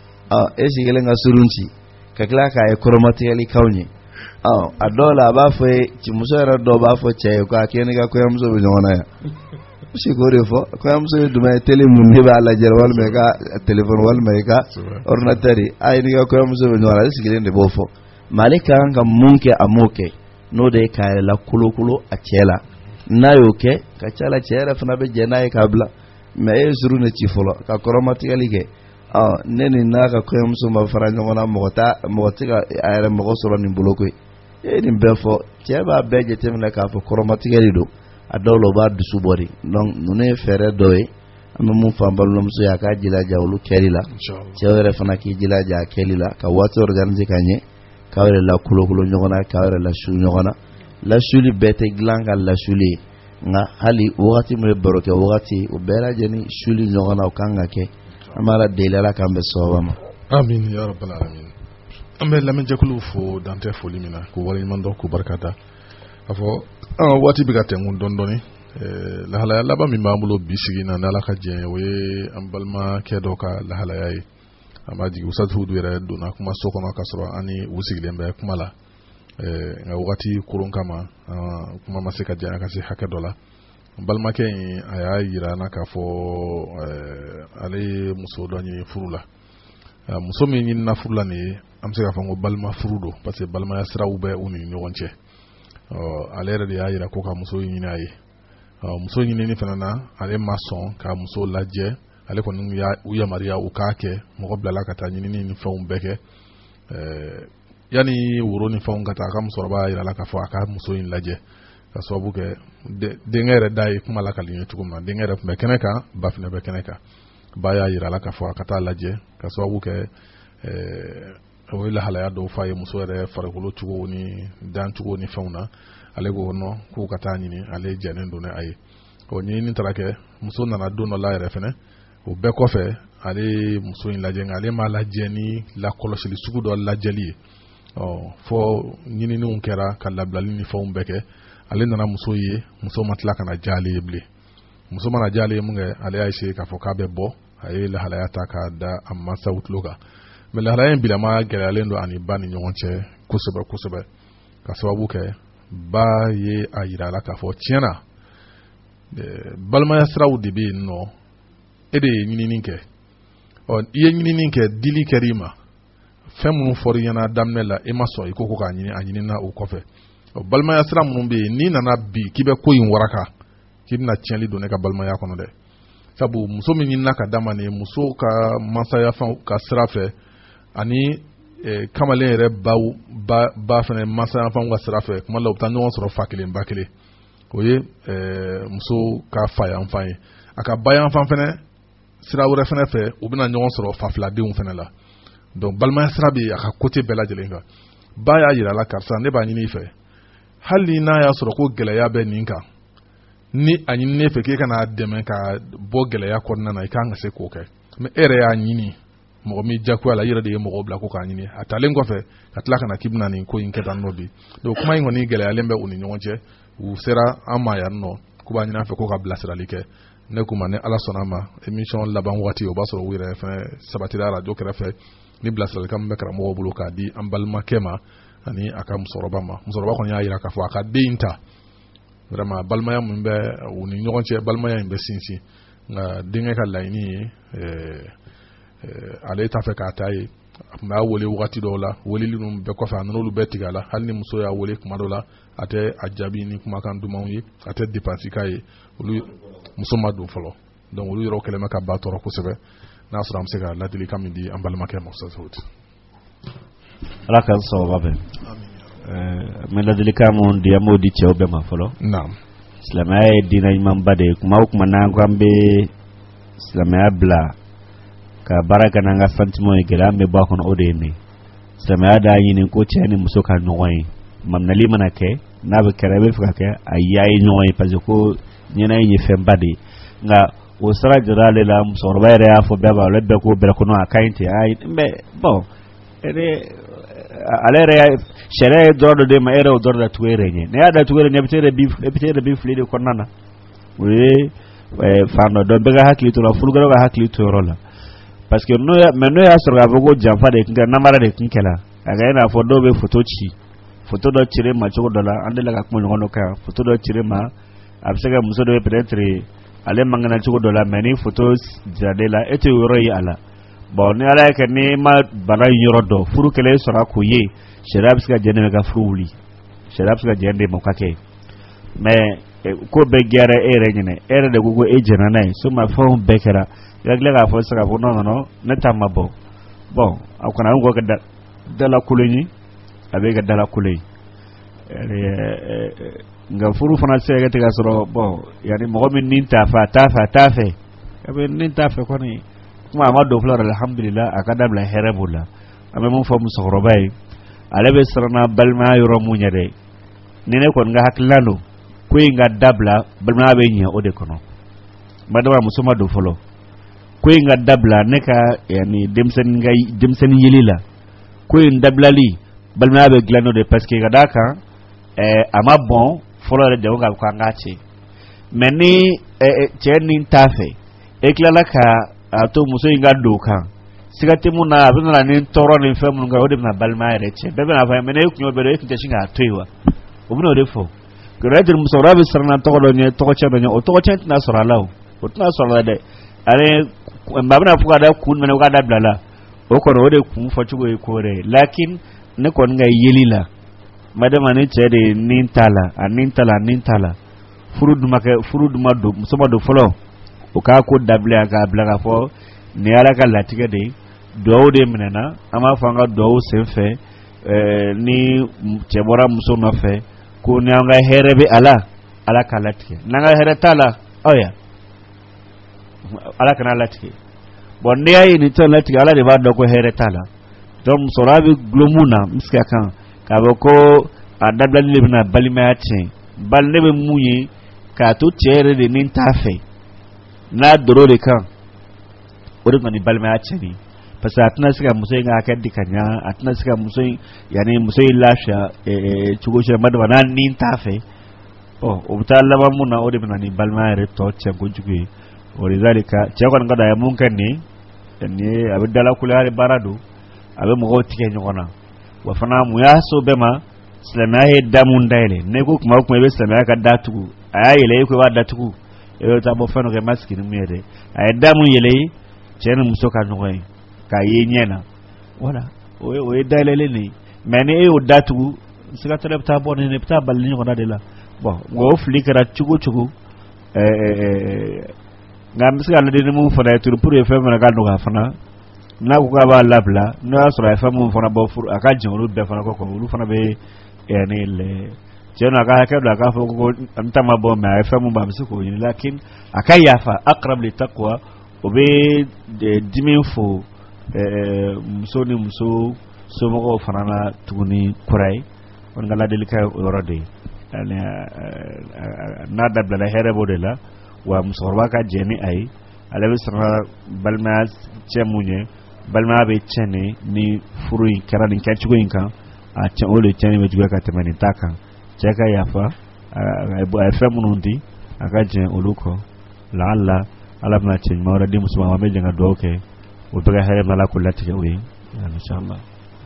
Speaker 5: e sigilen ka surun ci ka tila k'a ye kɔrɔmatigɛli kaw ɲɛ a dɔw la a b'a fɔ ye cimuso yɛrɛ dɔw b'a fɔ cɛ ye k'a kɛ ni ka kɔɲɔmuso bɛ ɲɔgɔn na yan si k'o de fɔ kɔɲɔmuso ye jumɛn ye télé mun de b'a lajɛ walima i ka téléphone walima i ka ordinateur a ye ni ka kɔɲɔmuso bɛ ɲɔgɔn na ale sigilen de b'o fɔ mais ale ka kan ka mun kɛ a m'o kɛ n'o de ye k'a yɛrɛ la kolokolo a cɛ la n'a y'o kɛ ka ca la cɛ yɛrɛ fana bɛ jɛ n'a ye k'a bila mais e ye surun de ci fɔlɔ ka kɔrɔmatigɛli kɛ ne ni n'a ka kɔɲɔmuso ma fara ɲɔgɔn na mɔgɔ tɛ ka a yɛrɛ mɔgɔ sɔrɔ nin bolo koyi e ye nin bɛɛ fɔ cɛ b'a bɛɛ jateminɛ k'a fɔ kɔrɔmatigɛli don a dɔw la o b'a dusu bɔ de donc ninnu ye fɛɛrɛ dɔ ye an bɛ mun fɔ an balimamuso ye a k'a jilaja olu kɛli la cɛw yɛrɛ fana k'i jilaja a kɛli la ka waati organiser ka ɲɛ k'aw yɛrɛ la kolokolo ɲɔgɔn na k'aw yɛrɛ lasu ɲɔgɔn na lasuli bɛɛ tɛ dilan ka lasuli ye nka hali wagati min bɛ baro kɛ wagati o bɛɛ lajɛlen suli ɲɔgɔn na o kan ka kɛ an b'a la deli ala k'an bɛ sababa ma
Speaker 3: amin ya rabbal alamin an bɛ lamɛnjɛkuluw fo dantɛ foli min na k'u waleɲuman dɔn k'u barikada a fɔ waati bɛ ka tɛngun dɔɔni lahalaya laban min b'an bolo bi sigi na n'ala ka jɛ o ye an balimakɛ dɔ ka lahalaya ye an b'a jigin Usatu Hudu yɛrɛ donna kuma so kɔnɔ ka sɔrɔ an ni u sigilen bɛ kuma la nka wagati koron kama kuma ma se ka janya ka se hakɛ dɔ la balimakɛ in a y'a yira na k'a fɔ ale ye muso dɔ ɲini furu la muso min ɲinina furu la nin ye an bɛ se k'a fɔ ko balima furu don parce que balimaya siraw bɛ u ni ɲɔgɔn cɛ ale yɛrɛ de y'a yira ko ka muso ɲini a ye muso ɲinini fana na ale ma sɔn ka muso lajɛ ale kɔni u yamaruya u k'a kɛ mɔgɔ bilala ka taa ɲinini ni fɛnw bɛɛ kɛ yanni woro ni fɛnw ka taa a ka musokɔrɔba yira la k'a fɔ a ka muso in lajɛ ka sababu kɛ denkɛ yɛrɛ da ye kuma la ka liɲɛ cogo min na denkɛ yɛrɛ tun bɛ kɛnɛ kan ba fana bɛ kɛnɛ kan ba y'a yira la k'a fɔ a ka taa lajɛ ka sababu kɛ o ye lahalaya dɔw f'a ye muso yɛrɛ farikolo cogo ni dan cogo ni fɛnw na ale ko nɔ k'u ka taa ɲini ale jɛnen don ni a ye ɲinini taara kɛ muso nana don dɔ la yɛrɛ fɛnɛ o bɛɛ kɔfɛ ale ye muso in lajɛ nka ale m'a lajɛ ni lakɔlɔsili sugu dɔ lajɛli ye fɔ ɲininiw kɛra ka labilali ni fɛnw bɛɛ kɛ ale nana muso ye muso ma tila ka na diya ale ye bilen muso mana diya ale ye mun kɛ ale y'a essayer k'a fɔ k'a bɛ bɔ a ye lahalaya ta k'a da a mansaw tulo kan mais lahalaya in bilama gɛlɛyalen don ani ba ni ɲɔgɔn cɛ kosɛbɛ kosɛbɛ ka sababu kɛ ba ye a yira a la k'a fɔ tiɲɛna balimaya siraw de bɛ yen nɔ e de ye ɲinini kɛ i ye ɲinini kɛ dili kɛr'i ma fɛn minnu fɔr'i ɲɛna daminɛ la e ma sɔn i ko k'a ɲini a ɲinina o kɔfɛ balimaya sira minnu bɛ yen n'i nana bi k'i bɛ ko in waraka k'i bɛna tiɲɛli don ne ka balimaya kɔnɔ dɛ sabu muso min ɲinina ka d'a ma nin ye muso ka mansaya fɛnw ka sira fɛ ani kamalen yɛrɛ ba fana mansaya fɛnw ka sira fɛ kuma la u bɛ taa ɲɔgɔn sɔrɔ fa kelen ba kelen o ye muso ka fa yanfan ye a ka ba yanfan fana sira wɛrɛ fana fɛ u bɛna ɲɔgɔn sɔrɔ fa filadenw fana la donc balimaya sira bɛ a ka côté bɛɛ lajɛlen kan ba y'a yira la karisa ne b'a ɲini i fɛ hali n'a y'a sɔrɔ ko gɛlɛya bɛ nin kan ni a ɲini ne fɛ k'e kana dɛmɛ ka bɔ gɛlɛya kɔnɔna na i kan ka se k'o kɛ mais e yɛrɛ y'a ɲini mɔgɔ min jagoya la i yɛrɛ de ye mɔgɔ bila ko k'a ɲini a talen kɔfɛ ka tila ka na k'i bɛna nin ko in kɛ tan nɔ bi donc kuma in kɔni gɛlɛyalen bɛ u ni ɲɔgɔn cɛ u sera an ma yan nɔ k'u b'a ɲini an fɛ ko ka bilasirali kɛ ne k'u ma ni ala sɔnna ma émission laban waati o b'a sɔrɔ u yɛrɛ fɛnɛ sabatira radio kɛrɛfɛ ni bilasiralikan min bɛ karamɔgɔw bolo k'a di an balimakɛ ma ani a ka musokɔrɔba ma musokɔrɔba kɔni y'a yira k'a fɔ a ka den in ta vraiment balimaya min bɛ u ni ɲɔgɔn cɛ balimaya in bɛ sinsin nka denkɛ ka laɲini ye ale t'a fɛ k'a ta ye ma wole wagati dɔw la weleli ninnu bɛɛ kɔfɛ a nan'olu bɛɛ tigɛ a la hali ni muso y'a wele kuma dɔ la a tɛ a jaabi ni kumakan dumanw ye a tɛ dépense k'a ye olu muso ma don fɔlɔ donc olu yɔrɔ kɛlen bɛ ka ba tɔɔrɔ kosɛbɛ n'a sɔrɔ an bɛ se ka ladilikan min di an balimakɛ ma Ustaz.
Speaker 4: Ala ka sababa bɛ mɛ ladilikan mun di an b'o di cɛw bɛɛ ma fɔlɔ.
Speaker 3: Naam.
Speaker 4: Silamɛya ye diinɛ ɲumanba de ye kuma o kuma n'an ko an bɛ silamɛya bila ka baara kɛ n'an ka sentiment ye gɛlɛya bɛ bɔ a kɔnɔ o de ye nin silamɛya daa ɲini ko cɛ ni muso ka ɲɔgɔn ye maminɛli mana kɛ n'a bɛ kɛra i bɛ fɛ ka kɛ a y'a ye ɲɔgɔn ye parce que ko ɲɛna ye fɛnba de ye nka o sira jɔra ale la musokɔrɔba yɛrɛ y'a fɔ bɛɛ b'a ale bɛɛ ko bɛrɛ kɔnɔ a ka ɲi ten mais bon ale yɛrɛ sariya ye dɔrɔn dɔ de ma e yɛrɛ o dɔrɔn datugu e yɛrɛ ɲɛ n'i y'a datugu e yɛrɛ ɲɛ i bɛ se yɛrɛ bi fili de kɔnɔna na o ye fan dɔ bɛɛ ka hakili to la furukɛlaw ka hakili to yɔrɔ la parce que n'o y'a sɔrɔ k'a fɔ ko janfa de tun kɛra namara de tun kɛra a ka n'a fɔ dɔw bɛ photo ci photo dɔ cire ma cogo dɔ la an delila ka kuma ɲɔgɔn dɔ kan photo dɔ cire ma a bɛ se ka muso dɔ ye peut-être ale mangana cogo dɔ la mais ni photo jirale la e tɛ yɔrɔ ye a la bon ni ala y'a kɛ ni ma bana yɔrɔ dɔn furu kɛlen sɔrɔ a k'o ye sariya bɛ se ka jɛn de ka furu wuli sariya bɛ se ka jɛn de ma ka kɛ mais ko bɛɛ gɛrɛ e yɛrɛ ɲinɛ e yɛrɛ de ko e jɛnna n'a ye soma fɛnw bɛɛ kɛra i ka tila k'a fɔ sisan k'a fɔ non ne ta ma bɔ bon a kɔni an ko ka dalakolon ye a bɛ ka dalakolon ye nka furu fana se ka kɛ ka sɔrɔ bon yanni mɔgɔ min nin t'a fɛ a t'a fɛ a bɛ nin t'a fɛ kɔni kuma a ma don fɔlɔ alhamdulillah a ka dabila hɛrɛ b'o la an bɛ mun fɔ musokɔrɔba ye ale bɛ siranna balimaya yɔrɔ mun ɲɛ dɛ ni ne kɔni ka hakilina don ko in ka dabila balimaya bɛ ɲɛ o de kɔnɔ madama muso ma don fɔlɔ ko in ka dabila ne ka yani denmisɛnnin yeli la ko in dabilali balimaya bɛ dilan n'o de parce que ka d'a kan a ma bɔn fɔlɔ yɛrɛ jago ka ko an k'a cɛ mais ni cɛ nin t'a fɛ e tilala ka a to muso in ka don kan siga tɛ mun na a bɛ na ni tɔɔrɔ ni fɛn minnu kan o de bɛna balimaya yɛrɛ cɛ bɛɛ bɛna fɔ mais ne kun y'o bɛɛ dɔn e tun tɛ sin k'a to yen wa o bɛna o de fɔ gɛrɛtɛ musokɔrɔba bɛ siranna tɔgɔ dɔ ɲɛ tɔgɔcɛn dɔ ɲɛ o tɔgɔcɛn tɛna sɔrɔ a la o tɛna sɔrɔ a la dɛ ale maa bɛna fɔ ka da kun minɛ o k'a dabila la o kɔni o de kun fɔcogo ye ko wɛrɛ ye lakin ne kɔni ka yeli la madama ni cɛ de nin t'a la a nin t'a la furu duma don muso ma don fɔlɔ o k'a ko dabila k'a bila k'a fɔ nin ye Ala ka latigɛ de ye duwawu de minɛna an b'a fɔ an ka duwawu senfɛ ni cɛ bɔra muso nɔfɛ ko ni an ka hɛrɛ bɛ Ala k'a latigɛ n'an ka hɛrɛ t'a la ɔya Ala kana latigɛ bon n'i y'a ye nin tɛ latigɛ Ala de b'a dɔn ko hɛrɛ t'a la donc musokɔrɔba bɛ gulɔ mun na n bɛ se ka kan k'a fɔ ko a dabilali de bɛna balimaya tiɲɛ bali ne bɛ mun ye k'a to cɛ yɛrɛ de ni t'a fɛ n'a doro de kan o de kɔni balimaya tiɲɛni parce que a tɛna se ka muso in ka hakɛ di ka ɲa a tɛna se ka muso in lafiya cogo si la madama n'a ni t'a fɛ o bɛ taa laban mun na o de bɛna ni balimaya yɛrɛ tɔ tiɲɛ kojugu ye o de zalika cɛ kɔni ka da a ye mun kɛ nin ye a bɛ dalakuleya baara don a bɛ mɔgɔw tigɛ ɲɔgɔn na wa fana mun y'a so bɛɛ ma silamɛya ye da mun dayɛlɛ ne ko kuma o kuma i bɛ silamɛya ka da tugu a y'a yɛlɛ e ko i b'a datugu e bɛ taa bɔ fɛn dɔ kɛ i ma sigi ni mun ye dɛ a ye da mun yɛlɛ ye cɛ ni muso ka ɲɔgɔn ye k'a ye ɲɛ na voilà o ye dayɛlɛlen de ye mais ni e y'o datugu siga tɛ ne bɛ taa bɔ nin ne bɛ taa bali ɲɔgɔn na de la bon o fili kɛra cogo cogo nka n bɛ se ka ladili mun fana ye pour que fɛn fana ka nɔgɔya fana n'a ko k'a b'a labila n'o y'a sɔrɔ a ye fɛn mun fana bɔ furu a ka jɛn olu bɛɛ fana kɔ olu fana bɛ yani cɛ n'a ka hakɛ don a k'a fɔ ko n ta ma bɔ mais a ye fɛn mun bɔ a bɛ se k'o ɲini lakin a ka yafa aqrab li taqwa o bɛ dimi fo muso ni muso somɔgɔw fana na tuguni kura ye o ka ladili ka o yɔrɔ de ye n'a dabilala hɛrɛ b'o de la wa musokɔrɔba ka jɛn ni a ye ale bɛ sɔrɔ balimaya cɛ mun ye balimaya bɛ tiɲɛ ni furu in kɛra nin kɛcogo in kan a tiɲɛ o de tiɲɛni bɛ juguya ka tɛmɛ nin ta kan cɛ ka yafa a ye fɛn minnu di a ka jɛn olu kɔ laala Ala bɛna cɛ ɲuman wɛrɛ di muso ma an bɛ jɛn ka dugawu kɛ o bɛɛ ka hɛrɛ bɛ Ala k'o latigɛ o ye inshallah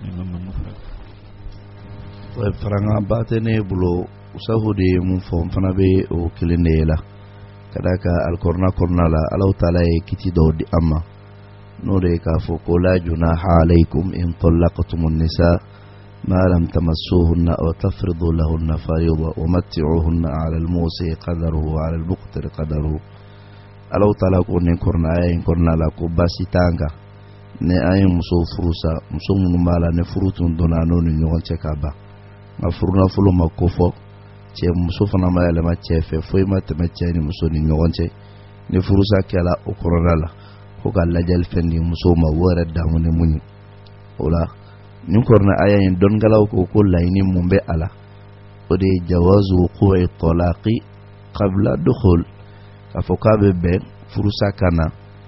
Speaker 5: faranga ba tɛ ne bolo Usahu de ye mun fɔ n fana bɛ o kelen de ye la ka d'a kan alikɔrɔna kɔnɔna la Alahu taala ye kiti dɔw di an ma نوري كافو لا جناح عليكم إن طلقتم النساء ما لم تمسوهن أو تفرضوا لهن فريضة ومتعوهن على الموسع قدره وعلى المقتر قدره ألو تلاكو نكرنا أين كرنا لكو باسي تانغا ne ayin muso furusa muso minnu b'a la ne furu tun donna n'o ni ɲɔgɔn cɛ ka ban nka furunafolo ma ko fɔ cɛ muso fana ma yɛlɛma cɛ fɛ foyi ma tɛmɛ cɛ ni muso ni ɲɔgɔn cɛ ni furusa kɛla o kɔnɔna la ko ka lajɛli fɛn di muso ma o yɛrɛ damu ni mun ye o la nin kɔrɔna aya in dɔnnikɛlaw ko laɲini mun bɛ a la o de ye jawazu wuqu'i talaqi qabla dukhul k'a fɔ k'a bɛ bɛn furusa kana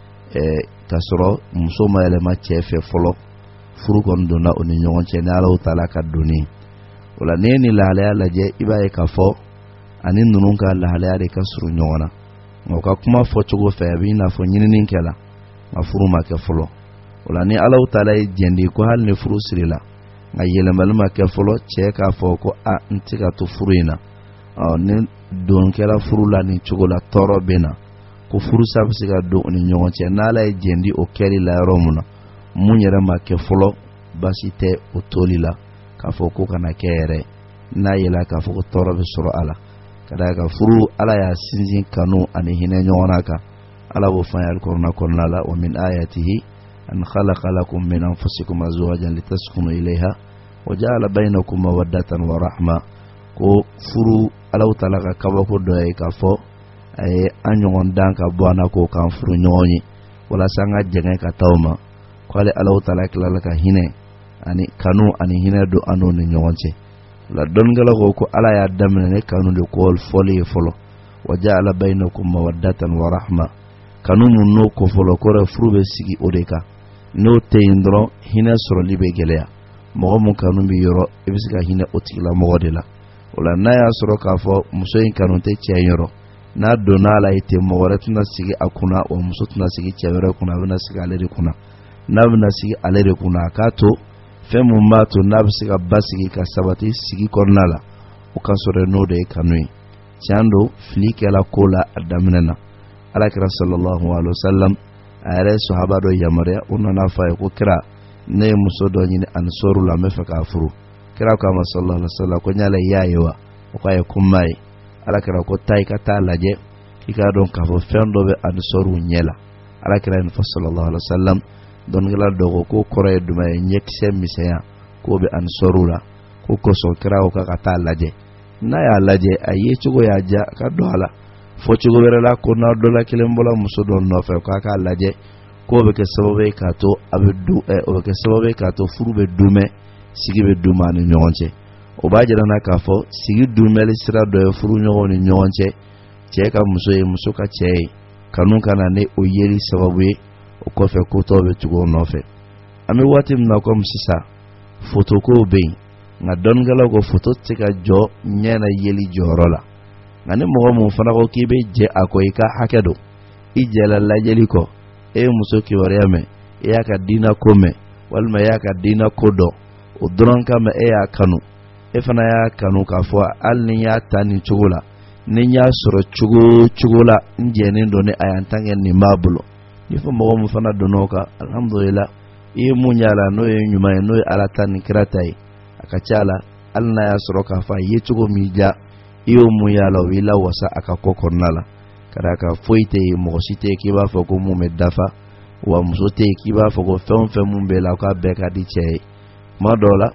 Speaker 5: k'a sɔrɔ muso ma yɛlɛma cɛ fɛ fɔlɔ furu kɔni donna o ni ɲɔgɔn cɛ ni Alahu Taala ka donni o la n'i ye nin lahalaya lajɛ i b'a ye k'a fɔ ani ninnu ka lahalaya de ka surun ɲɔgɔn na nka u ka kuma fɔcogo fɛ a bɛ i n'a fɔ ɲinini kɛla nka furu ma kɛ fɔlɔ o la ni Alahu Taala ye jɛn di ko hali ni furu sirila nka yɛlɛmali ma kɛ fɔlɔ cɛ k'a fɔ ko n tɛ ka to furu in na ni don kɛra furu la nin cogo la tɔɔrɔ bɛ na ko furusa bɛ se ka don o ni ɲɔgɔn cɛ n'Ala ye jɛn di o kɛli la yɔrɔ mun na mun yɛrɛ ma kɛ fɔlɔ basi tɛ o toli la k'a fɔ ko kana kɛ yɛrɛ n'a yɛlɛ k'a fɔ ko tɔɔrɔ bɛ sɔrɔ a la ka d'a kan furu Ala y'a sinsin kanu ani hinɛ ɲɔgɔn na kan Ala b'o fɔ an ye alikɔrɔna kɔnɔna la wa min ayatihi an khalaqa lakum min anfusikum azwajan litaskunu ilayha wa ja'ala bainakum mawaddatan wa rahma ko furu Alahu Taala ka kabako dɔ ye k'a fɔ a ye an ɲɔgɔn dan ka bɔ an na k'o k'an furu ɲɔgɔn ye walasa an ka jɛngɛ ka taa o ma ko ale Alahu Taala tilala ka hinɛ ani kanu ani hinɛ don an n'o ni ɲɔgɔn cɛ la dɔnnikɛlaw ko Ala y'a daminɛ ne kanu de ko fɔli ye fɔlɔ wa ja'ala bainakum mawaddatan wa rahma kanu mun n'o ko fɔlɔ kɔrɔ furu bɛ sigi o de kan n'o tɛ yen dɔrɔn hinɛ sɔrɔli bɛ gɛlɛya mɔgɔ mun kanu bɛ yɔrɔ i bɛ se ka hinɛ o tigilamɔgɔ de la o la n'a y'a sɔrɔ k'a fɔ muso in kanu tɛ cɛ in yɔrɔ n'a donna a la ye ten mɔgɔ wɛrɛ tɛna sigi a kunna wa muso tɛna sigi cɛ wɛrɛ kunna a bɛna sigi ale de kunna n'a bɛna sigi ale de kunna a k'a to fɛn mun b'a to n'a bɛ se ka basigi ka sabati sigi kɔnɔna la o ka sɔrɔ n'o de ye kanu ye tiɲɛ don fili kɛla ko la a daminɛ na Alakira sallallahu alaihi wasallam a yɛrɛ ye sahaba dɔ yamaruya o nana fɔ a ye ko kira ne ye muso dɔ ɲini ansɔru la n bɛ fɛ k'a furu kira ko a ma sallallahu alaihi wasallam ko n y'a la i y'a ye wa o ko a ye ko n m'a ye Alakira ko taa i ka taa lajɛ i k'a dɔn k'a fɔ fɛn dɔ bɛ ansɔru ɲɛ la Alakira ye nin fɔ sallallahu alaihi wasallam dɔnnikɛla dɔ ko k'o kɔrɔ ye jumɛn ye ɲɛkisɛ misɛnya k'o bɛ ansɔru la ko kosɔn kira ko k'a ka taa lajɛ n'a y'a lajɛ a ye cogo y'a diya a ka don a la fɔ cogo wɛrɛ la ko n'a dɔ la kelen bɔla muso dɔ nɔfɛ k'a k'a lajɛ k'o bɛ kɛ sababu ye k'a to a bɛ du o bɛ kɛ sababu ye k'a to furu bɛ dumɛ sigi bɛ duma ni ɲɔgɔn cɛ o b'a jira na k'a fɔ sigi dumɛli sira dɔ ye furu ɲɔgɔn ni ɲɔgɔn cɛ cɛ ka muso ye muso ka cɛ ye kanu ka na ni o yeli sababu ye o kɔfɛ ko tɔw bɛ tugu o nɔfɛ an bɛ waati min na komi sisan foto kow bɛ yen nka dɔnnikɛlaw ko foto tɛ se ka jɔ ɲɛ na yeli jɔyɔrɔ la nka ni mɔgɔ mun fana ko k'i bɛ jɛ a kɔ i ka hakɛ dɔn i jɛla lajɛli kɔ e ye muso kibaruya mɛn e y'a ka diinɛ ko mɛn walima e y'a ka diinɛ ko dɔn o dɔrɔn kama e y'a kanu e fana y'a kanu k'a fɔ hali ni y'a ta nin cogo la ni y'a sɔrɔ cogo o cogo la n jɛnen don ni a y'an tan kɛ nin b'a bolo ni fɔ mɔgɔ mun fana donn'o kan alhamdulillah i ye mun y'a la n'o ye ɲuman ye n'o ye Ala ta ni kira ta ye a ka ca la hali n'a y'a sɔrɔ k'a fɔ a ye cogo min ja i y'o mun y'a la o b'i la wasa a ka ko kɔnɔna la ka d'a kan foyi tɛ yen mɔgɔ si tɛ yen k'i b'a fɔ ko mun bɛ dafa wa muso tɛ yen k'i b'a fɔ ko fɛn o fɛn mun bɛ la k'a bɛɛ ka di cɛ ye tuma dɔw la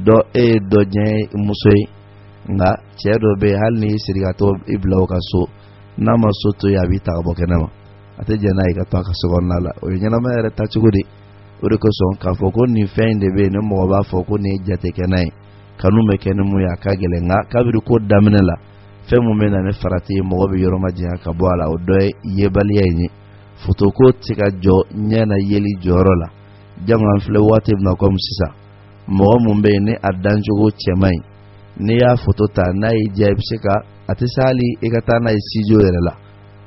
Speaker 5: e ye dɔ diɲɛ muso ye nka cɛ dɔ bɛ yen hali ni siri ka to i bila o ka so n'a ma so to yen a b'i ta ka bɔ kɛnɛma a tɛ jɛn n'a ye ka to a ka so kɔnɔna la o ye ɲɛnamaya yɛrɛ ta cogo di o de kosɔn k'a fɔ ko nin fɛn in de bɛ yen ni mɔgɔ b'a fɔ ko nin ye jatekɛna ye kanu bɛ kɛ ni mun ye a ka gɛlɛn nka kabiri ko daminɛ la fɛn mun bɛ na ni farati ye mɔgɔ bɛ yɔrɔ ma janya ka bɔ a la o dɔ ye yebaliya in ye foto ko tɛ ka jɔ ɲɛ na yeli jɔyɔrɔ la jamu an filɛ waati min na komi sisan mɔgɔ mun bɛ yen ni a dancogo cɛ man ɲi n'i y'a foto ta n'a y'i diya i bɛ se ka a tɛ se hali i ka taa n'a ye studio yɛrɛ la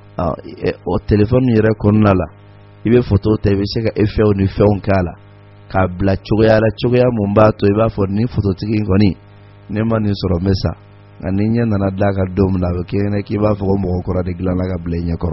Speaker 5: o telefɔni yɛrɛ kɔnɔna la i bɛ foto ta i bɛ se ka effet ni fɛnw k'a la k'a bila cogoya la cogoya mun b'a to i b'a fɔ ni fototigi in kɔni ne ma nin sɔrɔ n bɛ sa nka ni ɲɛ nana da ka don min na a bɛ kɛ k'i b'a fɔ ko mɔgɔ kɔrɔ de dilanna ka bila i ɲɛ kɔrɔ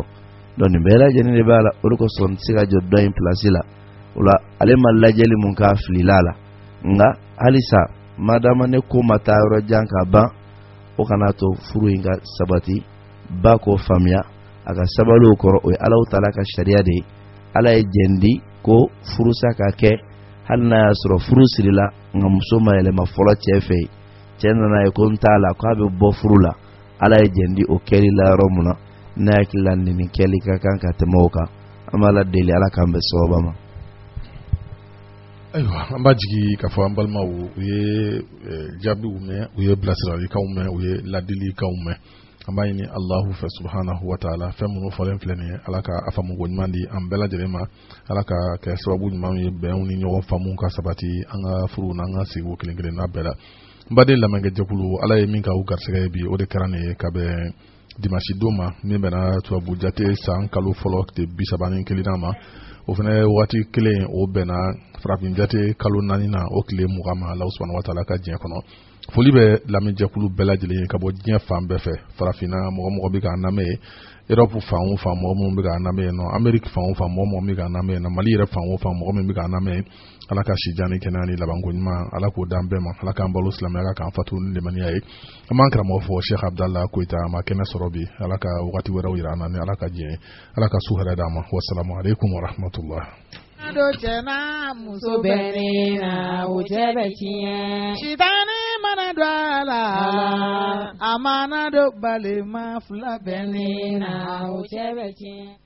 Speaker 5: donc nin bɛɛ lajɛlen de b'a la o de kosɔn se ka jɔ dɔ in place la o la ale ma lajɛli mun k'a filila la nga halisa madama ne ko ma taa yɔrɔ jan ka ban o kana to furu in ka sabati ba ko faamuya a ka sabaliw kɔrɔ o ye Alahu Taala ka sariya de ye Ala ye jɛndi ko furusa ka kɛ hali n'a y'a sɔrɔ furu sirila nka muso ma yɛlɛma fɔlɔ cɛ fɛ yen cɛ nana ye ko n t'a la k'a bɛ bɔ furu la Ala ye jɛndi o kɛli la yɔrɔ mun na n'a hakili la nin kɛli ka kan ka tɛmɛ o kan an b'a la deli Ala k'an bɛn sababa ma.
Speaker 3: Ayiwa an b'a jigi k'a fɔ an balimaw u ye jaabiw mɛn u ye bilasiralikanw mɛn u ye ladilikanw mɛn an b'a ɲini Alahu fɛ subhanahu wa ta'ala fɛn minnu fɔlen filɛ nin ye Ala ka a faamuko ɲuman di an bɛɛ lajɛlen ma Ala ka kɛ sababu ɲuman ye bɛnw ni ɲɔgɔn faamu ka sabati an ka furu n'an ka sigiw kelen kelen n'a bɛɛ la n baden lamɛnkɛjɛkulu Ala ye min ka u garisɛgɛ bi o de kɛra nin ye ka bɛn dimanche don ma min bɛnna tubabu jate san kalo fɔlɔ tile 31 ma o fana waati kelen o bɛnna farafin jate kalo 4 na o tile 20 ma Alahu subhanahu wa ta'ala ka diɲɛ kɔnɔ foli bɛ lamɛnjɛkulu bɛɛ lajɛlen ka bɔ diɲɛ fan bɛɛ fɛ farafinna mɔgɔ bɛ k'an lamɛn Europe fan o fan mɔgɔ minnu bɛ k'an lamɛn nɔ Amérique fan o fan mɔgɔ bɛ k'an lamɛn Mali yɛrɛ fan o fan mɔgɔ min bɛ k'an lamɛn Ala ka si janni kɛnɛya ni labanko ɲuman Ala k'o d'an bɛɛ ma Ala k'an balo silamɛya k'an fatu ni limaniya ye an b'an karamɔgɔ fɔ Cheikh Abdallah Koyita a ma kɛnɛ sɔrɔ bi Ala ka wagati wɛrɛw yira an na ni Ala ka diɲɛ Ala ka su hɛrɛ d'an ma wassalamu alaikum wa rahmatullah.
Speaker 1: Do cɛna muso
Speaker 2: bɛnnen na o cɛ bɛ tiɲɛ.
Speaker 1: Sitanɛ mana don a la a mana don balima fila
Speaker 2: bɛnnen na o cɛ bɛ tiɲɛ.